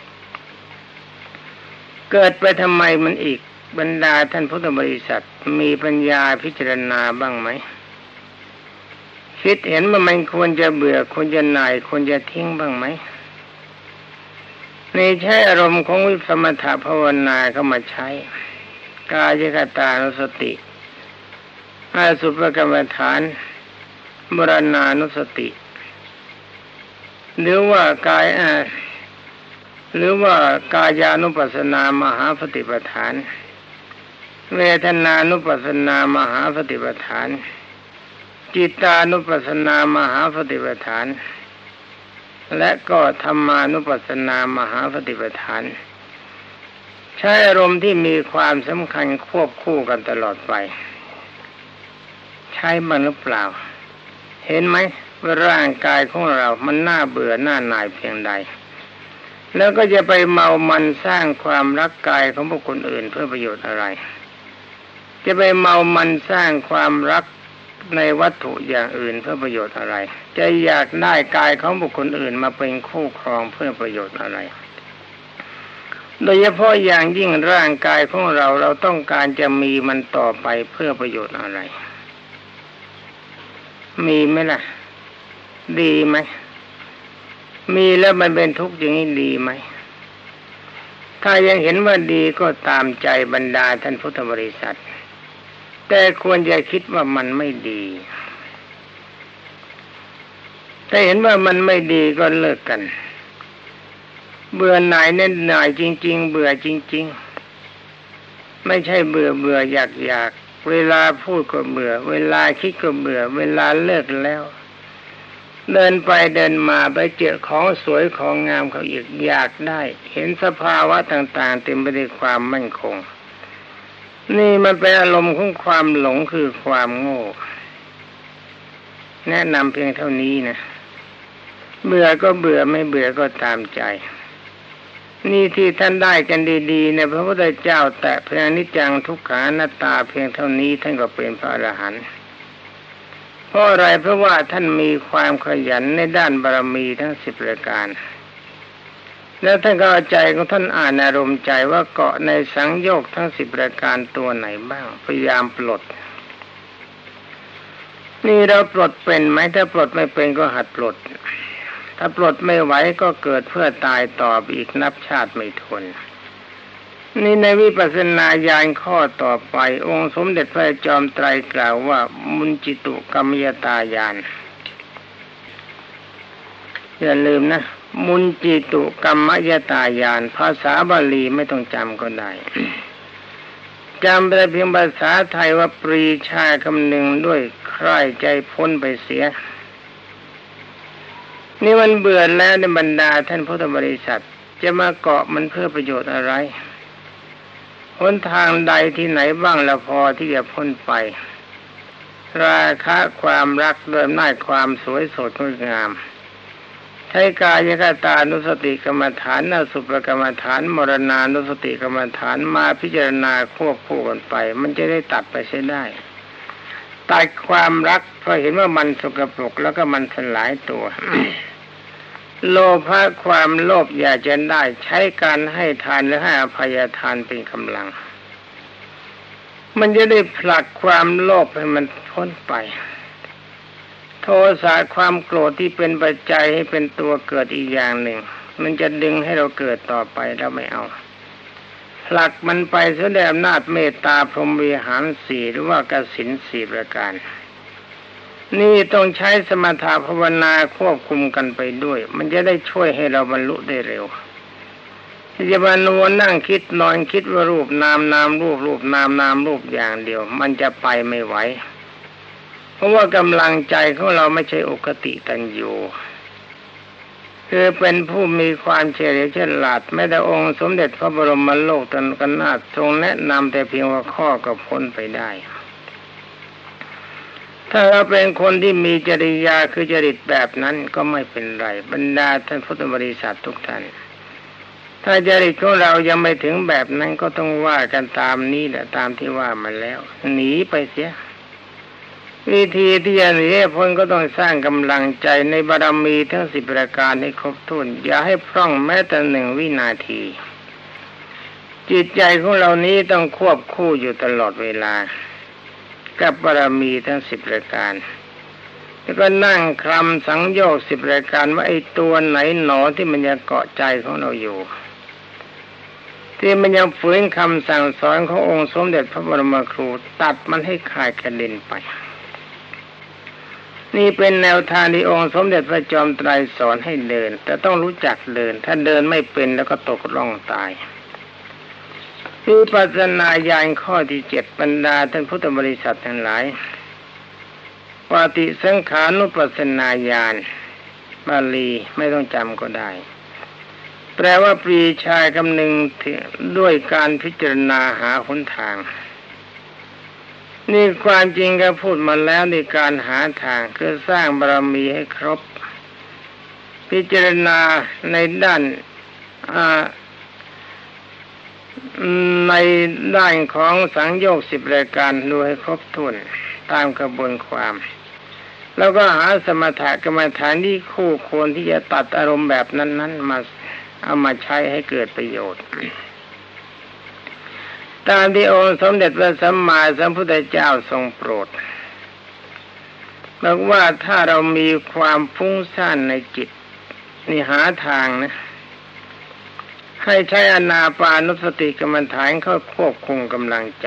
เกิดไปทำไมมันอีกบรรดาท่านพุทธบริษัทมีปัญญาพิจารณาบ้างไหมคิดเห็นว่ามันควรจะเบื่อควรจะหน่ายควรจะทิ้งบ้างไหมนี่ใช้อารมณ์ของวิสมถภาวนาเข้ามาใช้กายคตานุสติอสุภกรรมฐานมรณานุสติหรือว่ากายหรือว่ากายานุปัสสนามหาปฏิปทานเวทนานุปัสสนามหาปฏิปทานจิตานุปัสสนามหาปฏิปทานและก็ธรรมานุปัสสนามหาปฏิปทานใช้อารมณ์ที่มีความสำคัญควบคู่กันตลอดไปใช้มันหรือเปล่าเห็นไหมว่าร่างกายของเรามันน่าเบื่อน่าหน่ายเพียงใดแล้วก็จะไปเมามันสร้างความรักกายของบุคคลอื่นเพื่อประโยชน์อะไรจะไปเมามันสร้างความรักในวัตถุอย่างอื่นเพื่อประโยชน์อะไรจะอยากได้กายของบุคคลอื่นมาเป็นคู่ครองเพื่อประโยชน์อะไรโดยเฉพาะอย่างยิ่งร่างกายของเราเราต้องการจะมีมันต่อไปเพื่อประโยชน์อะไรมีไหมล่ะดีไหมมีแล้วมันเป็นทุกข์อย่างนี้ดีไหมถ้ายังเห็นว่าดีก็ตามใจบรรดาท่านพุทธบริษัทแต่ควรจะคิดว่ามันไม่ดีถ้าเห็นว่ามันไม่ดีก็เลิกกันเบื่อหน่ายเน้นหน่ายจริงๆเบื่อจริงๆไม่ใช่เบื่อเบื่ออยากอยากเวลาพูดก็เบื่อเวลาคิดก็เบื่อเวลาเลิกแล้วเดินไปเดินมาไปเจอของสวยของงามเขาอีกอยากได้เห็นสภาวะต่างๆเต็มไปด้วยความมั่นคงนี่มันเป็นอารมณ์ของความหลงคือความโง่แนะนำเพียงเท่านี้นะเบื่อก็เบื่อไม่เบื่อก็ตามใจนี่ที่ท่านได้กันดีๆเนี่ยพระพุทธเจ้าแต่เพียงนิจจังทุกขังอนัตตาเพียงเท่านี้ท่านก็เป็นพระอรหันต์เพราะอะไรเพราะว่าท่านมีความขยันในด้านบารมีทั้งสิบประการแล้วท่านก็เอาใจของท่านอ่านอารมณ์ใจว่าเกาะในสังโยชน์ทั้งสิบประการตัวไหนบ้างพยายามปลดนี่เราปลดเป็นไหมถ้าปลดไม่เป็นก็หัดปลดถ้าปลดไม่ไหวก็เกิดเพื่อตายต่ออีกนับชาติไม่ทนนี่ในวิปัสสนาญาณข้อต่อไปองค์สมเด็จพระจอมไตรกล่าวว่ามุนจิตุกัมมยตาญาณอย่าลืมนะมุนจิตุกัมมยตาญาณภาษาบาลีไม่ต้องจำก็ได้จำไปเพียงภาษาไทยว่าปรีชาคำหนึ่งด้วยใคร่ใจพ้นไปเสียนี่มันเบื่อแล้วในบรรดาท่านพุทธบริษัทจะมาเกาะมันเพื่อประโยชน์อะไรหนทางใดที่ไหนบ้างละพอที่จะพ้นไปราคะความรักเริ่มได้ความสวยสดงดงามใช้กายคตานุสติกรรมฐานอสุภกรรมฐานมรณานุสติกรรมฐานมาพิจารณาควบคู่กันไปมันจะได้ตัดไปใช้ได้ตัดความรักเพราะเห็นว่ามันสกปรกแล้วก็มันสลายตัว โลภะความโลภอยากจะได้ใช้การให้ทานหรือให้อภัยทานเป็นกำลังมันจะได้ผลักความโลภให้มันพ้นไปโทสะความโกรธที่เป็นปัจจัยให้เป็นตัวเกิดอีกอย่างหนึ่งมันจะดึงให้เราเกิดต่อไปเราไม่เอาผลักมันไปแสดงอำนาจเมตตาพรหมวิหารสี่หรือว่ากสิณสี่ประการนี่ต้องใช้สมถะภาวนาควบคุมกันไปด้วยมันจะได้ช่วยให้เราบรรลุได้เร็วที่จะมานัวนั่งคิดนอนคิดว่ารูปนามนามรูปรูปนามนามรูปอย่างเดียวมันจะไปไม่ไหวเพราะว่ากำลังใจของเราไม่ใช่อุคติตัญญูคือเป็นผู้มีความเฉลียวฉลาดแม้แต่องค์สมเด็จพระบรมโลกตนกนาถทรงแนะนำแต่เพียงว่าข้อก็พ้นไปได้ถ้าเราเป็นคนที่มีจริยาคือจริตแบบนั้นก็ไม่เป็นไรบรรดาท่านพุทธบริษัททุกท่านถ้าจริตของเรายังไม่ถึงแบบนั้นก็ต้องว่ากันตามนี้แหละตามที่ว่ามาแล้วหนีไปเสียวิธีที่จะหนีพ้นก็ต้องสร้างกำลังใจในบารมีทั้งสิบประการให้ครบถ้วนอย่าให้พร่องแม้แต่หนึ่งวินาทีจิตใจของเรานี้ต้องควบคู่อยู่ตลอดเวลากับบารมีทั้งสิบประการแล้วก็นั่งคลำสังโยชน์สิบประการว่าไอ้ตัวไหนหนอที่มันยังเกาะใจของเราอยู่ที่มันยังฝืนคำสั่งสอนขององค์สมเด็จพระบรมครูตัดมันให้ขาดกระเด็นไปนี่เป็นแนวทางที่องค์สมเด็จพระจอมไตรสอนให้เดินแต่ต้องรู้จักเดินถ้าเดินไม่เป็นแล้วก็ตกร่องตายวิปัสสนาญาณข้อที่เจ็ดบรรดาท่านพุทธบริษัททั้งหลายปฏิสังขานุปัสสนาญาณบาลีไม่ต้องจำก็ได้แปลว่าปรีชาคำนึงด้วยการพิจารณาหาหนทางนี่ความจริงก็พูดมาแล้วในการหาทางคือสร้างบารมีให้ครบพิจารณาในด้านในด้านของสังโยชน์สิบรายการดูให้ครบถ้วนตามกระบวนความแล้วก็หาสมถะกรรมฐานที่คู่ควรที่จะตัดอารมณ์แบบนั้นๆมาเอามาใช้ให้เกิดประโยชน์ตามที่องค์สมเด็จพระสัมมาสัมพุทธเจ้าทรงโปรดบอกว่าถ้าเรามีความฟุ้งซ่านในจิตนี่หาทางนะให้ใช้อานาปานุสติกรรมฐานเข้าควบคุมกำลังใจ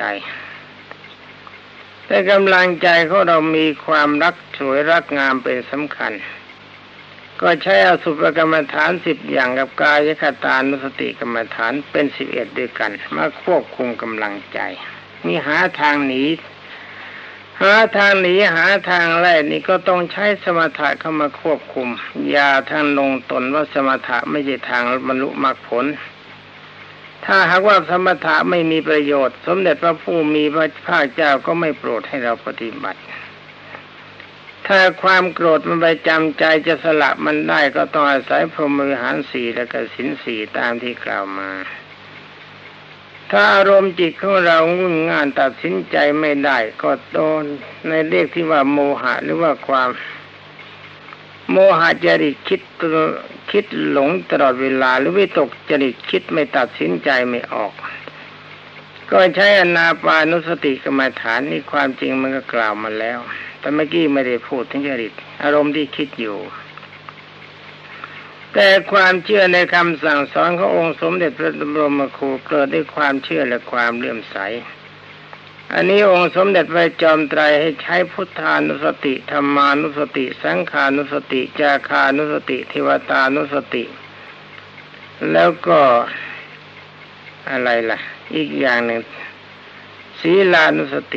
แต่กำลังใจของเรามีความรักสวยรักงามเป็นสำคัญก็ใช้อสุภกรรมฐานสิบอย่างกับกายคตานุสติกรรมฐานเป็นสิบเอ็ดด้วยกันมาควบคุมกำลังใจนี่หาทางหนีหาทางหนีหาทางแรกนี่ก็ต้องใช้สมถะเข้ามาควบคุมอย่าทางลงตนว่าสมถะไม่ใช่ทางบรรลุมรรคผลถ้าหากว่าสมถะไม่มีประโยชน์สมเด็จพระผู้มีพระภาคเจ้าก็ไม่โปรดให้เราปฏิบัติถ้าความโกรธมันไปจำใจจะสละมันได้ก็ต้องอาศัยพรหมวิหารสี่และก็ศีลสี่ตามที่กล่าวมาถ้าอารมณ์จิตของเรางุ่นง่านตัดสินใจไม่ได้ก็โดนในเรียกที่ว่าโมหะหรือว่าความโมหะจริตคิดคิดหลงตลอดเวลาหรือวิตกจริตคิดไม่ตัดสินใจไม่ออกก็ใช้อานาปานุสติกรรมฐานนี่ความจริงมันก็กล่าวมาแล้วแต่เมื่อกี้ไม่ได้พูดถึงจริตอารมณ์ที่คิดอยู่แต่ความเชื่อในคำสั่งสอนขององค์สมเด็จพระบรมครูเกิดด้วยความเชื่อและความเลื่อมใสอันนี้องค์สมเด็จพระจอมไตรให้ใช้พุทธานุสติธรรมานุสติสังขานุสติจาคานุสติเทวตานุสติแล้วก็อะไรล่ะอีกอย่างหนึ่งศีลานุสติ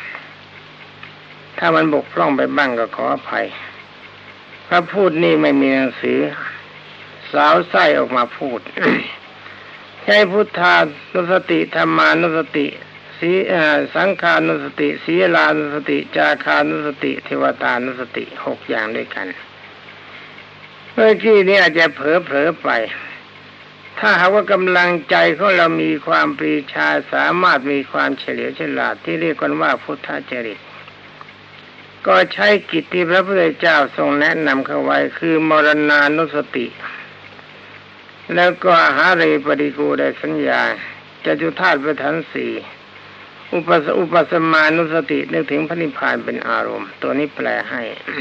ถ้ามันบกพร่องไปบ้างก็ขออภัยพระพูดนี่ไม่มีหนังสือสาวไส้ออกมาพูด ใช้พุทธานุสติธรรมานุสติสีสังขานุสติศีลานุสติจาคานุสติเทวตานุสติหกอย่างด้วยกันเมื่อกี้นี้อาจจะเผลอเผลอไปถ้าหากว่ากำลังใจของเรามีความปรีชาสามารถมีความเฉลียวฉลาดที่เรียกกันว่าพุทธจริตก็ใช้กิจที่พระพุทธเจ้าทรงแนะนำเข้าไว้คือมรณานุสติแล้วก็หาเรปริกูได้สัญญาจตุธาตุประธานสี่อุปสอุปสมานุสตินึกถึงพระนิพพานเป็นอารมณ์ตัวนี้แปลให้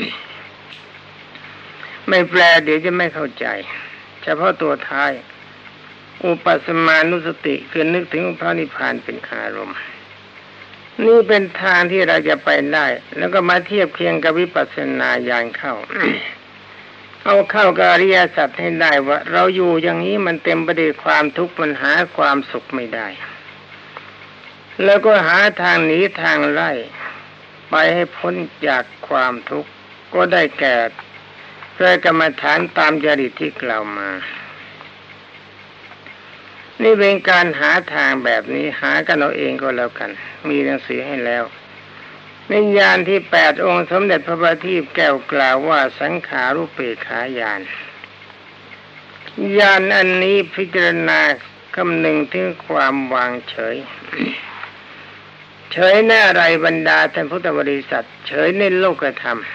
ไม่แปลเดี๋ยวจะไม่เข้าใจเฉพาะตัวท้ายอุปสมานุสติคือนึกถึงพระนิพพานเป็นอารมณ์นี่เป็นทางที่เราจะไปได้แล้วก็มาเทียบเคียงกับวิปัสสนาญาณเข้า เอาเข้ากับอริยสัจให้ได้ว่าเราอยู่อย่างนี้มันเต็มไปด้วยความทุกข์มันหาความสุขไม่ได้แล้วก็หาทางหนีทางไล่ไปให้พ้นจากความทุกข์ก็ได้แก่พระกรรมฐานตามจริตที่กล่าวมานี่เป็นการหาทางแบบนี้หากันเอาเองก็แล้วกันมีหนังสือให้แล้วในญาณที่แปดองค์สมเด็จพระบัณฑิตแก้วกล่าวว่าสังขารุปเปกขาญาณญาณอันนี้พิจารณาคำนึงถึงความวางเฉย เฉยในอะไรบรรดาท่านพุทธบริษัทเฉยในโลกธรรม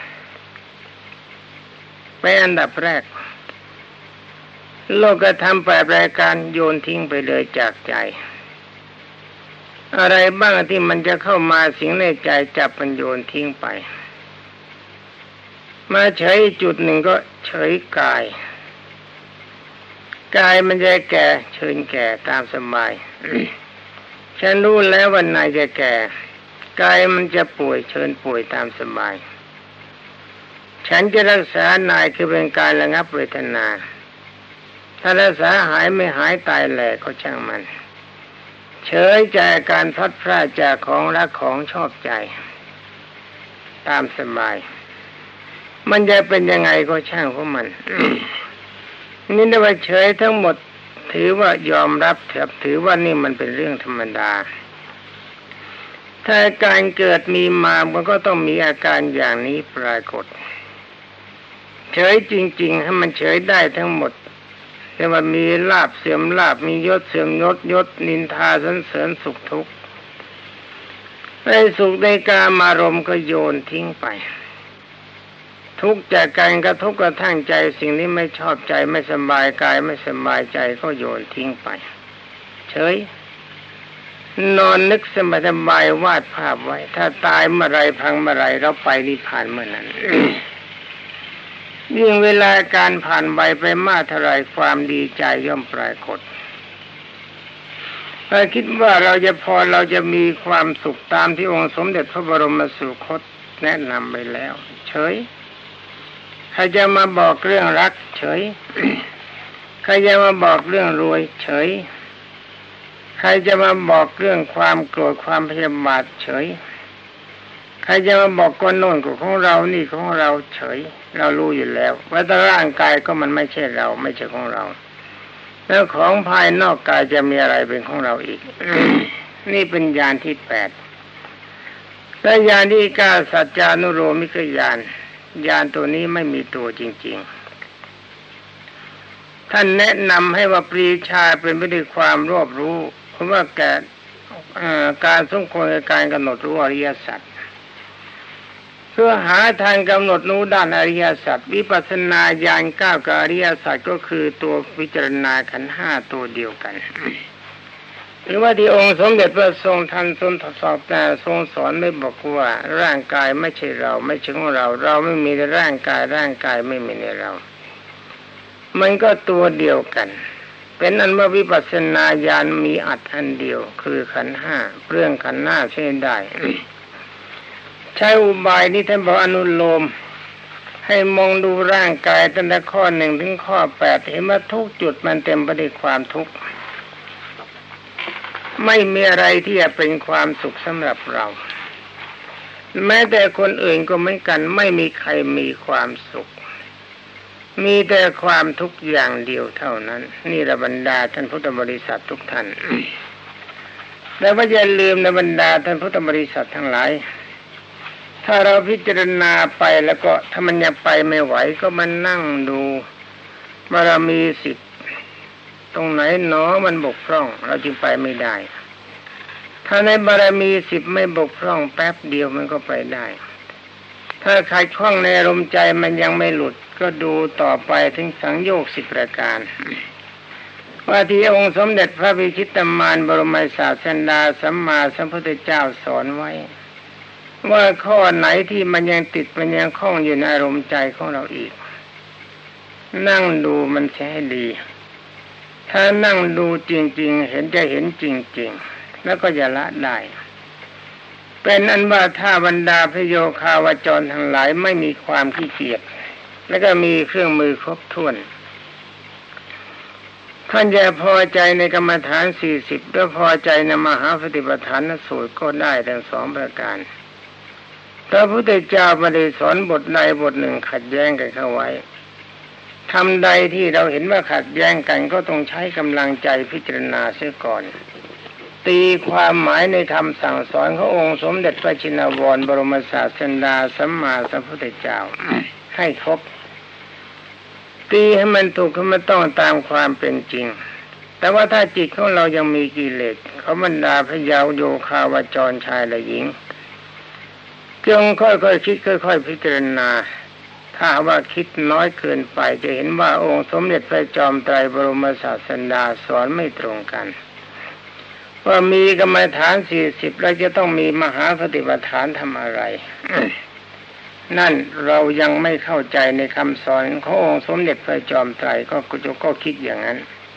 เป็นอันดับแรกโลกธรรมแปดรายการโยนทิ้งไปเลยจากใจอะไรบ้างที่มันจะเข้ามาสิงในใจจับมันโยนทิ้งไปมาเฉยจุดหนึ่งก็เฉยกายกายมันจะแก่เชิญแก่ตามสบาย ฉันรู้แล้ววันไหนจะแก่กายมันจะป่วยเชิญป่วยตามสบายฉันจะรักษานายคือเป็นการระงับเวทนาถ้ารักษาหายไม่หายตายแหลกก็ช่างมันเฉยใจการพลัดพรากจากของรักของชอบใจตามสบายมันจะเป็นยังไงก็ช่างของมัน นี่ได้ว่าเฉยทั้งหมดถือว่ายอมรับถือว่านี่มันเป็นเรื่องธรรมดาถ้าการเกิดมีมามันก็ต้องมีอาการอย่างนี้ปรากฏเฉยจริงๆให้มันเฉยได้ทั้งหมดแต่ว่ามีลาภเสื่อมลาภมียศเสื่อมยศยศนินทาสรรเสริญสุขทุกข์ในสุขในกามารมณ์ก็โยนทิ้งไปทุกข์จากการกระทบกระทั่งใจสิ่งนี้ไม่ชอบใจไม่สบายกายไม่สบายใจก็โยนทิ้งไปเฉยนอนนึกสบายสบายวาดภาพไว้ถ้าตายเมื่อไรพังเมื่อไรเราไปนิพพานเมื่อนั้น ยิ่งเวลาการผ่านไปไปมากเท่าไรความดีใจย่อมปรากฏถ้าคิดว่าเราจะพอเราจะมีความสุขตามที่องค์สมเด็จพระบรมสุคตแนะนำไปแล้วเฉยใครจะมาบอกเรื่องรักเฉย ใครจะมาบอกเรื่องรวยเฉยใครจะมาบอกเรื่องความโกรธความพยาบาทเฉยใครจะมาบอกก้นโน่นกับของเรานี่ของเราเฉยเรารู้อยู่แล้วว่าแต่ร่างกายก็มันไม่ใช่เราไม่ใช่ของเราแล้วของภายนอกกายจะมีอะไรเป็นของเราอีก นี่เป็นญาณที่แปดและญาณที่เก้าสัจจานุโลมิกญาณญาณตัวนี้ไม่มีตัวจริงๆท่านแนะนำให้ว่าปรีชาเป็นไปด้วยความรอบรู้เพราะว่าแก่การสมควรในการกำหนดรู้อริยสัจเพื่อหาทางกำหนดรู้ด้านอริยสัจวิปัสสนาญาณเก้ากับอริยสัจก็คือตัวพิจารณาขันธ์ห้าตัวเดียวกันหรือว่าที่องค์สมเด็จพระทรงทันทรงทดสอบแต่ทรงสอนไม่บอกว่าร่างกายไม่ใช่เราไม่ใช่ของเราเราไม่มีในร่างกายร่างกายไม่มีในเรามันก็ตัวเดียวกันเป็นอันว่าวิปัสสนาญาณมีอัตอันเดียวคือขันธ์ห้าเรื่องขันธ์ห้าใช้ได้ ใช้อุบายนี้ท่านบอกอนุโลมให้มองดูร่างกายตั้งแต่ข้อหนึ่งถึงข้อแปดเห็นว่าทุกจุดมันเต็มไปด้วยความทุกข์ไม่มีอะไรที่จะเป็นความสุขสำหรับเราแม้แต่คนอื่นก็เหมือนกันไม่มีใครมีความสุขมีแต่ความทุกข์อย่างเดียวเท่านั้นนี่ละบรรดาท่านพุทธบริษัททุกท่าน และว่าอย่าลืมนะบรรดาท่านพุทธบริษัททั้งหลายถ้าเราพิจารณาไปแล้วก็ถ้ามันยังไปไม่ไหวก็มานั่งดูบารมีสิบตรงไหนหนอมันบกพร่องเราจึงไปไม่ได้ถ้าในบารมีสิบไม่บกพร่องแป๊บเดียวมันก็ไปได้ถ้าใครคล้องในอารมณ์ใจมันยังไม่หลุดก็ดูต่อไปถึงสังโยคสิบประการว่าที่องค์สมเด็จพระวิชิตมารบรมศาสดาสัมมาสัมพุทธเจ้าสอนไว้ว่าข้อไหนที่มันยังติดมันยังคล้องอยู่ในอารมณ์ใจของเราอีกนั่งดูมันใช้ดีถ้านั่งดูจริงๆเห็นจะเห็นจริงๆแล้วก็จะละได้เป็นอันว่าถ้าบรรดาพระโยคาวจรทั้งหลายไม่มีความขี้เกียจแล้วก็มีเครื่องมือครบถ้วนท่านจะพอใจในกรรมฐานสี่สิบและพอใจในมหาปฏิปทานสูตรก็ได้ทั้งสองประการพระพุทธเจ้าไม่ได้สอนบทใดบทหนึ่งขัดแย้งกันเข้าไว้ทำใดที่เราเห็นว่าขัดแย้งกันก็ต้องใช้กำลังใจพิจารณาเสียก่อนตีความหมายในคำสั่งสอนขององค์สมเด็จพระชินวรบรมศาสดาสัมมาสัมพุทธเจ้า ให้ครบตีให้มันถูกให้มันต้องตามความเป็นจริงแต่ว่าถ้าจิตของเรายังมีกิเลสเขาบรรดาพระยาวโยคาวจรชายและหญิงจงค่อยๆคิดค่อยๆพิจารณาถ้าว่าคิดน้อยเกินไปจะเห็นว่าองค์สมเด็จพระจอมไตรบรมศาสดาสอนไม่ตรงกันว่ามีกรรมฐานสี่สิบแล้วจะต้องมีมหาปฏิปทานทำอะไร นั่นเรายังไม่เข้าใจในคำสอนขององค์สมเด็จพระจอมไตรก็จะก็คิดอย่างนั้น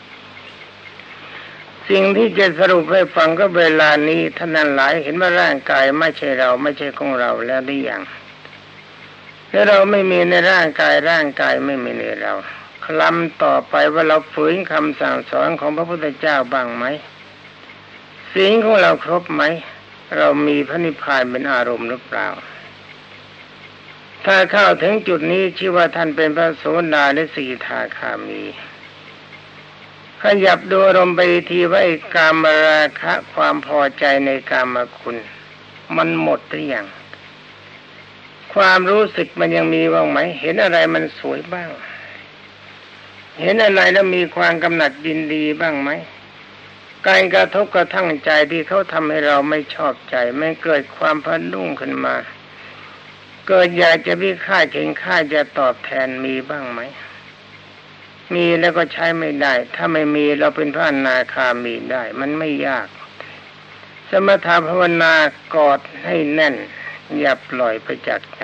สิ่งที่จะสรุปให้ฟังก็เวลานี้ท่านนั้นหลายเห็นว่าร่างกายไม่ใช่เราไม่ใช่ของเราแล้วหรือยังถ้าเราไม่มีในร่างกายร่างกายไม่มีในเราคลำต่อไปว่าเราฝืนคำสั่งสอนของพระพุทธเจ้าบ้างไหมศีลของเราครบไหมเรามีพระนิพพานเป็นอารมณ์หรือเปล่าถ้าเข้าถึงจุดนี้ชื่อว่าท่านเป็นพระโสดาและสกิทาคามีคขยับดูอารมณ์ไปทีว่าไอ้กามราคะความพอใจในกามคุณมันหมดหรือยังความรู้สึกมันยังมีบ้างไหมเห็นอะไรมันสวยบ้างเห็นอะไรแล้วมีความกำหนัดยินดีบ้างไหมการกระทบกระทั่งใจที่เขาทำให้เราไม่ชอบใจไม่เกิดความพันรุ่งขึ้นมาเกิดอยากจะพิฆาตเข่งฆ่าจะตอบแทนมีบ้างไหมมีแล้วก็ใช้ไม่ได้ถ้าไม่มีเราเป็นพระอนาคามีได้มันไม่ยากสมถะภาวนากอดให้แน่นอย่าปล่อยไปจากใจ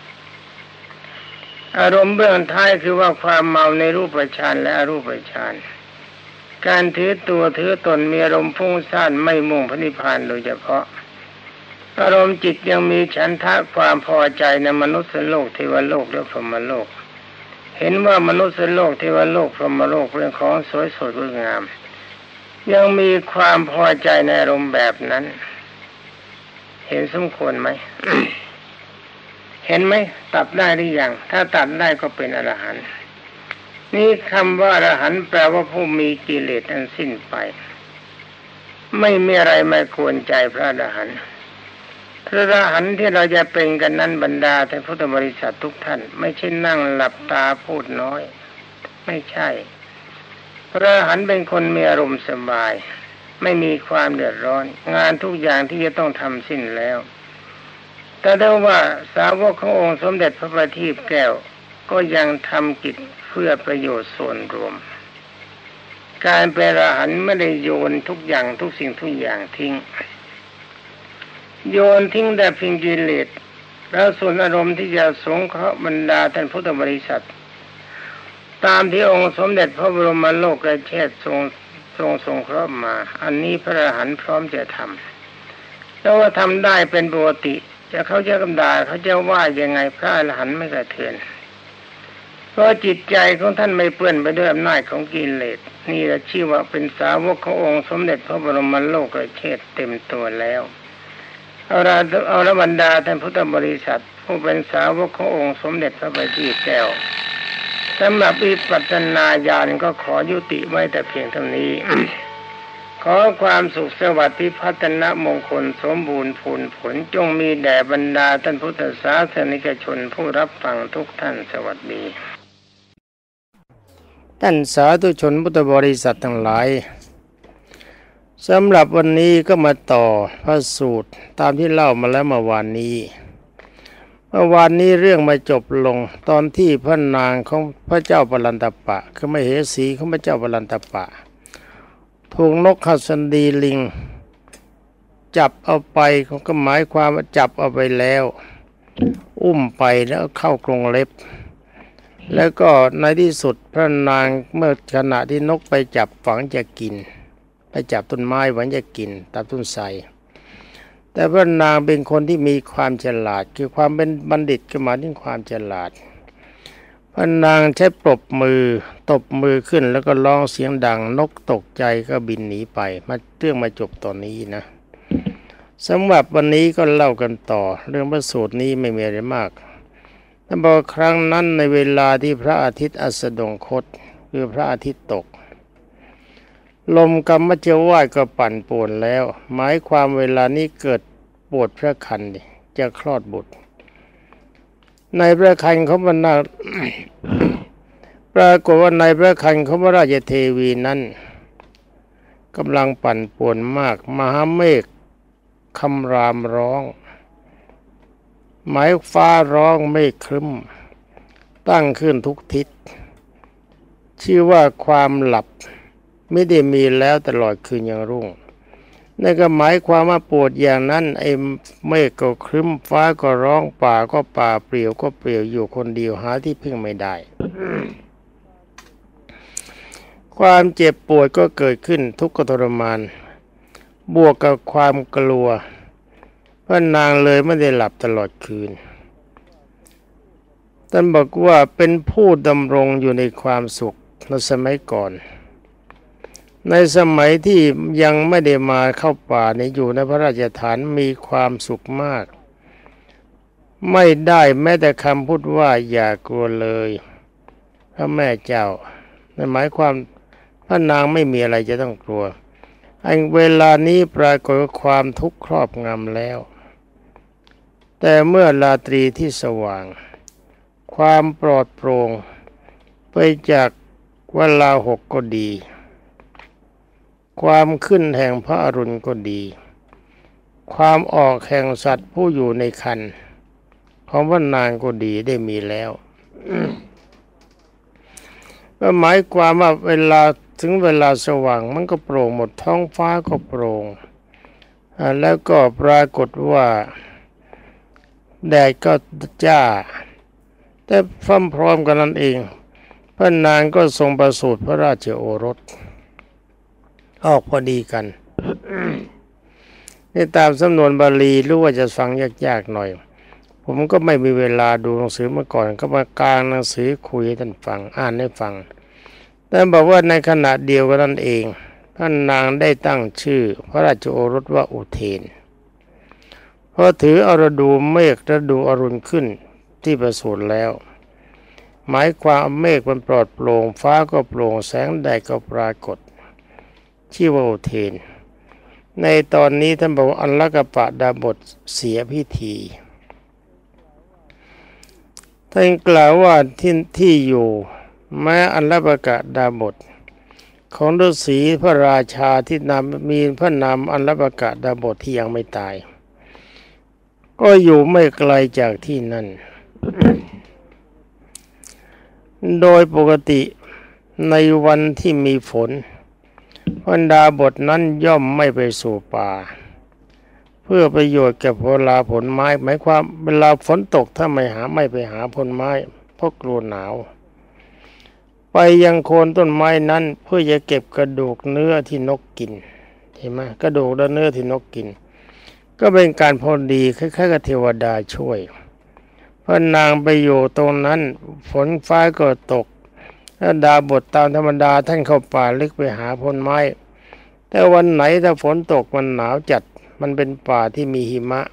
อารมณ์เบื้องท้ายคือว่าความเมาในรูปฌานและอรูปฌานการถือตัวถือตนมีอารมณ์ฟุ้งซ่านไม่มุ่งพระนิพพานโดยเฉพาะอารมณ์จิตยังมีฉันทะความพอใจในมนุษย์โลกเทวโลกและพรหมโลกเห็นว่ามนุษย์โลกเทวโลกพรหมโลกเป็นของสวยสดงดงามยังมีความพอใจในอารมณ์แบบนั้นเห็นสมควรไหม เห็นไหมตัดได้หรือยังถ้าตัดได้ก็เป็นอรหันต์นี่คำว่าอรหันต์แปลว่าผู้มีกิเลสอันสิ้นไปไม่มีอะไรไม่ควรใจพระอรหันต์พระอรหันต์ที่เราจะเป็นกันนั้นบรรดาท่านพุทธบริษัททุกท่านไม่ใช่นั่งหลับตาพูดน้อยไม่ใช่พระอรหันต์เป็นคนมีอารมณ์สบายไม่มีความเดือดร้อนงานทุกอย่างที่จะต้องทำสิ้นแล้วแต่ถ้าว่าสาวกขององค์สมเด็จพระบัณฑิตแก้วก็ยังทำกิจเพื่อประโยชน์ส่วนรวมการเป็นอรหันต์ไม่ได้โยนทุกอย่างทุกสิ่งทุกอย่างทิ้งโยนทิ้งแต่เพียงกิเลสแล้วส่วนอารมณ์ที่จะสงเคราะห์บรรดาท่านพุทธบริษัทตามที่องค์สมเด็จพระบรมโลกเชษฐ์ทรงทรงสงเคราะห์มาอันนี้พระอรหันต์พร้อมจะทำแล้วว่าทำได้เป็นปกติจะเขาจะกำดาเขาจะว่ายังไงพระอรหันต์ไม่กระเทือนเพราะจิตใจของท่านไม่เปื้อนไปด้วยอำนาจของกิเลสนี่เราชื่อว่าเป็นสาวกขององค์สมเด็จพระบรมโลกเชษฐ์เต็มตัวแล้วเอาละเอาละบรรดาท่านพุทธบริษัทผู้เป็นสาวกขององค์สมเด็จพระบัณฑิตแก้วสำหรับวิปัสสนาญาณก็ขอยุติไว้แต่เพียงเท่านี้ ขอความสุขสวัสดิ์พิพัฒนมงคลสมบูรณ์ผลผลจงมีแด่บรรดาท่านพุทธศาสนิกชนผู้รับฟังทุกท่านสวัสดีท่านสาธุชนพุทธบริษัททั้งหลายสำหรับวันนี้ก็มาต่อพระสูตรตามที่เล่ามาแล้วเมื่อวานนี้เมื่อวานนี้เรื่องมาจบลงตอนที่พระนางของพระเจ้าปลันตปะคือมเหสีของพระเจ้าปลันตปะถูกนกหัสดีลิงจับเอาไปเขาก็หมายความว่าจับเอาไปแล้วอุ้มไปแล้วเข้ากรงเล็บแล้วก็ในที่สุดพระนางเมื่อขณะที่นกไปจับฝังจะกินไปจับต้นไม้หวังจะกินตามต้นไทรแต่พระนางเป็นคนที่มีความฉลาดคือความเป็นบัณฑิตก็หมายถึงความฉลาดพระนางใช้ปรบมือตบมือขึ้นแล้วก็ร้องเสียงดังนกตกใจก็บินหนีไปมาเรื่องมาจบตอนนี้นะสำหรับวันนี้ก็เล่ากันต่อเรื่องพระสูตรนี้ไม่มีอะไรมากแต่บอกครั้งนั้นในเวลาที่พระอาทิตย์อัสดงคตคือพระอาทิตย์ตกลมกัมมัจจวาสก็ปั่นป่วนแล้วหมายความเวลานี้เกิดปวดพระครรภ์จะคลอดบุตรในพระครรภ์ของพระนา ปรากฏว่าในพระครรภ์ของพระราชเทวีนั้นกำลังปั่นป่วนมากมหาเมฆคำรามร้องหมายฟ้าร้องเมฆครึ้มตั้งขึ้นทุกทิศชื่อว่าความหลับไม่ได้มีแล้วตลอดคืนยังรุ่งนั่นก็หมายความว่าปวดอย่างนั้นไอ้เมฆก็ครึ้มฟ้าก็ร้องป่าก็ป่าเปลี่ยวก็เปลี่ยวอยู่คนเดียวหาที่พึ่งไม่ได้ ความเจ็บปวดก็เกิดขึ้นทุกข์ทรมานบวกกับความกลัวพระนางเลยไม่ได้หลับตลอดคืนท่านบอกว่าเป็นผู้ดำรงอยู่ในความสุขในสมัยก่อนในสมัยที่ยังไม่ได้มาเข้าป่าในอยู่ในพระราชฐานมีความสุขมากไม่ได้แม้แต่คำพูดว่าอย่ากลัวเลยพระแม่เจ้าในหมายความพระนางไม่มีอะไรจะต้องกลัวไอ้เวลานี้ปรากฏความทุกข์ครอบงำแล้วแต่เมื่อราตรีที่สว่างความปลอดโปร่งไปจากเวลาหกก็ดีความขึ้นแห่งพระอรุณก็ดีความออกแห่งสัตว์ผู้อยู่ในครรภ์ของพระนางก็ดีได้มีแล้ว ก็หมายความว่าเวลาถึงเวลาสว่างมันก็โปร่งหมดท้องฟ้าก็โปร่งแล้วก็ปรากฏว่าแดดก็จ้าแต่พร้อมๆกันนั้นเองพระนางก็ทรงประสูติพระราชโอรสออกพอดีกัน นี่ตามสำนวนบาลีรู้ว่าจะฟังยากๆหน่อยผมก็ไม่มีเวลาดูหนังสือมาก่อนก็มากางหนังสือคุยให้ท่านฟังอ่านให้ฟังแต่บอกว่าในขณะเดียวกันนั่นเองพระนางได้ตั้งชื่อพระราชโอรสว่าอุเทนเพราะถือเอาฤดูเมฆฤดูอรุณขึ้นที่ประสูติแล้วหมายความเมฆมันปลอดโปร่งฟ้าก็โปร่งแสงแดดก็ปรากฏชื่อว่าอุเทนในตอนนี้ท่านบอกอัลลกปะดาบทเสียพิธีท่านกล่าวว่าที่ที่อยู่แม้อัลลกะดาบทของฤาษีพระราชาที่นามมีพระนามอัลลกะดาบทที่ยังไม่ตายก็อยู่ไม่ไกลจากที่นั่น โดยปกติในวันที่มีฝนพระดาบทนั้นย่อมไม่ไปสู่ป่าเพื่อประโยชน์แก่ผลาผลไม้หมายความเวลาฝนตกถ้าไม่หาไม่ไปหาผลไม้เพราะกลัวหนาวไปยังโคนต้นไม้นั้นเพื่อจะเก็บกระดูกเนื้อที่นกกินเห็นไหมกระดูกและเนื้อที่นกกินก็เป็นการพอดีคล้ายๆกับเทวดาช่วยพระนางไปอยู่ตรงนั้นฝนฟ้าก็ตกถ้าดาบทตามธรรมดาท่านเข้าป่าลึกไปหาผลไม้แต่วันไหนถ้าฝนตกมันหนาวจัดมันเป็นป่าที่มีหิมะ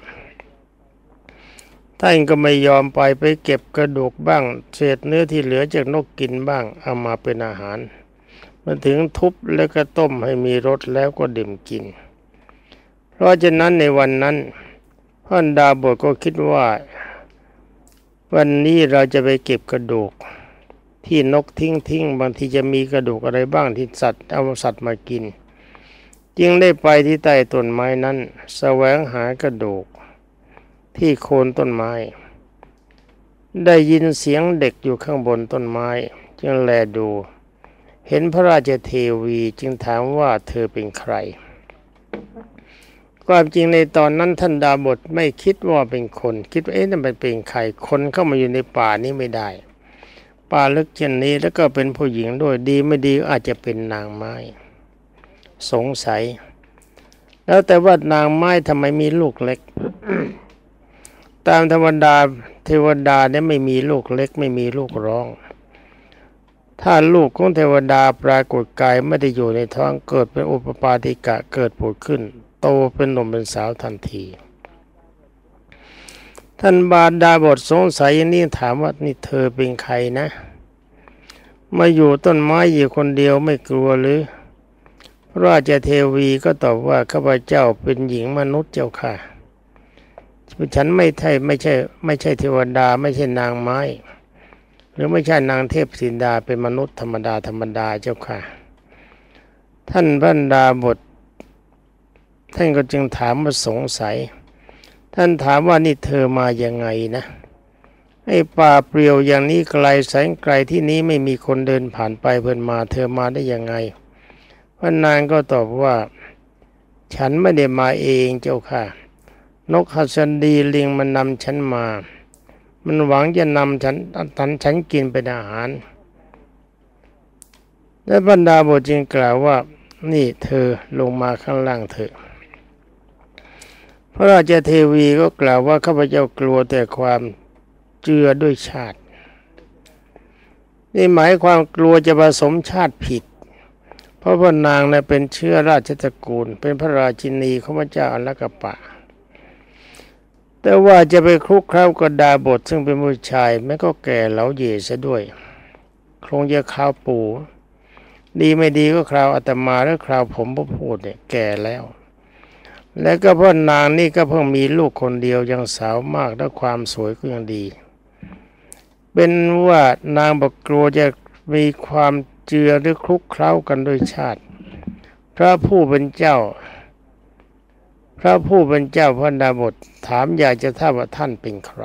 ท่านก็ไม่ยอมไปไปเก็บกระดูกบ้างเศษเนื้อที่เหลือจากนกกินบ้างเอามาเป็นอาหารมาถึงทุบแล้วก็ต้มให้มีรสแล้วก็ดื่มกินเพราะฉะนั้นในวันนั้นพระดาบทก็คิดว่าวันนี้เราจะไปเก็บกระดูกที่นกทิ้งทิ้งบางทีจะมีกระดูกอะไรบ้างที่สัตว์เอาสัตว์มากินจึงได้ไปที่ใต้ต้นไม้นั้นแสวงหากระดูกที่โคนต้นไม้ได้ยินเสียงเด็กอยู่ข้างบนต้นไม้จึงแลดูเห็นพระราชเทวีจึงถามว่าเธอเป็นใครความจริงในตอนนั้นท่านดาบทไม่คิดว่าเป็นคนคิดว่าเอ๊ะนั่นเป็นใครคนเข้ามาอยู่ในป่านี้ไม่ได้ป่าลึกเช่นนี้แล้วก็เป็นผู้หญิงด้วยดีไม่ดีอาจจะเป็นนางไม้สงสัยแล้วแต่ว่านางไม้ทำไมมีลูกเล็ก ตามธรรมดาเทวดาเนี่ยไม่มีลูกเล็กไม่มีลูกร้องถ้าลูกของเทวดาปรากฏกายไม่ได้อยู่ในท้องเกิดเป็นอุปปาติกะเกิดผุดขึ้นโตเป็นหนุ่มเป็นสาวทันทีท่านบาดาบทสงสัยอย่างนี้ถามว่านี่เธอเป็นใครนะมาอยู่ต้นไม้อยู่คนเดียวไม่กลัวหรือราชเทวีก็ตอบว่าข้าพเจ้าเป็นหญิงมนุษย์เจ้าค่ะฉันไม่ใช่ไม่ใช่ไม่ใช่เทวดาไม่ใช่นางไม้หรือไม่ใช่นางเทพธิดาเป็นมนุษย์ธรรมดาธรรมดาเจ้าค่ะท่านพระดาบทท่านก็จึงถามมาสงสัยท่านถามว่านี่เธอมายังไงนะไอ้ป่าเปลี่ยวอย่างนี้ไกลแสนไกลที่นี้ไม่มีคนเดินผ่านไปเพิ่นมาเธอมาได้ยังไงพระนางก็ตอบว่าฉันไม่ได้มาเองเจ้าค่ะนกหัสดีลิงมันนำฉันมามันหวังจะนำฉันทันฉันกินเป็นอาหารและบรรดาบทจึงกล่าวว่านี่เธอลงมาข้างล่างเถอะพระราชเทวีก็กล่าวว่าข้าพเจ้ากลัวแต่ความเจือด้วยชาตินี่หมายความกลัวจะผสมชาติผิดเพราะพระนางเนี่ยเป็นเชื้อราชตระกูลเป็นพระราชินีของพระเจ้าอัลลกปะแต่ว่าจะไปคลุกเคล้ากับดาบทซึ่งเป็นผู้ชายแม้ก็แก่เหลาเย่ซะด้วยคงจะข้าวปูดีไม่ดีก็คราวอาตมาแล้วคราวผมผู้พูดเนี่ยแก่แล้วแล้วก็พ่อนางนี่ก็เพิ่งมีลูกคนเดียวยังสาวมากและความสวยก็ยังดีเป็นว่านางบอกกลัวจะมีความเจือหรือคลุกเคล้ากันโดยชาติพระผู้เป็นเจ้าพระผู้เป็นเจ้าพระดาบทถามอยากจะทราบว่าท่านเป็นใคร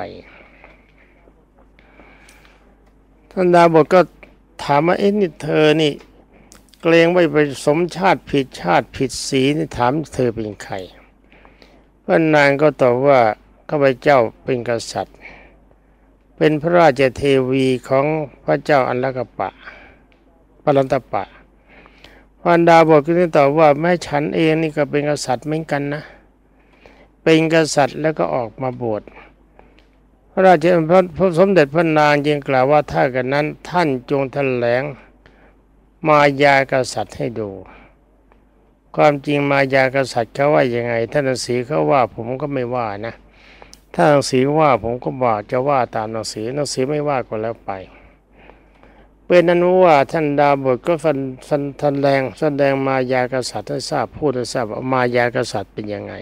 ท่านดาบทก็ถามว่าเอ๊ะนี่เธอนี่เกรงว่าไปสมชาติผิดชาติผิดสีนี่ถามเธอเป็นใครพระนางก็ตอบว่าข้าพเจ้าเป็นกษัตริย์เป็นพระราชเทวีของพระเจ้าอันลกปะปรันตปะพระดาบทก็ตอบว่าแม่ฉันเองนี่ก็เป็นกษัตริย์เหมือนกันนะเป็นกษัตริย์แล้วก็ออกมาบวชพระราชพระสมเด็จพระนางจึงกล่าวว่าถ้ากันนั้นท่านจงแถลงมายากษัตริย์ให้ดูความจริงมายากษัตริย์เขาว่ายังไงท่านหนังสือเขาว่าผมก็ไม่ว่านะถ้าหนังสือว่าผมก็ว่าจะว่าตามหนังสือหนังสือไม่ว่าก็แล้วไปเป็นนั้นว่าท่านดาบทก็ฟันฟันแถลงแสดงมายากษัตริย์ให้ทราบพูดให้ทราบว่ามายากษัตริย์เป็นยังไง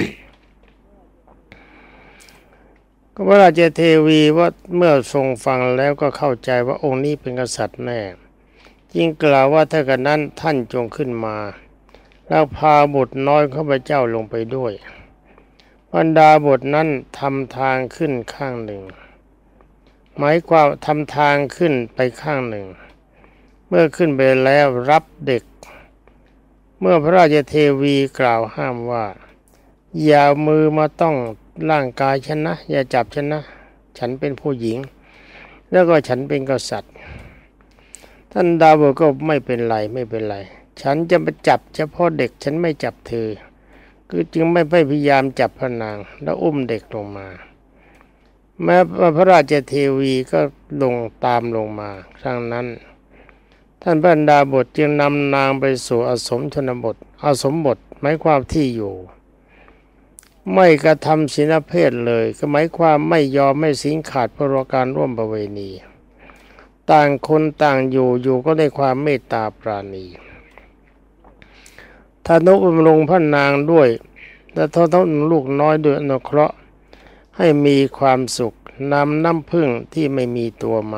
ก็พระราชเทวีว่าเมื่อทรงฟังแล้วก็เข้าใจว่าองค์นี้เป็นกษัตริย์แน่จึงกล่าวว่าถ้ากันนั้นท่านจงขึ้นมาแล้วพาบุตรน้อยข้าพเจ้าลงไปด้วยบรรดาบทนั้นทำทางขึ้นข้างหนึ่งหมายความทำทางขึ้นไปข้างหนึ่งเมื่อขึ้นไปแล้วรับเด็กเมื่อพระราชเทวีกล่าวห้ามว่าอย่ามือมาต้องร่างกายฉันนะอย่าจับฉันนะฉันเป็นผู้หญิงแล้วก็ฉันเป็นกษัตริย์ท่านดาบทก็ไม่เป็นไรไม่เป็นไรฉันจะมาจับเฉพาะเด็กฉันไม่จับเธอคือจึงไม่พยายามจับพระนางแล้วอุ้มเด็กลงมาแม้พระราชเทวีก็ลงตามลงมาครั้งนั้นท่านพระดาบทจึงนำนางไปสู่อาสมชนบทอาสมบทหมายความที่อยู่ไม่กระทำศีลเพศเลยก็หมายความไม่ยอมไม่สินขาดเพราะการร่วมประเวณีต่างคนต่างอยู่อยู่ก็ได้ความเมตตาปราณีทนุบำรุงพระนางด้วยและทนุลูกน้อยด้วยอนุเคราะห์ให้มีความสุขนำน้ำผึ้งที่ไม่มีตัวมา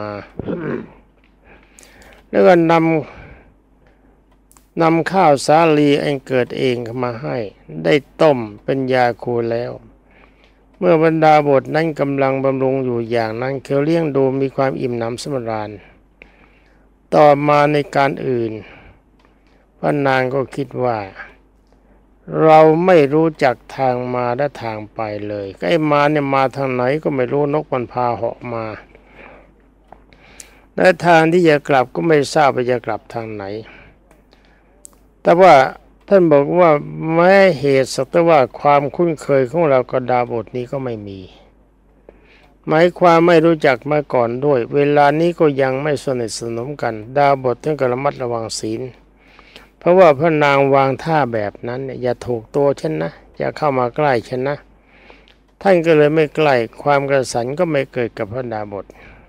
แล้วก็นำนำข้าวสาลีอันเกิดเองมาให้ได้ต้มเป็นยาคูแล้วเมื่อบรรดาบทนั้นกำลังบำรุงอยู่อย่างนั้นเขาเลี้ยงดูมีความอิ่มหนำสำราญต่อมาในการอื่นพระนางก็คิดว่าเราไม่รู้จักทางมาและทางไปเลยไอ้มาเนี่ยมาทางไหนก็ไม่รู้นกมันพาเหาะมาและทางที่จะกลับก็ไม่ทราบว่าจะกลับทางไหนแต่ว่าท่านบอกว่าแม้เหตุสักแต่ว่าความคุ้นเคยของเรากับดาบทนี้ก็ไม่มีหมายความไม่รู้จักมาก่อนด้วยเวลานี้ก็ยังไม่สนิทสนมกันดาบทต้องระมัดระวังศีลเพราะว่าพระนางวางท่าแบบนั้นเนี่ยอย่าถูกตัวฉันนะอย่าเข้ามาใกล้ฉันนะท่านก็เลยไม่ใกล้ความกระสันก็ไม่เกิดกับพระดาบท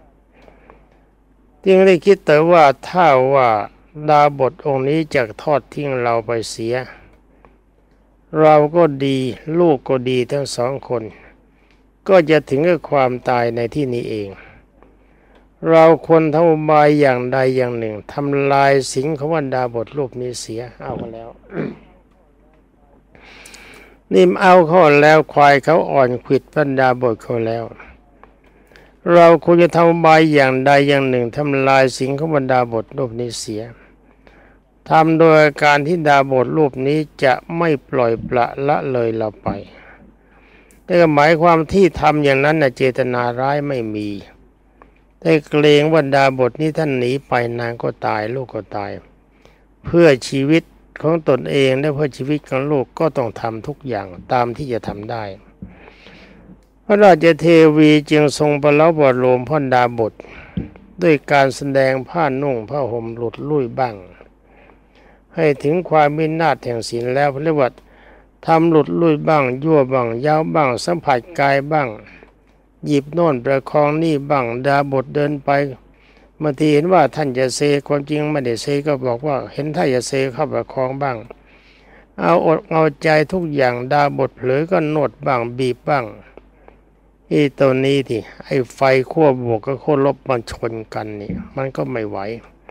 จึงได้คิดแต่ว่าถ้าว่าดาบทองค์นี้จะทอดทิ้งเราไปเสียเราก็ดีลูกก็ดีทั้งสองคนก็จะถึงกับความตายในที่นี้เองเราควรทำอุบายอย่างใดอย่างหนึ่งทำลายสิงของดาบทรูปนี้เสียเอากันแล้ว นี่เอาเขาแล้วควายเขาอ่อนขวิดพระดาบทเขาแล้วเราควรจะทำอุบายอย่างใดอย่างหนึ่งทำลายสิงของดาบทรูปนี้เสียทำโดยการที่ดาบทรูปนี้จะไม่ปล่อยปละละเลยเราไปแต่หมายความที่ทำอย่างนั้นนะเจตนาร้ายไม่มีแต่เกรงว่าดาบทนี้ท่านหนีไปนางก็ตายลูกก็ตายเพื่อชีวิตของตนเองและเพื่อชีวิตของลูกก็ต้องทำทุกอย่างตามที่จะทำได้พระราชเทวีจึงทรงประเล้าบทโลมพ่อดาบทด้วยการแสดงผ้านุ่งผ้าห่มหลุดลุ่ยบ้างให้ถึงความมินาศแห่งศีลแล้วเรียกว่าทำหลุดลุ่ยบ้างยั่วบ้างยาวบ้างสัมผัสกายบ้างหยิบโน่นประคองนี่บ้างดาบทเดินไปบางทีเห็นว่าท่านจะเซความจริงไม่ได้เซก็บอกว่าเห็นท่านจะเซเข้าประคองบ้างเอาอดเอาใจทุกอย่างดาบทเผลอก็นวดบ้างบีบบ้างที่ตัวนี้ที่ไอ้ไฟขั้วบวกกับขั้วลบมันชนกันนี่มันก็ไม่ไหว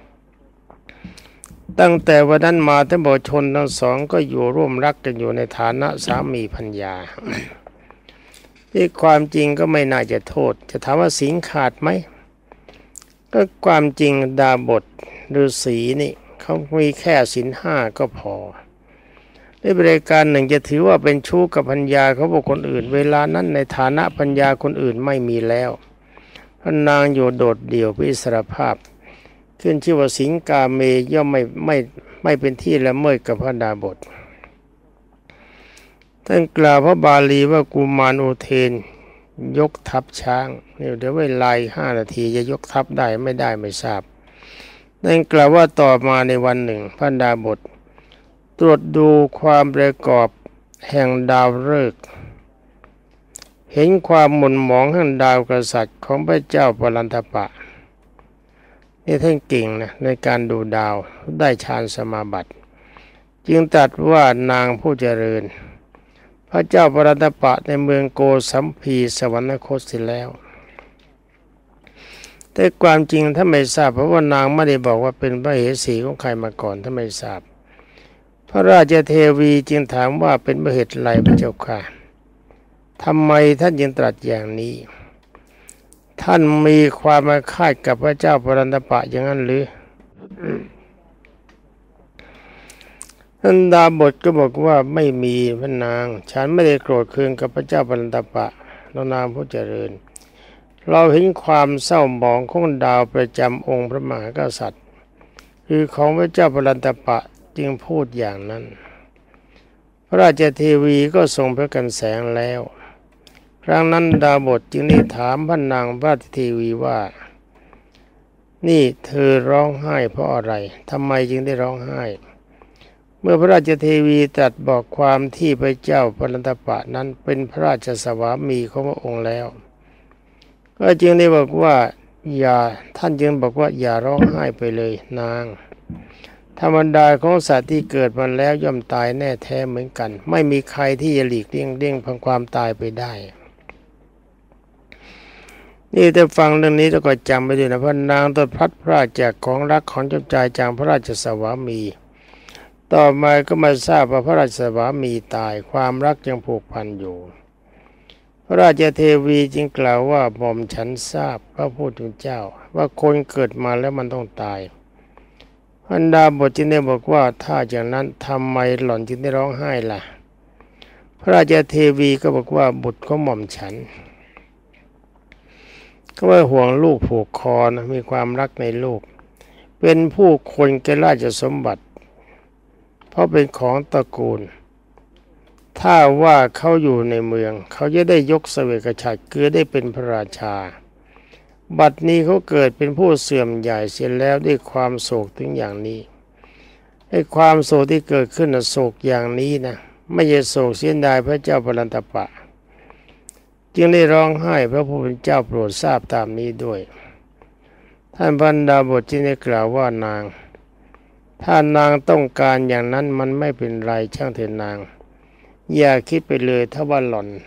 ตั้งแต่วันนั้นมาท่านบอกชนทั้งสองก็อยู่ร่วมรักกันอยู่ในฐานะสามีภรรยาที่ความจริงก็ไม่น่าจะโทษจะถามว่าศีลขาดไหมก็ความจริงดาบทฤาษีนี่เขามีแค่ศีลห้าก็พอในบริการหนึ่งจะถือว่าเป็นชู้กับภรรยาเขาบอกคนอื่นเวลานั้นในฐานะภรรยาคนอื่นไม่มีแล้วพระนางอยู่โดดเดี่ยวเป็นอิสรภาพขึ้นชื่อว่าสิงกาเมย่อมไม่ไม่ไม่เป็นที่ละเมิดกับพระดาบทท่านกล่าวพระบาลีว่ากุมารอุเทนยกทัพช้างนี่เดี๋ยวเวลาห้านาทีจะยกทัพได้ไม่ได้ไม่ทราบท่านกล่าวว่าต่อมาในวันหนึ่งพระดาบทตรวจดูความประกอบแห่งดาวฤกษ์เห็นความหม่นหมองแห่งดาวกษัตริย์ของพระเจ้าปรันทปะนี่ท่านเก่งนะในการดูดาวได้ฌานสมาบัติจึงตรัสว่านางผู้เจริญพระเจ้าปรันทปะในเมืองโกสัมพีสวรรคตเสียแล้วแต่ความจริงถ้าไม่ทราบเพราะว่านางไม่ได้บอกว่าเป็นพระเหสีของใครมาก่อนถ้าไม่ทราบพระราชเทวีจึงถามว่าเป็นเหตุไรพระเจ้าค่ะทำไมท่านจึงตรัสอย่างนี้ท่านมีความอาฆาตกับพระเจ้าปรันทปะอย่างนั้นหรือท่านดาบทก็บอกว่าไม่มีพระนางฉันไม่ได้โกรธเคืองกับพระเจ้าปรันทปะน้องนางผู้เจริญเราเห็นความเศร้าหมองของดาวประจำองค์พระมหากษัตริย์คือของพระเจ้าปรันทปะจึงพูดอย่างนั้นพระราชเทวีก็ทรงพระกันแสงแล้วครั้งนั้นดาบทจึงได้ถามพระนางพระราชเทวีว่านี่เธอร้องไห้เพราะอะไรทำไมจึงได้ร้องไห้เมื่อพระราชเทวีตรัสบอกความที่พระเจ้าปรันทปะนั้นเป็นพระราชสวามีของพระองค์แล้วก็จึงได้บอกว่าอย่าท่านจึงบอกว่าอย่าร้องไห้ไปเลยนางธรรมดาของสัตว์ที่เกิดมาแล้วย่อมตายแน่แท้เหมือนกันไม่มีใครที่จะหลีกเลี่ยงเลี่ยงพังความตายไปได้นี่แต่ฟังเรื่องนี้แล้วก็จำไปด้วยนะพระนางต้องพลัดพรากจากของรักของเจ้าชายจากพระราชสวามีต่อมาก็มาทราบว่าพระราชสวามีตายความรักยังผูกพันอยู่พระราชเทวีจึงกล่าวว่าหม่อมฉันทราบพระผู้เป็นเจ้าว่าคนเกิดมาแล้วมันต้องตายอันดาบทจึงได้บอกว่าถ้าอย่างนั้นทำไมหล่อนจึงได้ร้องไห้ล่ะพระราชเทวีก็บอกว่าบุตรของหม่อมฉันก็ว่าห่วงลูกผูกคอนะมีความรักในลูกเป็นผู้คนแก่ราชสมบัติเพราะเป็นของตระกูลถ้าว่าเขาอยู่ในเมืองเขาจะได้ยกเสวกฉัตรคือได้เป็นพระราชาบัดนี้เขาเกิดเป็นผู้เสื่อมใหญ่เสียแล้วด้วยความโศกถึงอย่างนี้ไอ้ความโศกที่เกิดขึ้นน่ะโศกอย่างนี้นะไม่ใช่โศกเสียดายพระเจ้าปรันทปะจึงได้ร้องไห้พระผู้เป็นเจ้าโปรดทราบตามนี้ด้วยท่านบรรดาบทจึงได้กล่าวว่านางถ้านางต้องการอย่างนั้นมันไม่เป็นไรช่างเถิดนางอย่าคิดไปเลยถ้าว่าหล่อน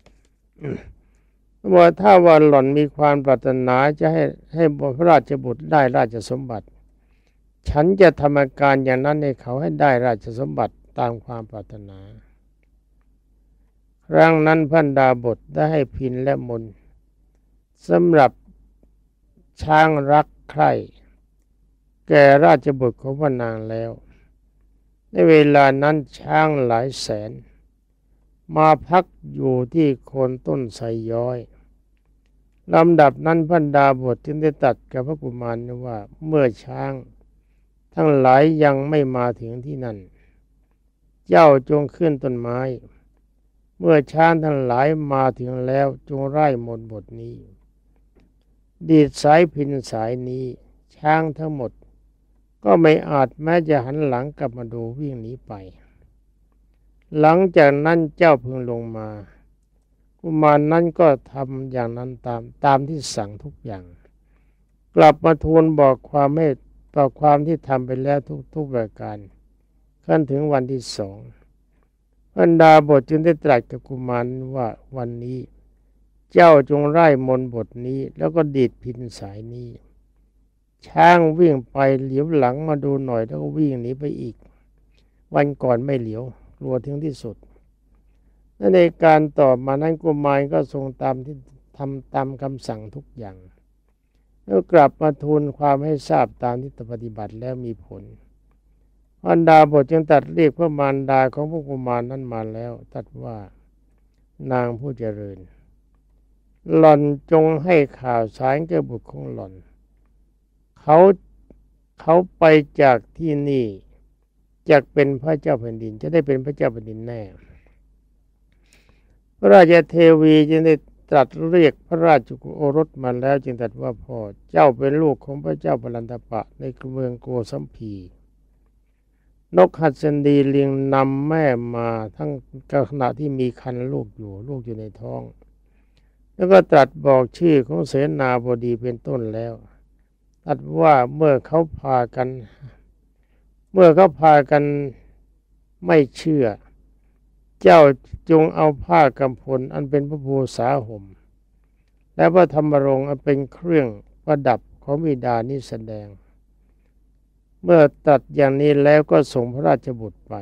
ว่าถ้าว่าหล่อนมีความปรารถนาจะให้ให้พระราชบุตรได้ราชสมบัติฉันจะทำการอย่างนั้นให้เขาให้ได้ราชสมบัติตามความปรารถนาครั้งนั้นพระดาบทได้ให้พินและมนสำหรับช้างรักใคร่แก่ราชบุตรของพระนางแล้วในเวลานั้นช้างหลายแสนมาพักอยู่ที่โคนต้นไทรย้อยลำดับนั้นพระดาบทจึงได้ตรัสกับพระกุมารว่าเมื่อช้างทั้งหลายยังไม่มาถึงที่นั่นเจ้าจงขึ้นต้นไม้เมื่อช้างทั้งหลายมาถึงแล้วจงไล่มนต์บทนี้ดีดสายพิณสายนี้ช้างทั้งหมดก็ไม่อาจแม้จะหันหลังกลับมาดูวิ่งหนีไปหลังจากนั้นเจ้าพึงลงมากุมารนั้นก็ทำอย่างนั้นตามตามที่สั่งทุกอย่างกลับมาทูลบอกความให้ต่อความที่ทำไปแล้วทุกๆประการขั้นถึงวันที่สองบรรดาบทจึงได้ตรัสกับกุมารว่าวันนี้เจ้าจงไล่มนต์บทนี้แล้วก็ดีดพิณสายนี้ช้างวิ่งไปเหลียวหลังมาดูหน่อยแล้วก็วิ่งหนีไปอีกวันก่อนไม่เหลียวกลัวถึงที่สุดและในการต่อมานั้นกุมารก็ทรงตามที่ทำตามคำสั่งทุกอย่างแล้วกลับมาทูลความให้ทราบตามที่ปฏิบัติแล้วมีผลบรรดาบทจึงตัดเรียกพระมารดาของพระกุมารนั้นมาแล้วตรัสว่านางผู้เจริญหล่อนจงให้ข่าวสารแก่บุตรของหล่อนเขาเขาไปจากที่นี่จากเป็นพระเจ้าแผ่นดินจะได้เป็นพระเจ้าแผ่นดินแน่พระราชเทวีจึงได้ตรัสเรียกพระราชโอรสมาแล้วจึงตรัสว่าพ่อเจ้าเป็นลูกของพระเจ้าพลันตปะในเมืองโกสัมพีนกหัสดีเลี้ยงนำแม่มาทั้งขณะที่มีครรภ์ลูกอยู่ลูกอยู่ในท้องแล้วก็ตรัสบอกชื่อของเสนาบดีเป็นต้นแล้วตรัสว่าเมื่อเขาพากันเมื่อเขาพากันไม่เชื่อเจ้าจงเอาผ้ากำพลอันเป็นพระภูษาห่มและพระธรรมรงค์อันเป็นเครื่องประดับของบิดานี้แสดงเมื่อตัดอย่างนี้แล้วก็ส่งพระราชบุตรไป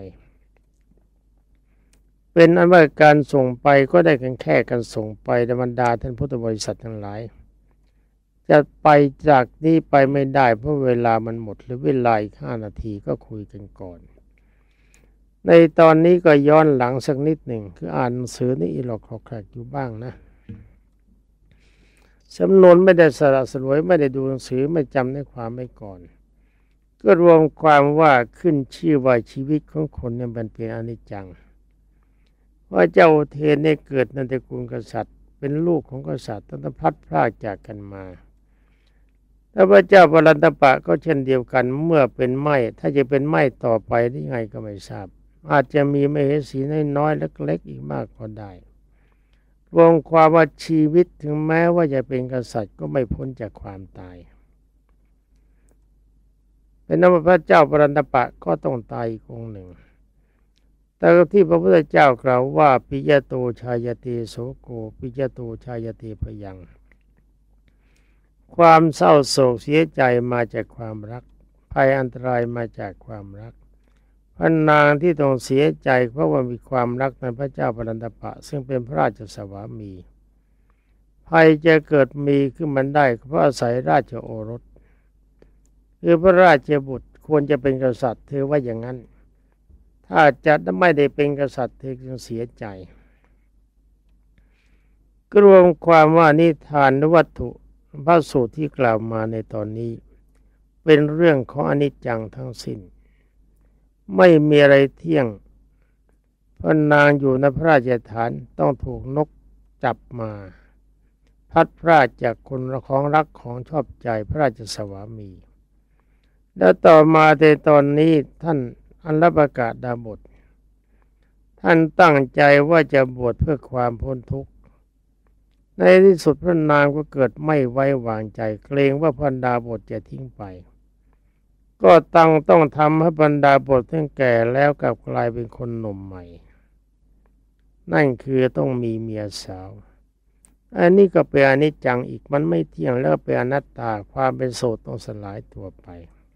เป็นอันว่าการส่งไปก็ได้กันแค่การส่งไปในบรรดาท่านพุทธบริษัททั้งหลายจะไปจากนี้ไปไม่ได้เพราะเวลามันหมดหรือเวลาอีกห้านาทีก็คุยกันก่อนในตอนนี้ก็ย้อนหลังสักนิดหนึ่งคืออ่านหนังสือนี่อีหลอกขอแขกอยู่บ้างนะสำนวนไม่ได้สละสลวยไม่ได้ดูหนังสือไม่จำในความไม่ก่อนก็รวมความว่าขึ้นชื่อว่าชีวิตของคนเนี่ยมันเป็นอนิจจังว่าเจ้าเทนเนี่ยเกิดในตระกูลกษัตริย์เป็นลูกของกษัตริย์ต้องพลัดพรากจากกันมาและพระเจ้าปรันตปะก็เช่นเดียวกันเมื่อเป็นไม้ถ้าจะเป็นไม้ต่อไปได้ไงก็ไม่ทราบอาจจะมีมเหสีน้อยๆเล็กๆอีกมากก็ได้รวมความว่าชีวิตถึงแม้ว่าจะเป็นกษัตริย์ก็ไม่พ้นจากความตายเป็นนั้นว่าพระเจ้าปรันตปะก็ต้องตายอีกองค์หนึ่งแต่ที่พระพุทธเจ้ากล่าวว่าปิยโตชายเตโสโกปิยโตชายเตพยังความเศร้าโศกเสียใจมาจากความรักภัยอันตรายมาจากความรักพระนางที่ต้องเสียใจเพราะว่ามีความรักในพระเจ้าปรันตปะซึ่งเป็นพระราชสวามีภัยจะเกิดมีขึ้นมันได้เพราะอาศัยราชโอรสคือพระราชบุตรควรจะเป็นกษัตริย์เธอว่าอย่างนั้นถ้าจะไม่ได้เป็นกษัตริย์เธอจึงเสียใจก็รวมความว่านิทานวัตถุพระสูตรที่กล่าวมาในตอนนี้เป็นเรื่องของอนิจจังทั้งสิ้นไม่มีอะไรเที่ยงพระนางอยู่ในพระราชฐานต้องถูกนกจับมาพัดพรากจากคนของรักของชอบใจพระราชสวามีแล้วต่อมาในตอนนี้ท่านอัลปกดาบทท่านตั้งใจว่าจะบวชเพื่อความพ้นทุกข์ในที่สุดพระนางก็เกิดไม่ไว้วางใจเกรงว่าพระดาบทจะทิ้งไปก็ตั้งต้องทำให้บรรดาบททั้งแก่แล้วกลับกลายเป็นคนหนุ่มใหม่นั่นคือต้องมีเมียสาวอันนี้ก็เป็นอนิจจังอีกมันไม่เที่ยงแล้วเป็นอนัตตาความเป็นโสดต้องสลายตัวไป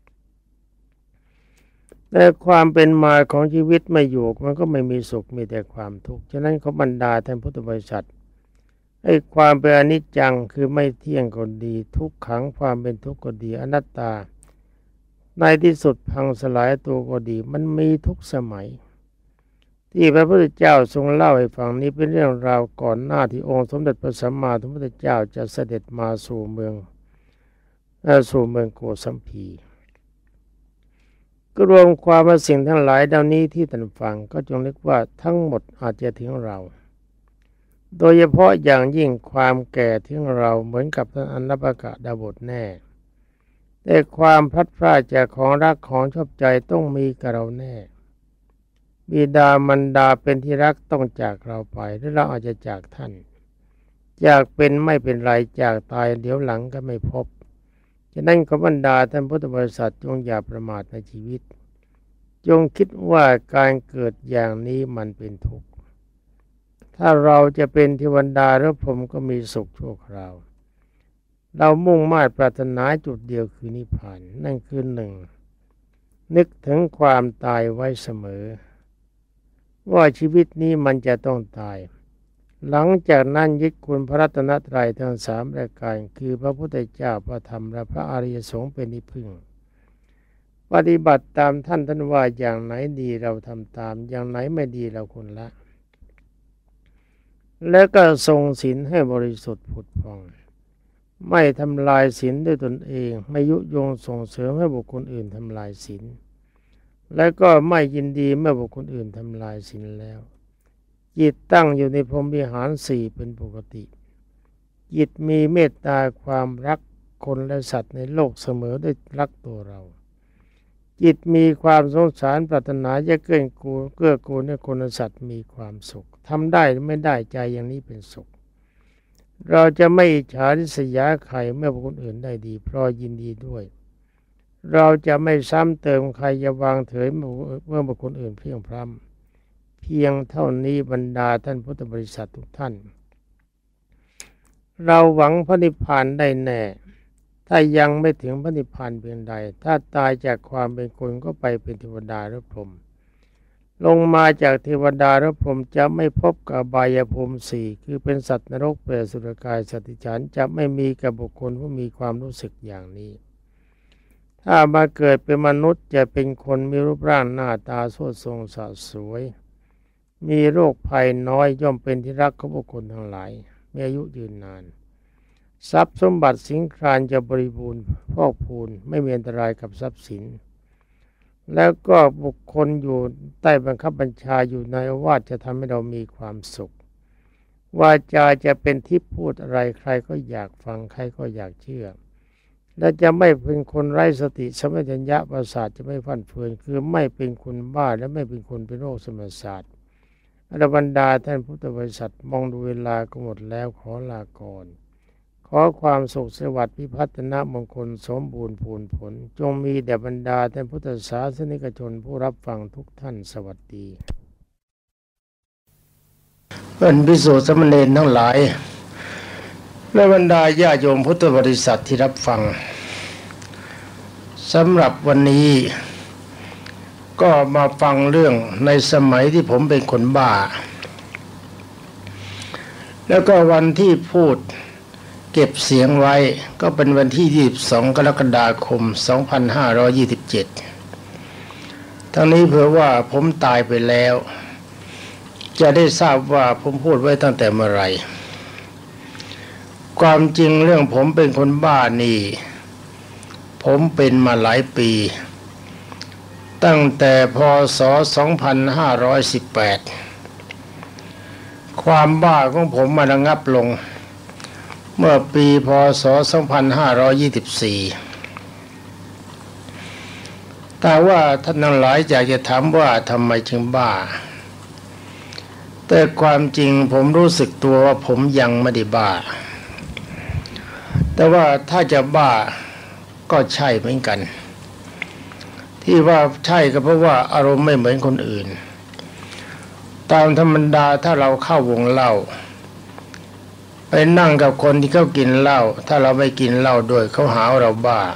แต่ความเป็นมาของชีวิตไม่อยู่มันก็ไม่มีสุขมีแต่ความทุกข์ฉะนั้นเขาบรรดาท่านพุทธบริษัทไอ้ความเป็นอนิจจังคือไม่เที่ยงก็ดีทุกขังความเป็นทุกข์ก็ดีอนัตตาในที่สุดพังสลายตัวก็ดีมันมีทุกสมัยที่พระพุทธเจ้าทรงเล่าให้ฟังนี้เป็นเรื่องราวก่อนหน้าที่องค์สมเด็จพระสัมมาสัมพุทธเจ้าจะเสด็จมาสู่เมืองสู่เมืองโกสัมพีก็รวมความว่าสิ่งทั้งหลายเหล่านี้ที่ท่านฟังก็จงนึกว่าทั้งหมดอาจจะถึงเราโดยเฉพาะอย่างยิ่งความแก่ถึงเราเหมือนกับท่านอัลปกดาบทแน่แต่ความพลัดพรากจากของรักของชอบใจต้องมีกับเราแน่บิดามารดาเป็นที่รักต้องจากเราไปหรือเราอาจจะจากท่านจากเป็นไม่เป็นไรจากตายเดี๋ยวหลังก็ไม่พบฉะนั้นขอบรรดาท่านพุทธบริษัทจงอย่าประมาทในชีวิตจงคิดว่าการเกิดอย่างนี้มันเป็นทุกข์ถ้าเราจะเป็นเทวดาหรือพรหมก็มีสุขชั่วคราวเรามุ่งมา่ปรารถนาจุดเดียวคือนิพพานนั่นคือหนึ่งนึกถึงความตายไว้เสมอว่าชีวิตนี้มันจะต้องตายหลังจากนั้นยึดคุณพระรัตนตรัยทั้งสามรายการคือพระพุทธเจ้าพระธรรมและพระอริยสงฆ์เป็นที่พึ่งปฏิบัติตามท่านท่านว่าอย่างไหนดีเราทำตามอย่างไหนไม่ดีเราควรละแล้วก็ทรงศีลให้บริสุทธิ์ผุดผ่องไม่ทำลายศีลด้วยตนเองไม่ยุยงส่งเสริมให้บุคคลอื่นทำลายศีลและก็ไม่ยินดีเมื่อบุคคลอื่นทำลายศีลแล้วจิตตั้งอยู่ในพรหมวิหารสี่เป็นปกติจิตมีเมตตาความรักคนและสัตว์ในโลกเสมอด้วยรักตัวเราจิตมีความสงสารปรารถนาจะเกื้อกูลเกื้อกูลให้คนและสัตว์มีความสุขทำได้หรือไม่ได้ใจอย่างนี้เป็นสุขเราจะไม่อิจฉาริษยาใครเมื่อบุคคลอื่นได้ดีเพราะยินดีด้วยเราจะไม่ซ้ำเติมใครจะวางเฉยเมื่อบุคคลอื่นเพียงพร้ำเพียงเท่านี้บรรดาท่านพุทธบริษัททุกท่านเราหวังพระนิพพานได้แน่ถ้ายังไม่ถึงพระนิพพานเพียงใดถ้าตายจากความเป็นคนก็ไปเป็นเทวดาหรือพรหมลงมาจากเทวดาหรือพรหมจะไม่พบกับอบายภูมิสี่คือเป็นสัตว์นรกเปรตอสุรกายสัตว์เดรัจฉานจะไม่มีกับบุคคลผู้มีความรู้สึกอย่างนี้ถ้ามาเกิดเป็นมนุษย์จะเป็นคนมีรูปร่างหน้าตาสวยทรงสะสวยมีโรคภัยน้อยย่อมเป็นที่รักของบุคคลทั้งหลายมีอายุยืนนานทรัพย์สมบัติสิงครานจะบริบูรณ์พอกพูนไม่มีอันตรายกับทรัพย์สินแล้วก็บุคคลอยู่ใต้บังคับบัญชาอยู่ในอาวาสจะทำให้เรามีความสุขวาจาจะเป็นทิพย์พูดอะไรใครก็อยากฟังใครก็อยากเชื่อและจะไม่เป็นคนไร้สติสัมปชัญญะประสาทจะไม่ฟั่นเฟือนคือไม่เป็นคนบ้าและไม่เป็นคนเป็นโรคสมองศาสตร์อรบรรดาท่านพุทธบริษัทมองดูเวลาก็หมดแล้วขอลาก่อนขอความสุขสวัสดิ์พิพัฒนมงคลสมบูรณ์ผลผลจงมีแด่บรรดาท่านพุทธศาสนิกชนผู้รับฟังทุกท่านสวัสดีเพื่อนภิกษุสามเณรทั้งหลายและบรรดาญาโยมพุทธบริษัทที่รับฟังสำหรับวันนี้ก็มาฟังเรื่องในสมัยที่ผมเป็นคนบ้าแล้วก็วันที่พูดเก็บเสียงไว้ก็เป็นวันที่ยี่สิบสองกรกฎาคมสองพันห้าร้อยยี่สิบเจ็ดทั้งนี้เผื่อว่าผมตายไปแล้วจะได้ทราบว่าผมพูดไว้ตั้งแต่เมื่อไหร่ความจริงเรื่องผมเป็นคนบ้านี่ผมเป็นมาหลายปีตั้งแต่พ.ศ. สองพันห้าร้อยสิบแปดความบ้าของผมมาระงับลงเมื่อปีพ.ศ. สองพันห้าร้อยยี่สิบสี่แต่ว่าท่านทั้งหลายอยากจะถามว่าทำไมจึงบ้าแต่ความจริงผมรู้สึกตัวว่าผมยังไม่ได้บ้าแต่ว่าถ้าจะบ้าก็ใช่เหมือนกันที่ว่าใช่ก็เพราะว่าอารมณ์ไม่เหมือนคนอื่นตามธรรมดาถ้าเราเข้าวงเหล้าไปนั่งกับคนที่เขากินเหล้าถ้าเราไม่กินเหล้าด้วยเขาหาเราบ้า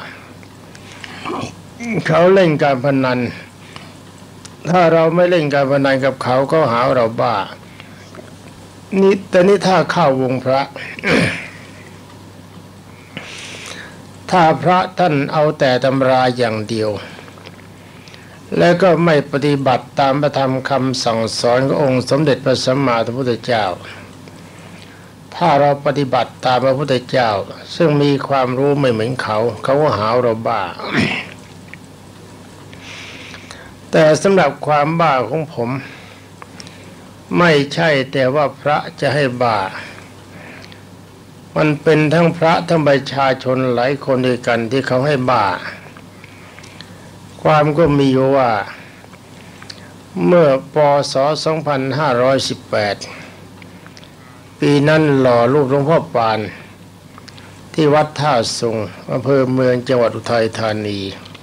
เขาเล่นการพนันถ้าเราไม่เล่นการพนันกับเขาเขาหาเราบ้านี่แต่นี่ถ้าเข้าวงพระ ถ้าพระท่านเอาแต่ตำราอย่างเดียวแล้วก็ไม่ปฏิบัติตามพระธรรมคำสั่งสอนขององค์สมเด็จพระสัมมาสัมพุทธเจ้าถ้าเราปฏิบัติตามพระพุทธเจ้าซึ่งมีความรู้ไม่เหมือนเขาเขาก็หาเราบ้า แต่สำหรับความบ้าของผมไม่ใช่แต่ว่าพระจะให้บ้ามันเป็นทั้งพระทั้งประชาชนหลายคนด้วยกันที่เขาให้บ้าความก็มีอยู่ว่าเมื่อป.ศ. สองพันห้าร้อยสิบแปดปีนั้นหล่อรูปหลวงพ่อปานที่วัดท่าสุงอำเภอเมืองจังหวัดอุทัยธานี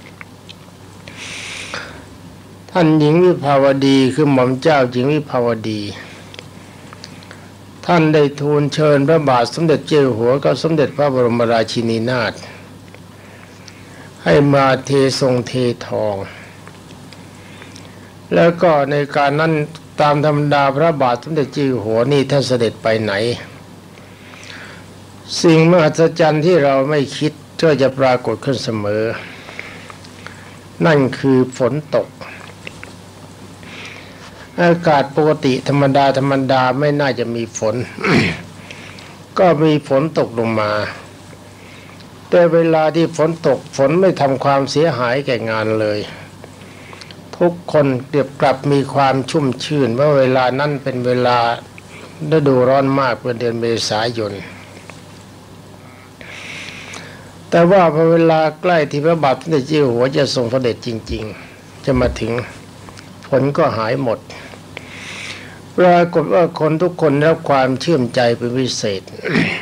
ท่านหญิงวิภาวดีคือหม่อมเจ้าหญิงวิภาวดีท่านได้ทูลเชิญพระบาทสมเด็จเจ้าอยู่หัวกับสมเด็จพระบรมราชินีนาถให้มาเททรงเททองแล้วก็ในการนั้นตามธรรมดาพระบาทสมเด็จเจ้าอยู่หัวนี่ท่านเสด็จไปไหนสิ่งมหัศจรรย์ที่เราไม่คิดก็จะปรากฏขึ้นเสมอนั่นคือฝนตกอากาศปกติธรรมดาธรรมดาไม่น่าจะมีฝน ก็มีฝนตกลงมาแต่เวลาที่ฝนตกฝนไม่ทำความเสียหายแก่งานเลยทุกคนเรียบกลับมีความชุ่มชื่นว่าเวลานั้นเป็นเวลาฤดูร้อนมากเป็นเดือนเมษายนแต่ว่าพอเวลาใกล้ที่พระบาทสมเด็จเจ้าอยู่หัวจะทรงเสด็จจริงๆจะมาถึงฝนก็หายหมดปรากฏว่าคนทุกคนได้รับความเชื่อมใจเป็นพิเศษ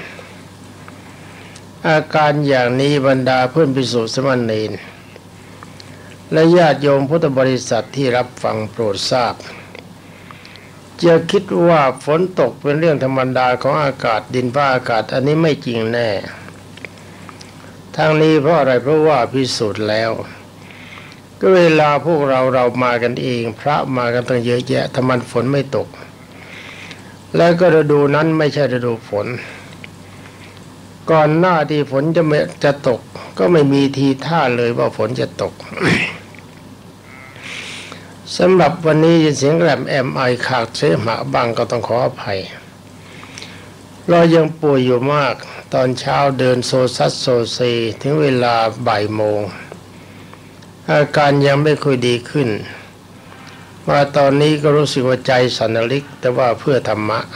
อาการอย่างนี้บรรดาเพื่อนภิกษุสามเณรและญาติโยมพุทธบริษัทที่รับฟังโปรดทราบจะคิดว่าฝนตกเป็นเรื่องธรรมดาของอากาศดินฟ้าอากาศอันนี้ไม่จริงแน่ทางนี้เพราะอะไรเพราะว่าพิสูจน์แล้วก็เวลาพวกเราเรามากันเองพระมากันตั้งเยอะแยะทำไมฝนไม่ตกและก็ฤดูนั้นไม่ใช่ฤดูฝนก่อนหน้าที่ฝนจะจะตกก็ไม่มีทีท่าเลยว่าฝนจะตก สำหรับวันนี้ยินเสียงแหลมแอมไอขาดเสมหะบ้างก็ต้องขออภัยเรายังป่วยอยู่มากตอนเช้าเดินโซซัสโซเซถึงเวลาบ่ายโมงอาการยังไม่ค่อยดีขึ้นมาตอนนี้ก็รู้สึกว่าใจสั่นลิกแต่ว่าเพื่อธรรมะ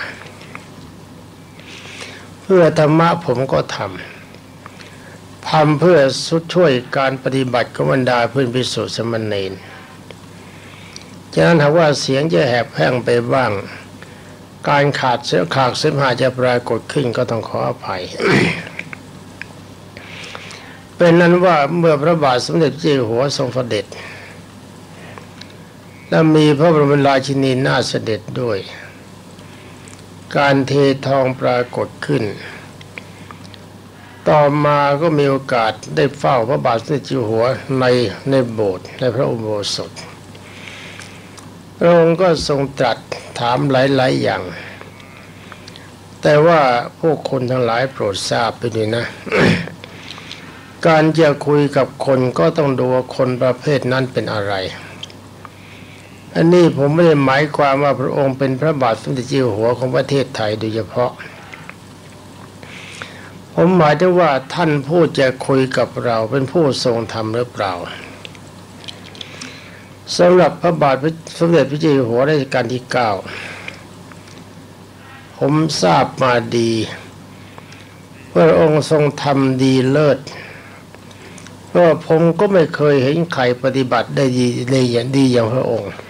เพื่อธรรมะผมก็ทำทำเพื่อช่วยการปฏิบัติของบรรดาเพื่อนภิกษุสามเณรฉะนั้นหากว่าเสียงจะแหบแห้งไปบ้างการขาดเสียขาดเสมหะจะปรากฏขึ้นก็ต้องขออภัย เป็นนั้นว่าเมื่อพระบาทสมเด็จเจ้าอยู่หัวทรงเสด็จและมีพระบรมราชินีนาถเสด็จด้วยการเททองปรากฏขึ้นต่อมาก็มีโอกาสได้เฝ้าพระบาทสมเด็จเจ้าอยู่หัวในในโบสถ์ในพระอุโบสถพระองค์ก็ทรงตรัสถามหลายๆอย่างแต่ว่าพวกคนทั้งหลายโปรดทราบไปด้วยนะ การจะคุยกับคนก็ต้องดูว่าคนประเภทนั้นเป็นอะไรอันนี้ผมไม่ได้หมายความว่าพระองค์เป็นพระบาทสมเด็จเจ้าอยู่หัวของประเทศไทยโดยเฉพาะผมหมายถึงว่าท่านผู้จะคุยกับเราเป็นผู้ทรงธรรมหรือเปล่าสำหรับพระบาทสมเด็จพระเจ้าอยู่หัวรัชกาลที่เก้าผมทราบมาดีพระองค์ทรงทำดีเลิศเพราะผมก็ไม่เคยเห็นใครปฏิบัติได้ดีในอย่างดีอย่างพระองค์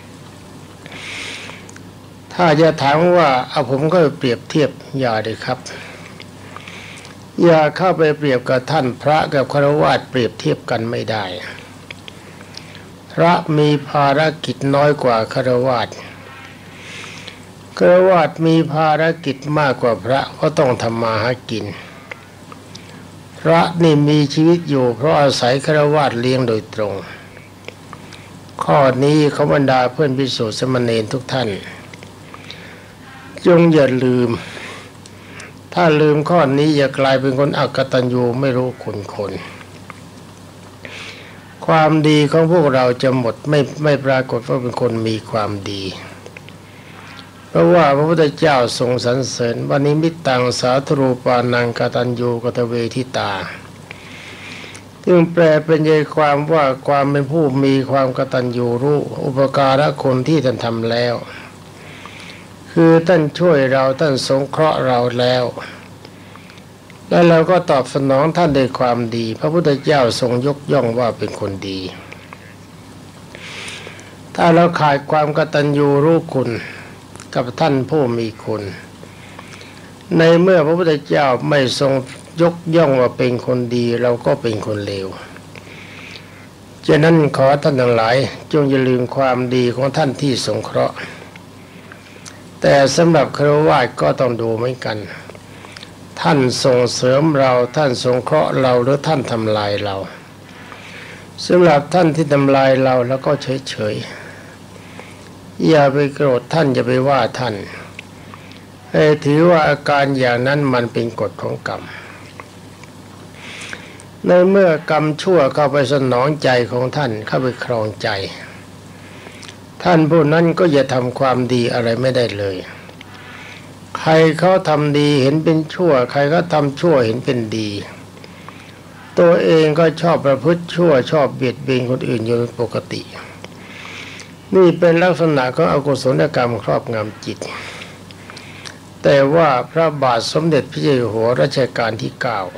ถ้าจะถามว่าเอาผมก็เปรียบเทียบอย่าเลยครับอย่าเข้าไปเปรียบกับท่านพระกับฆราวาสเปรียบเทียบกันไม่ได้พระมีภารกิจน้อยกว่าฆราวาสฆราวาสมีภารกิจมากกว่าพระก็ต้องทำมาหากินพระนี่มีชีวิตอยู่เพราะอาศัยฆราวาสเลี้ยงโดยตรงข้อนี้ขบรรดาเพื่อนภิกษุสามเณรทุกท่านจงอย่าลืมถ้าลืมข้อนี้จะกลายเป็นคนอกตัญญูไม่รู้คุณคนความดีของพวกเราจะหมดไม่ไม่ปรากฏว่าเป็นคนมีความดีเพราะว่าพระพุทธเจ้าทรงสรรเสริญว่านิมิตตังสาธุรูปานังกตัญญูกตเวทิตาซึ่งแปลเป็นใจความว่าความเป็นผู้มีความกตัญญูรู้อุปการะคนที่ท่านทำแล้วคือท่านช่วยเราท่านสงเคราะห์เราแล้วแล้วเราก็ตอบสนองท่านด้วยความดีพระพุทธเจ้าทรงยกย่องว่าเป็นคนดีถ้าเราขาดความกตัญญูรู้คุณกับท่านผู้มีคุณในเมื่อพระพุทธเจ้าไม่ทรงยกย่องว่าเป็นคนดีเราก็เป็นคนเลวฉะนั้นขอท่านทั้งหลายจงอย่าลืมความดีของท่านที่สงเคราะห์แต่สำหรับฆราวาสก็ต้องดูเหมือนกันท่านส่งเสริมเราท่านสงเคราะห์เราหรือท่านทำลายเราสำหรับท่านที่ทำลายเราแล้วก็เฉยๆอย่าไปโกรธท่านอย่าไปว่าท่านให้ถือว่าอาการอย่างนั้นมันเป็นกฎของกรรมในเมื่อกรรมชั่วเข้าไปสนองใจของท่านเข้าไปครองใจท่านผู้นั้นก็อย่าทำความดีอะไรไม่ได้เลยใครเขาทำดีเห็นเป็นชั่วใครก็ทำชั่วเห็นเป็นดีตัวเองก็ชอบประพฤติชั่วชอบเบียดเบียนคนอื่นอยู่เป็นปกตินี่เป็นลักษณะของอกุศลกรรมครอบงำจิตแต่ว่าพระบาทสมเด็จพระเจ้าอยู่หัวรัชกาลที่เก้า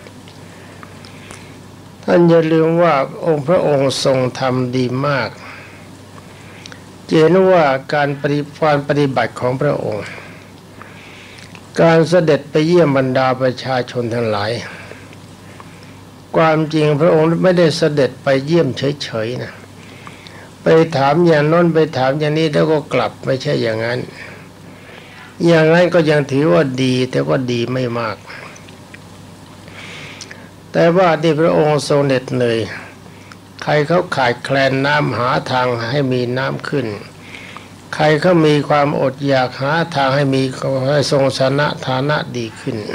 ท่านอย่าลืมว่าองค์พระองค์ทรงทำดีมากเห็นว่าการปฏิบัติปฏิบัติของพระองค์การเสด็จไปเยี่ยมบรรดาประชาชนทั้งหลายความจริงพระองค์ไม่ได้เสด็จไปเยี่ยมเฉยๆนะไปถามอย่างน้นไปถามอย่างนี้แล้วก็กลับไม่ใช่อย่างนั้นอย่างนั้นก็ยังถือว่าดีแต่ว่าดีไม่มากแต่ว่าที่พระองค์ทรงเหน็ดเหนื่อยใครเขาขาดแคลนน้ำหาทางให้มีน้ำขึ้นใครเขามีความอดอยากหาทางให้มีให้ทรงชนะฐานะดีขึ้น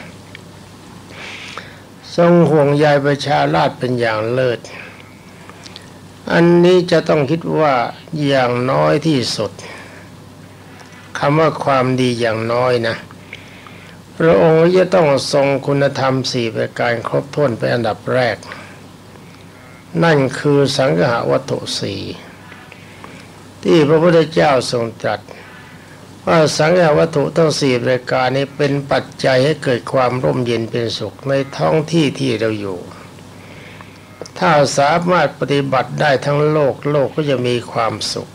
ทรงห่วงใยประชาราษฎร์เป็นอย่างเลิศอันนี้จะต้องคิดว่าอย่างน้อยที่สุดคำว่าความดีอย่างน้อยนะพระองค์จะต้องทรงคุณธรรมสี่ประการครบถ้วนเป็นอันดับแรกนั่นคือสังฆะวัตถุสี่ที่พระพุทธเจ้าทรงตรัสว่าสังฆะวัตถุทั้งสี่ประการนี้เป็นปัจจัยให้เกิดความร่มเย็นเป็นสุขในท้องที่ที่เราอยู่ถ้าสามารถปฏิบัติได้ทั้งโลกโลกก็จะมีความสุข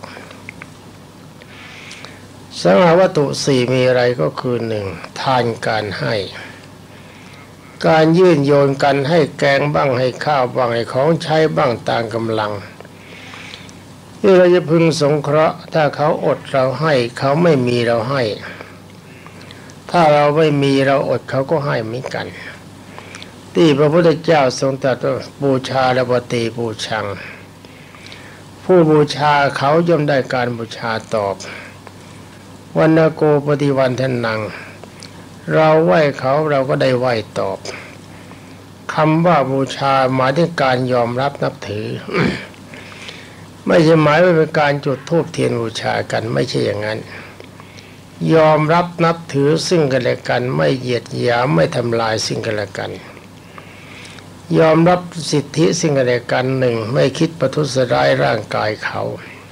สังฆะวัตถุสี่มีอะไรก็คือหนึ่งทานการให้การยื่นโยนกันให้แกงบ้างให้ข้าวบ้างให้ของใช้บ้างตามกำลังที่เราจะพึงสงเคราะห์ถ้าเขาอดเราให้เขาไม่มีเราให้ถ้าเราไม่มีเราอดเขาก็ให้เหมือนกันที่พระพุทธเจ้าทรงตรัสว่าบูชาและปฏิบูชังผู้บูชาเขาย่อมได้การบูชาตอบวันนโกปฏิวันทนังเราไหว้เขาเราก็ได้ไหว้ตอบคำว่าบูชาหมายถึงการยอมรับนับถือ ไม่ใช่หมายว่าเป็นการจุดธูปเทียนบูชากันไม่ใช่อย่างนั้นยอมรับนับถือซึ่งกันและกันไม่เหยียดหยามไม่ทำลายซึ่งกันและกันยอมรับสิทธิซึ่งกันและกันหนึ่งไม่คิดประทุษร้ายร่างกายเขา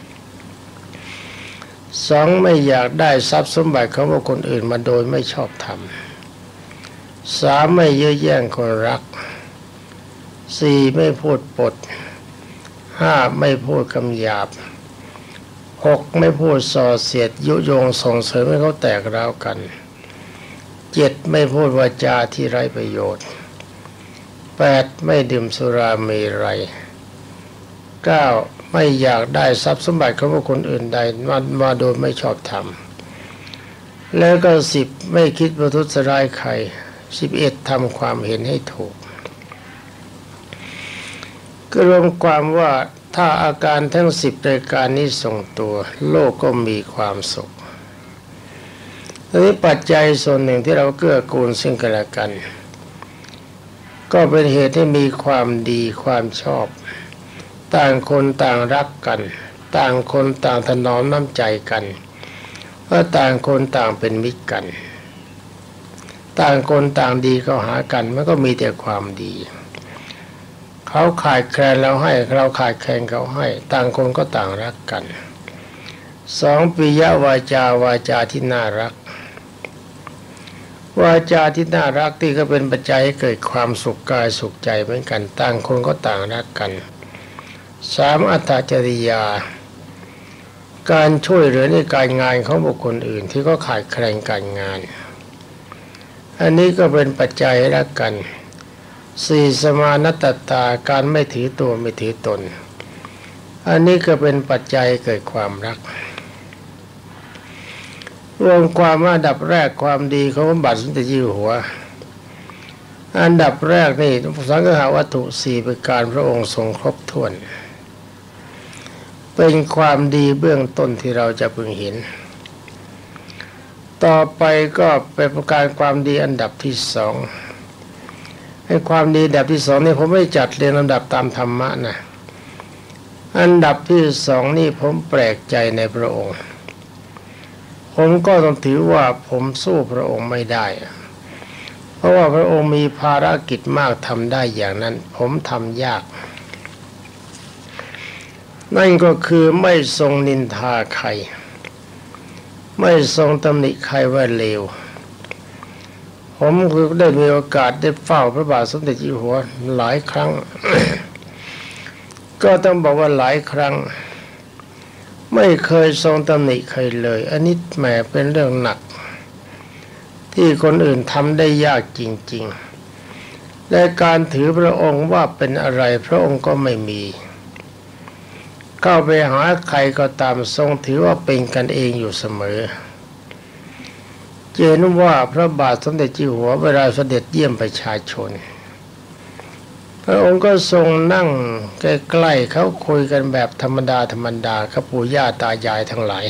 สองไม่อยากได้ทรัพย์สมบัติของบุคคลอื่นมาโดยไม่ชอบธรรมสามไม่เย่อแย่งคนรักสี่ไม่พูดปดห้าไม่พูดคำหยาบหกไม่พูดส่อเสียดยุยงส่งเสริมให้เขาแตกร้าวกันเจ็ดไม่พูดวาจาที่ไร้ประโยชน์แปดไม่ดื่มสุราเมรัยเก้าไม่อยากได้ทรัพย์สมบัติของบุคคลอื่นใดมามาโดยไม่ชอบธรรมแล้วก็สิบไม่คิดประทุษร้ายใครสิบเอ็ดทำความเห็นให้ถูกก็รวมความว่าถ้าอาการทั้งสิบรายการนี้ทรงตัวโลกก็มีความสุขทีนี้ปัจจัยส่วนหนึ่งที่เราเกื้อกูลซึ่งกันและกันก็เป็นเหตุให้มีความดีความชอบต่างคนต่างรักกันต่างคนต่างถนอมน้ำใจกันเพราะต่างคนต่างเป็นมิตรกันต่างคนต่างดีเข้าหากันมันก็มีแต่ความดีเขาขาดแคลนเราให้เราขาดแคลนเขาให้ต่างคนก็ต่างรักกันสองปิยวาจาวาจาที่น่ารักวาจาที่น่ารักที่ก็เป็นปัจจัยให้เกิดความสุขกายสุขใจเหมือนกันต่างคนก็ต่างรักกันสามอัตตจริยาการช่วยเหลือในการงานของบุคคลอื่นที่ก็ขาดแคลนการงานอันนี้ก็เป็นปัจจัยละกันสี่สมานัตตาการไม่ถือตัวไม่ถือตนอันนี้ก็เป็นปัจจัยเกิดความรักรวมความว่าอันดับแรกความดีของพระบาทสมเด็จเจ้าอยู่หัวอันดับแรกนี่สังฆาวัตถุสี่ประการพระองค์ทรงครบถ้วนเป็นความดีเบื้องต้นที่เราจะพึงเห็นต่อไปก็เป็นประการความดีอันดับที่สองให้ความดีอันดับที่สองนี่ผมไม่จัดเรียงลำดับตามธรรมะนะอันดับที่สองนี่ผมแปลกใจในพระองค์ผมก็ต้องถือว่าผมสู้พระองค์ไม่ได้เพราะว่าพระองค์มีภารกิจมากทำได้อย่างนั้นผมทำยากนั่นก็คือไม่ทรงนินทาใครไม่ทรงตำหนิใครว่าเลวผมคือได้มีโอกาสได้เฝ้าพระบาทสมเด็จอยู่หัวหลายครั้ง ก็ต้องบอกว่าหลายครั้งไม่เคยทรงตำหนิใครเลยอันนี้แหมเป็นเรื่องหนักที่คนอื่นทำได้ยากจริงๆและการถือพระองค์ว่าเป็นอะไรพระองค์ก็ไม่มีเข้าไปหาใครก็ตามทรงถือว่าเป็นกันเองอยู่เสมอเห็นว่าพระบาทสมเด็จเจ้าอยู่หัวเวลาเสด็จเยี่ยมประชาชนพระองค์ก็ทรงนั่งใกล้ๆเขาคุยกันแบบธรรมดาธรรมดากับปู่ย่าตายายทั้งหลาย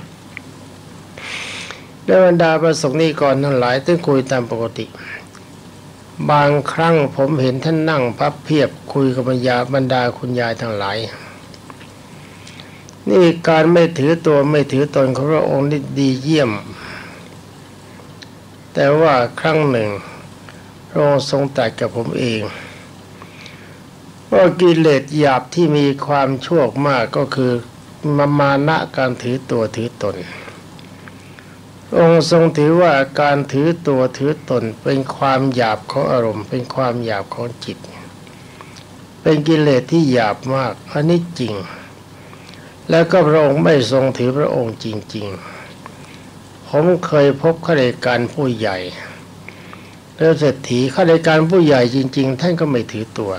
และบรรดาประสงค์นิกรทั้งหลายที่คุยตามปกติบางครั้งผมเห็นท่านนั่งพับเพียบคุยกับบรรดาบรรดาคุณยายทั้งหลายนี่การไม่ถือตัวไม่ถือตนของพระองค์นี่ดีเยี่ยมแต่ว่าครั้งหนึ่งพระองค์ทรงตรัสกับผมเองว่ากิเลสหยาบที่มีความชั่วมากก็คือมามานะการถือตัวถือตนองค์ทรงถือว่าการถือตัวถือตนเป็นความหยาบของอารมณ์เป็นความหยาบของจิตเป็นกิเลสที่หยาบมากอันนี้จริงแล้วก็พระองค์ไม่ทรงถือพระองค์จริงๆผมเคยพบข้าราชการผู้ใหญ่แล้วเศรษฐีข้าราชการผู้ใหญ่จริงๆท่านก็ไม่ถือตัว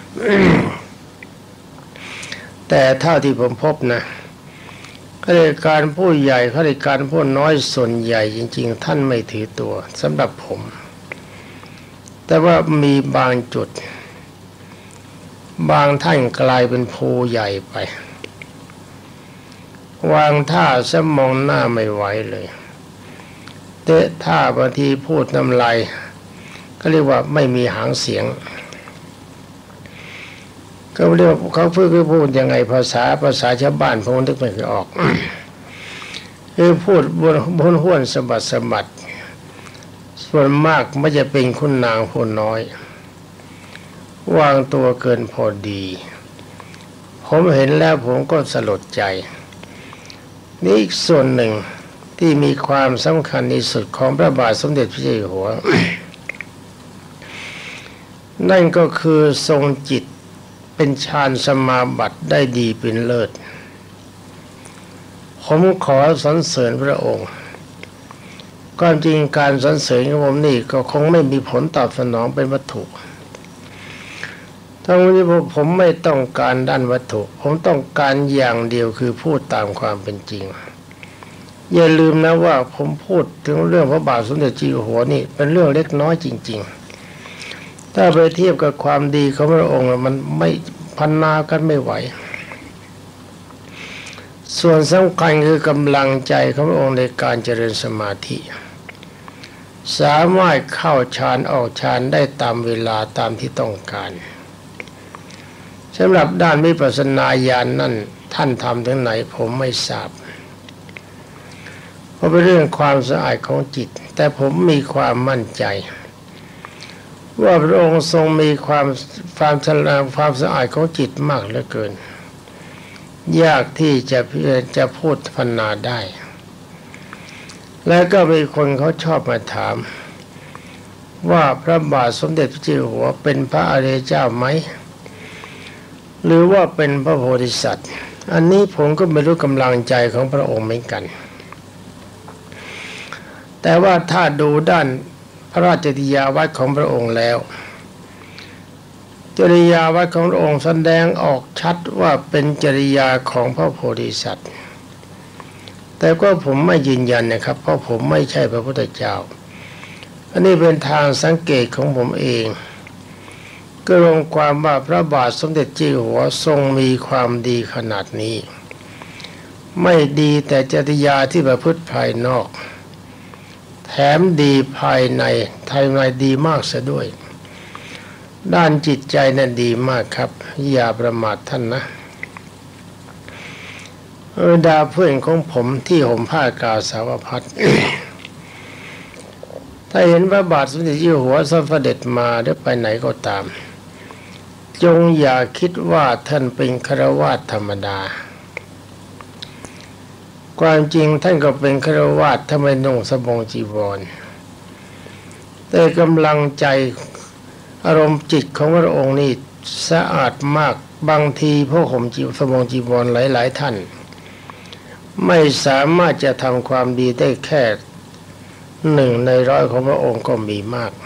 แต่เท่าที่ผมพบนะข้าราชการผู้ใหญ่ข้าราชการผู้น้อยส่วนใหญ่จริงๆท่านไม่ถือตัวสำหรับผมแต่ว่ามีบางจุดบางท่านกลายเป็นภูใหญ่ไปวางท่าซะมองหน้าไม่ไหวเลยเตะท่าบางทีพูดน้ำลายก็เรียกว่าไม่มีหางเสียงก็เรียกว่าเขาพูดคือพูดยังไงภาษาภาษาชาวบ้านผมนึกไม่ออก คือพูดบนบนห้วนสะบัดสะบัดส่วนมากไม่จะเป็นคุณนางผู้น้อยวางตัวเกินพอดีผมเห็นแล้วผมก็สลดใจนี่อีกส่วนหนึ่งที่มีความสำคัญที่สุดของพระบาทสมเด็จพระเจ้าอยู่หัว นั่นก็คือทรงจิตเป็นฌานสมาบัติได้ดีเป็นเลิศผมขอสรรเสริญพระองค์ความจริงการสรรเสริญของผมนี่ก็คงไม่มีผลตอบสนองเป็นวัตถุทั้งนี้ผมไม่ต้องการด้านวัตถุผมต้องการอย่างเดียวคือพูดตามความเป็นจริงอย่าลืมนะว่าผมพูดถึงเรื่องพระบาทสมเด็จเจ้าอยู่หัวนี่เป็นเรื่องเล็กน้อยจริงๆถ้าไปเทียบกับความดีของพระองค์มันไม่พันนากันไม่ไหวส่วนสำคัญคือกำลังใจของพระองค์ในการเจริญสมาธิสามารถเข้าฌานออกฌานได้ตามเวลาตามที่ต้องการสำหรับด้านวิปัสสนาญาณ นั่นท่านทำถึงไหนผมไม่ทราบเพราะเป็นเรื่องความสะอาดของจิตแต่ผมมีความมั่นใจว่าพระองค์ทรงมีความความฉลาดความสะอาดของจิตมากเหลือเกินยากที่จะจะพูดพรรณนาได้แล้วก็มีคนเขาชอบมาถามว่าพระบาทสมเด็จพระเจ้าอยู่หัวเป็นพระอริยเจ้าไหมหรือว่าเป็นพระโพธิสัตว์อันนี้ผมก็ไม่รู้กำลังใจของพระองค์เหมือนกันแต่ว่าถ้าดูด้านระราชจริยาวัดของพระองค์แล้วจริยาวัดของพระองค์แสดงออกชัดว่าเป็นจริยาของพระโพธิสัตว์แต่ก็ผมไม่ยืนยันนะครับเพราะผมไม่ใช่พระพุทธเจ้าอันนี้เป็นทางสังเกตของผมเองก็รวมความว่าพระบาทสมเด็จเจ้าอยู่หัวทรงมีความดีขนาดนี้ไม่ดีแต่จริยาที่ประพฤติภายนอกแถมดีภายในภายในดีมากซะด้วยด้านจิตใจนั้นดีมากครับอย่าประมาทท่านนะเออดาเพื่อนของผมที่ห่มผ้ากาสาวพัด ถ้าเห็นพระบาทสมเด็จเจ้าอยู่หัวเสด็จมาหรือไปไหนก็ตามจงอย่าคิดว่าท่านเป็นฆราวาสธรรมดาความจริงท่านก็เป็นฆราวาสทำไมนุ่งสบงจีวรแต่กำลังใจอารมณ์จิตของพระองค์นี่สะอาดมากบางทีพวกผมจีสบงจีวรหลายๆท่านไม่สามารถจะทำความดีได้แค่หนึ่งในร้อยของพระองค์ก็มีมาก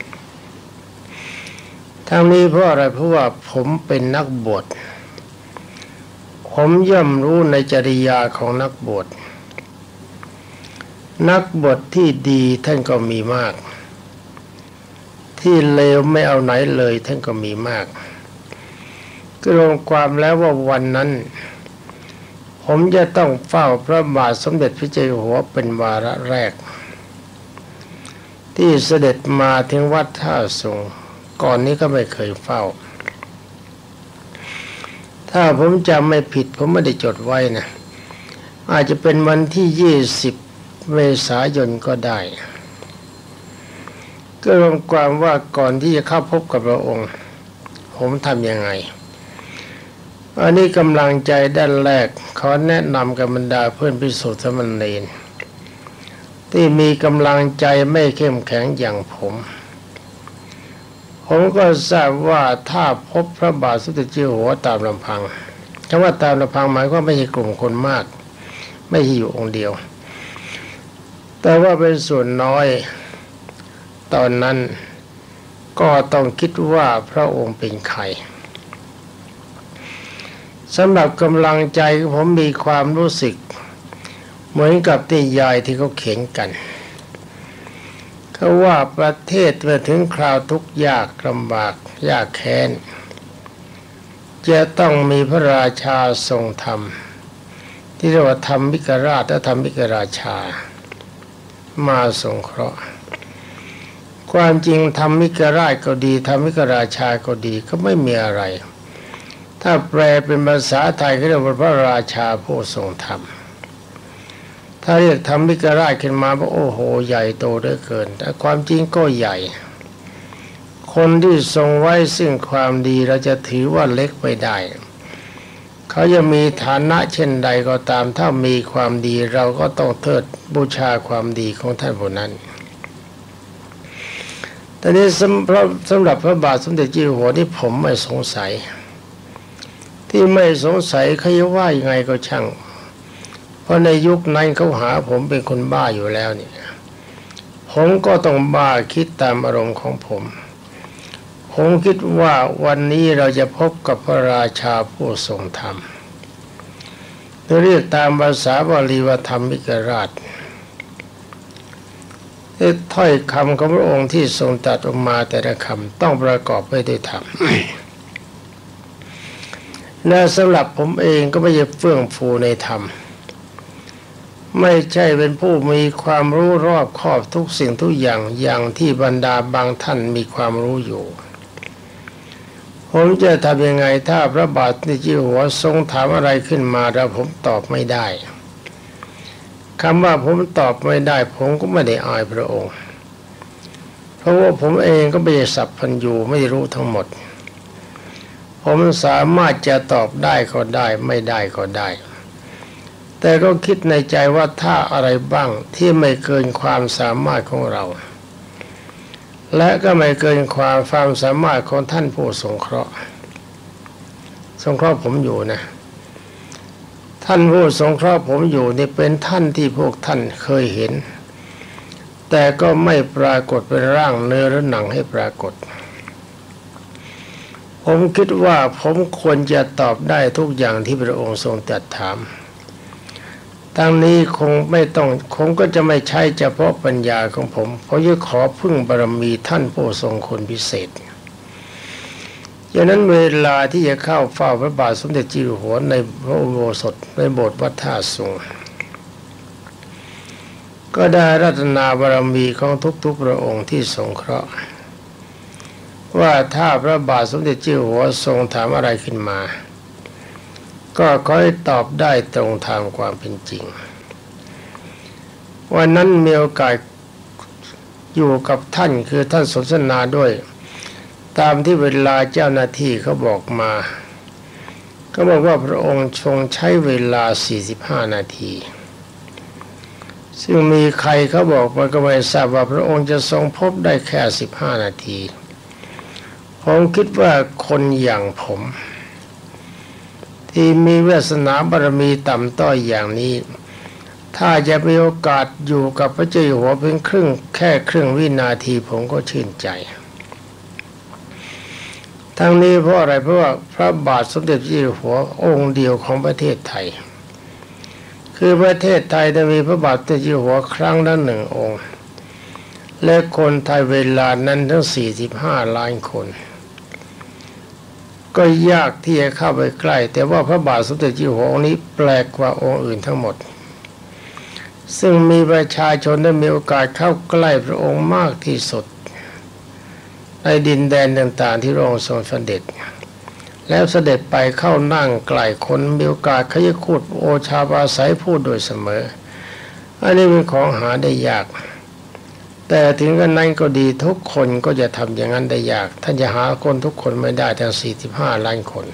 ทั้งนี้เพราะอะไรเพราะว่าผมเป็นนักบวชผมย่อมรู้ในจริยาของนักบวชนักบวชที่ดีท่านก็มีมากที่เลวไม่เอาไหนเลยท่านก็มีมากก็รวมความแล้วว่าวันนั้นผมจะต้องเฝ้าพระบาทสมเด็จพระเจ้าอยู่หัวเป็นวาระแรกที่เสด็จมาถึงวัดท่าสูงก่อนนี้ก็ไม่เคยเฝ้าถ้าผมจำไม่ผิดผมไม่ได้จดไว้นะอาจจะเป็นวันที่ยี่สิบเมษายนก็ได้ก็รวมความว่าก่อนที่จะเข้าพบกับพระองค์ผมทำยังไงอันนี้กำลังใจด้านแรกขอแนะนำกับบรรดาเพื่อนภิกษุสามเณรที่มีกำลังใจไม่เข้มแข็งอย่างผมผมก็ทราบว่าถ้าพบพระบาทสมเด็จเจ้าอยู่หัวตามลำพังคำว่าตามลำพังหมายความไม่ใช่กลุ่มคนมากไม่ใช่อยู่องค์เดียวแต่ว่าเป็นส่วนน้อยตอนนั้นก็ต้องคิดว่าพระองค์เป็นใครสำหรับกำลังใจผมมีความรู้สึกเหมือนกับที่ยายที่เขาเขียนกันเขาว่าประเทศเมื่อถึงคราวทุกข์ยากลำบากยากแค้นจะต้องมีพระราชาทรงธรรมที่เรียกว่าธรรมิกราชและธรรมิกราชามาสงเคราะห์ความจริงธรรมิกราชก็ดีธรรมิกราชาก็ดีก็ไม่มีอะไรถ้าแปลเป็นภาษาไทยก็เรียกว่าพระราชาผู้ทรงธรรมถ้าเรียกธรรมิกราชขึ้นมาว่าโอ้โหใหญ่โตเหลือเกินแต่ความจริงก็ใหญ่คนที่ทรงไว้ซึ่งความดีเราจะถือว่าเล็กไปได้เขาจะมีฐานะเช่นใดก็ตามถ้ามีความดีเราก็ต้องเทิดบูชาความดีของท่านผู้นั้นแต่นี้สำหรับสำหรับพระบาทสมเด็จเจ้าอยู่หัวนี่ผมไม่สงสัยที่ไม่สงสัยเขาจะว่ายังไงก็ช่างเพราะในยุคนั้นเขาหาผมเป็นคนบ้าอยู่แล้วเนี่ยผมก็ต้องบ้าคิดตามอารมณ์ของผมผมคิดว่าวันนี้เราจะพบกับพระราชาผู้ทรงธรรมเรียกตามภาษาบาลีว่าธรรมิกราชถ้อยคำของพระองค์ที่ทรงตรัสออกมาแต่ละคำต้องประกอบไปด้วยธรรม และสำหรับผมเองก็ไม่ใช่เฟื่องฟูในธรรมไม่ใช่เป็นผู้มีความรู้รอบคอบทุกสิ่งทุกอย่างอย่างที่บรรดาบางท่านมีความรู้อยู่ผมจะทำยังไงถ้าพระบาทสมเด็จเจ้าอยู่หัวทรงถามอะไรขึ้นมาแล้วผมตอบไม่ได้คำว่าผมตอบไม่ได้ผมก็ไม่ได้อายพระองค์เพราะว่าผมเองก็ไม่ใช่สัพพัญญูไม่รู้ทั้งหมดผมสามารถจะตอบได้ก็ได้ไม่ได้ก็ได้แต่ก็คิดในใจว่าถ้าอะไรบ้างที่ไม่เกินความสามารถของเราและก็ไม่เกินความความสามารถของท่านผู้สงเคราะห์สงเคราะห์ผมอยู่นะท่านผู้สงเคราะห์ผมอยู่นี่เป็นท่านที่พวกท่านเคยเห็นแต่ก็ไม่ปรากฏเป็นร่างเนื้อหรือหนังให้ปรากฏผมคิดว่าผมควรจะตอบได้ทุกอย่างที่พระองค์ทรงตรัสถามทั้งนี้คงไม่ต้องคงก็จะไม่ใช่เฉพาะปัญญาของผมเพราะจะขอพึ่งบารมีท่านผู้ทรงคุณพิเศษดังนั้นเวลาที่จะเข้าเฝ้าพระบาทสมเด็จเจ้าอยู่หัวในพระอุโบสถในโบสถ์วัดท่าสูงก็ได้รัตนาบารมีของทุกๆพระองค์ที่สงเคราะห์ว่าถ้าพระบาทสมเด็จเจ้าอยู่หัวทรงถามอะไรขึ้นมาก็ขอให้ตอบได้ตรงตามความเป็นจริงวันนั้นมีโอกาสอยู่กับท่านคือท่านสนทนาด้วยตามที่เวลาเจ้าหน้าที่เขาบอกมาก็บอกว่าพระองค์ทรงใช้เวลาสี่สิบห้านาทีซึ่งมีใครเขาบอกมาก็ไม่ทราบว่าพระองค์จะทรงพบได้แค่สิบห้านาทีผมคิดว่าคนอย่างผมที่มีวาสนาบารมีต่ำต้อยอย่างนี้ถ้าจะมีโอกาสอยู่กับพระเจ้าอยู่หัวเพียงครึ่งแค่ครึ่งวินาทีผมก็ชื่นใจทั้งนี้เพราะอะไรเพราะว่าพระบาทสมเด็จพระเจ้าอยู่หัวองค์เดียวของประเทศไทยคือประเทศไทยจะมีพระบาทสมเด็จพระเจ้าอยู่หัวครั้งละหนึ่งองค์และคนไทยเวลานั้นทั้งสี่สิบห้าล้านคนก็ยากที่จะเข้าไปใกล้แต่ว่าพระบาทสมเด็จเจ้าอยู่หัวองค์นี้แปลกกว่าองค์อื่นทั้งหมดซึ่งมีประชาชนได้มีโอกาสเข้าใกล้พระองค์มากที่สุดในดินแดนต่างๆที่พระองค์ทรงเสด็จแล้วเสด็จไปเข้านั่งใกล้คนมีโอกาสขยิคูดโอชาปราศัยพูดโดยเสมออันนี้เป็นของหาได้ยากแต่ถึงกันนั้นก็ดีทุกคนก็จะทำอย่างนั้นได้ยากท่านจะหาคนทุกคนไม่ได้ทั้งสี่สิบห้าล้านคน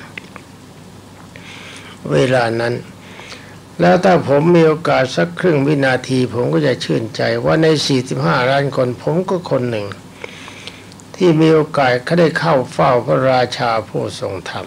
เวลานั้นแล้วถ้าผมมีโอกาสสักครึ่งวินาทีผมก็จะชื่นใจว่าในสี่สิบห้าล้านคนผมก็คนหนึ่งที่มีโอกาสเขาได้เข้าเฝ้าพระราชาผู้ทรงธรรม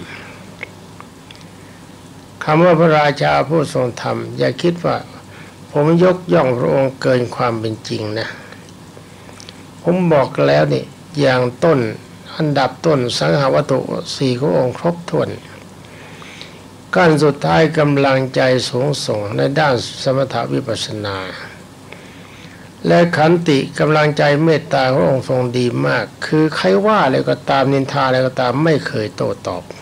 คำว่าพระราชาผู้ทรงธรรมอย่าคิดว่าผมยกย่องพระองค์เกินความเป็นจริงนะผมบอกแล้วนี่อย่างต้นอันดับต้นสังหาวัตถุสี่ขององค์ครบถ้วนขั้นสุดท้ายกำลังใจสูงส่งในด้านสมถวิปัสสนาและขันติกำลังใจเมตตาขององค์ทรงดีมากคือใครว่าอะไรก็ตามนินทาอะไรก็ตามไม่เคยโต้ตอบ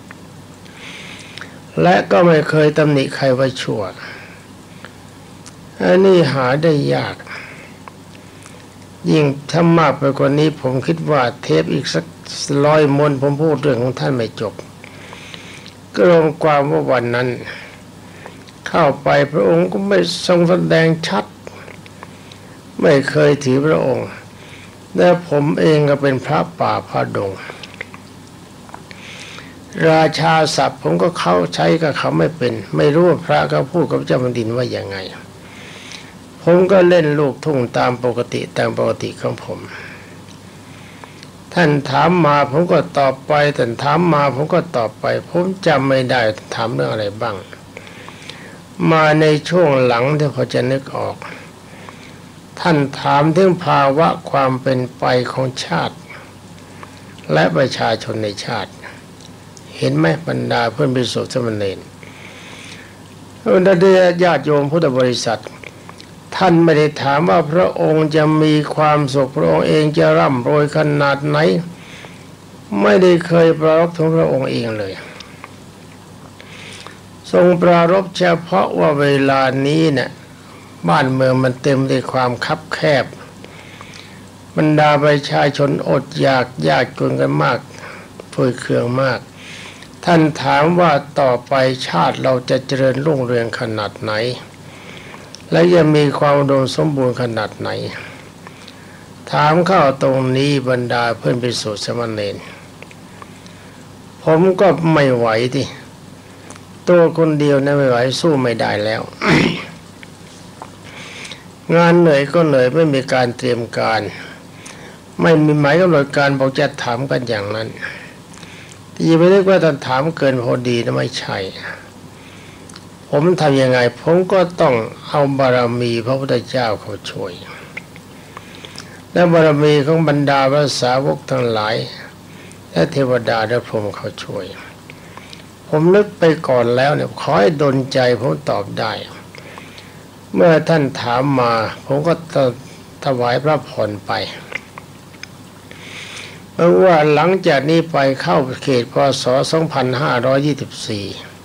และก็ไม่เคยตำหนิใครว่าชั่วอันนี้หาได้ยากยิ่งถ้ามากไปกว่านี้ผมคิดว่าเทปอีกสักร้อยมวนผมพูดเรื่องของท่านไม่จบก็รวมความว่าวันนั้นเข้าไปพระองค์ก็ไม่ทรงแสดงชัดไม่เคยถือพระองค์และผมเองก็เป็นพระป่าพระดงราชาศัพท์ผมก็เข้าใช้กับเขาไม่เป็นไม่รู้ว่าพระเขาพูดกับเจ้าแผ่นดินว่าอย่างไงผมก็เล่นลูกทุ่งตามปกติตามปกติของผมท่านถามมาผมก็ตอบไปท่านถามมาผมก็ตอบไปผมจำไม่ได้ถามเรื่องอะไรบ้างมาในช่วงหลังที่พอจะนึกออกท่านถามถึงภาวะความเป็นไปของชาติและประชาชนในชาติเห็นไหมบรรดาเพื่อนภิกษุสามเณรบรรดาญาติโยมพุทธบริษัทท่านไม่ได้ถามว่าพระองค์จะมีความสุขพระองค์เองจะร่ำรวยขนาดไหนไม่ได้เคยปรารภถึงพระองค์เองเลยทรงปรารภเฉพาะว่าเวลานี้เนี่ยบ้านเมืองมันเต็มด้วยความคับแคบบรรดาประชาชนอดอยากยากจนกันมากฝืดเคืองมากท่านถามว่าต่อไปชาติเราจะเจริญรุ่งเรืองขนาดไหนและจะมีความอุดมสมบูรณ์ขนาดไหนถามเข้าตรงนี้บรรดาเพื่อนภิกษุสามเณรผมก็ไม่ไหวที่ตัวคนเดียวนะไม่ไหวสู้ไม่ได้แล้ว งานเหนื่อยก็เหนื่อยไม่มีการเตรียมการไม่มีหมายกำหนดการบอกจะถามกันอย่างนั้นที่ไม่ได้ว่าท่านถามเกินพอดีนะไม่ใช่ผมทำยังไงผมก็ต้องเอาบารมีพระพุทธเจ้าเขาช่วยและบารมีของบรรดาพระสาวกทั้งหลายและเทวดาและพรหมเขาช่วยผมนึกไปก่อนแล้วเนี่ยขอให้ดลใจผมตอบได้เมื่อท่านถามมาผมก็ถวายพระพรไปเพราะว่าหลังจากนี้ไปเข้าเขตพ.ศ. สองพันห้าร้อยยี่สิบสี่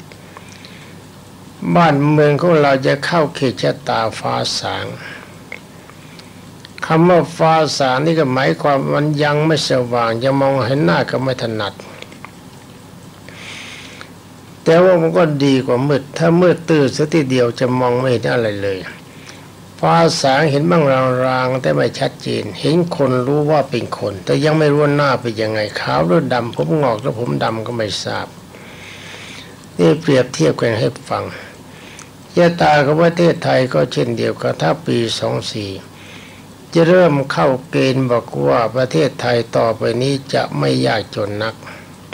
บ้านเมืองของเราจะเข้าเขตชะตาฟ้าสางคำว่าฟ้าสางนี่ก็หมายความมันยังไม่สว่างยังมองเห็นหน้าก็ไม่ถนัดแต่ว่ามันก็ดีกว่ามืดถ้ามืดตื้อสักทีเดียวจะมองไม่เห็นอะไรเลยฟ้าสางเห็นบ้างรางๆแต่ไม่ชัดเจนเห็นคนรู้ว่าเป็นคนแต่ยังไม่รู้หน้าเป็นยังไงขาวหรือดำผมงอกหรือผมดำก็ไม่ทราบนี่เปรียบเทียบกันให้ฟังชะตาของประเทศไทยก็เช่นเดียวกันถ้าปีสองสี่จะเริ่มเข้าเกณฑ์บอกว่าประเทศไทยต่อไปนี้จะไม่ยากจนนัก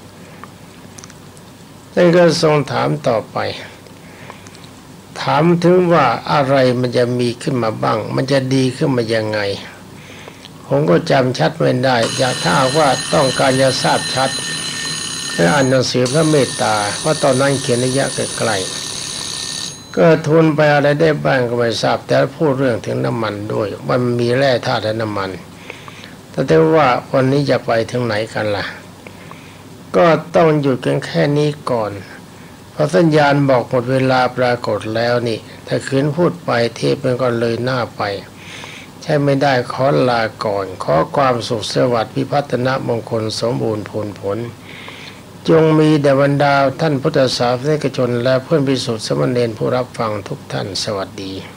ท่านก็ทรงถามต่อไปถามถึงว่าอะไรมันจะมีขึ้นมาบ้างมันจะดีขึ้นมายังไงผมก็จำชัดไม่ได้อยากถ้าว่าต้องการจะทราบชัดให้อ่านหนังสือพระเมตตาเพราะตอนนั้นเขียนระยะไกลๆก็ทุนไปอะไรได้บ้างก็ไม่ทราบแต่พูดเรื่องถึงน้ำมันด้วยมันมีแร่ธาตุและน้ำมันแต่แต่ว่าวันนี้จะไปถึงไหนกันล่ะก็ต้องหยุดกันแค่นี้ก่อนเพราะสัญญาณบอกหมดเวลาปรากฏแล้วนี่ถ้าคืนพูดไปเทปมันก็เลยหน้าไปใช่ไม่ได้ขอลาก่อนขอความสุขสวัสดิ์พิพัฒนมงคลสมบูรณ์ผลผลจงมีแด่บรรดาท่านพุทธศาสนิกชนและเพื่อนภิกษุสามเณรผู้รับฟังทุกท่านสวัสดี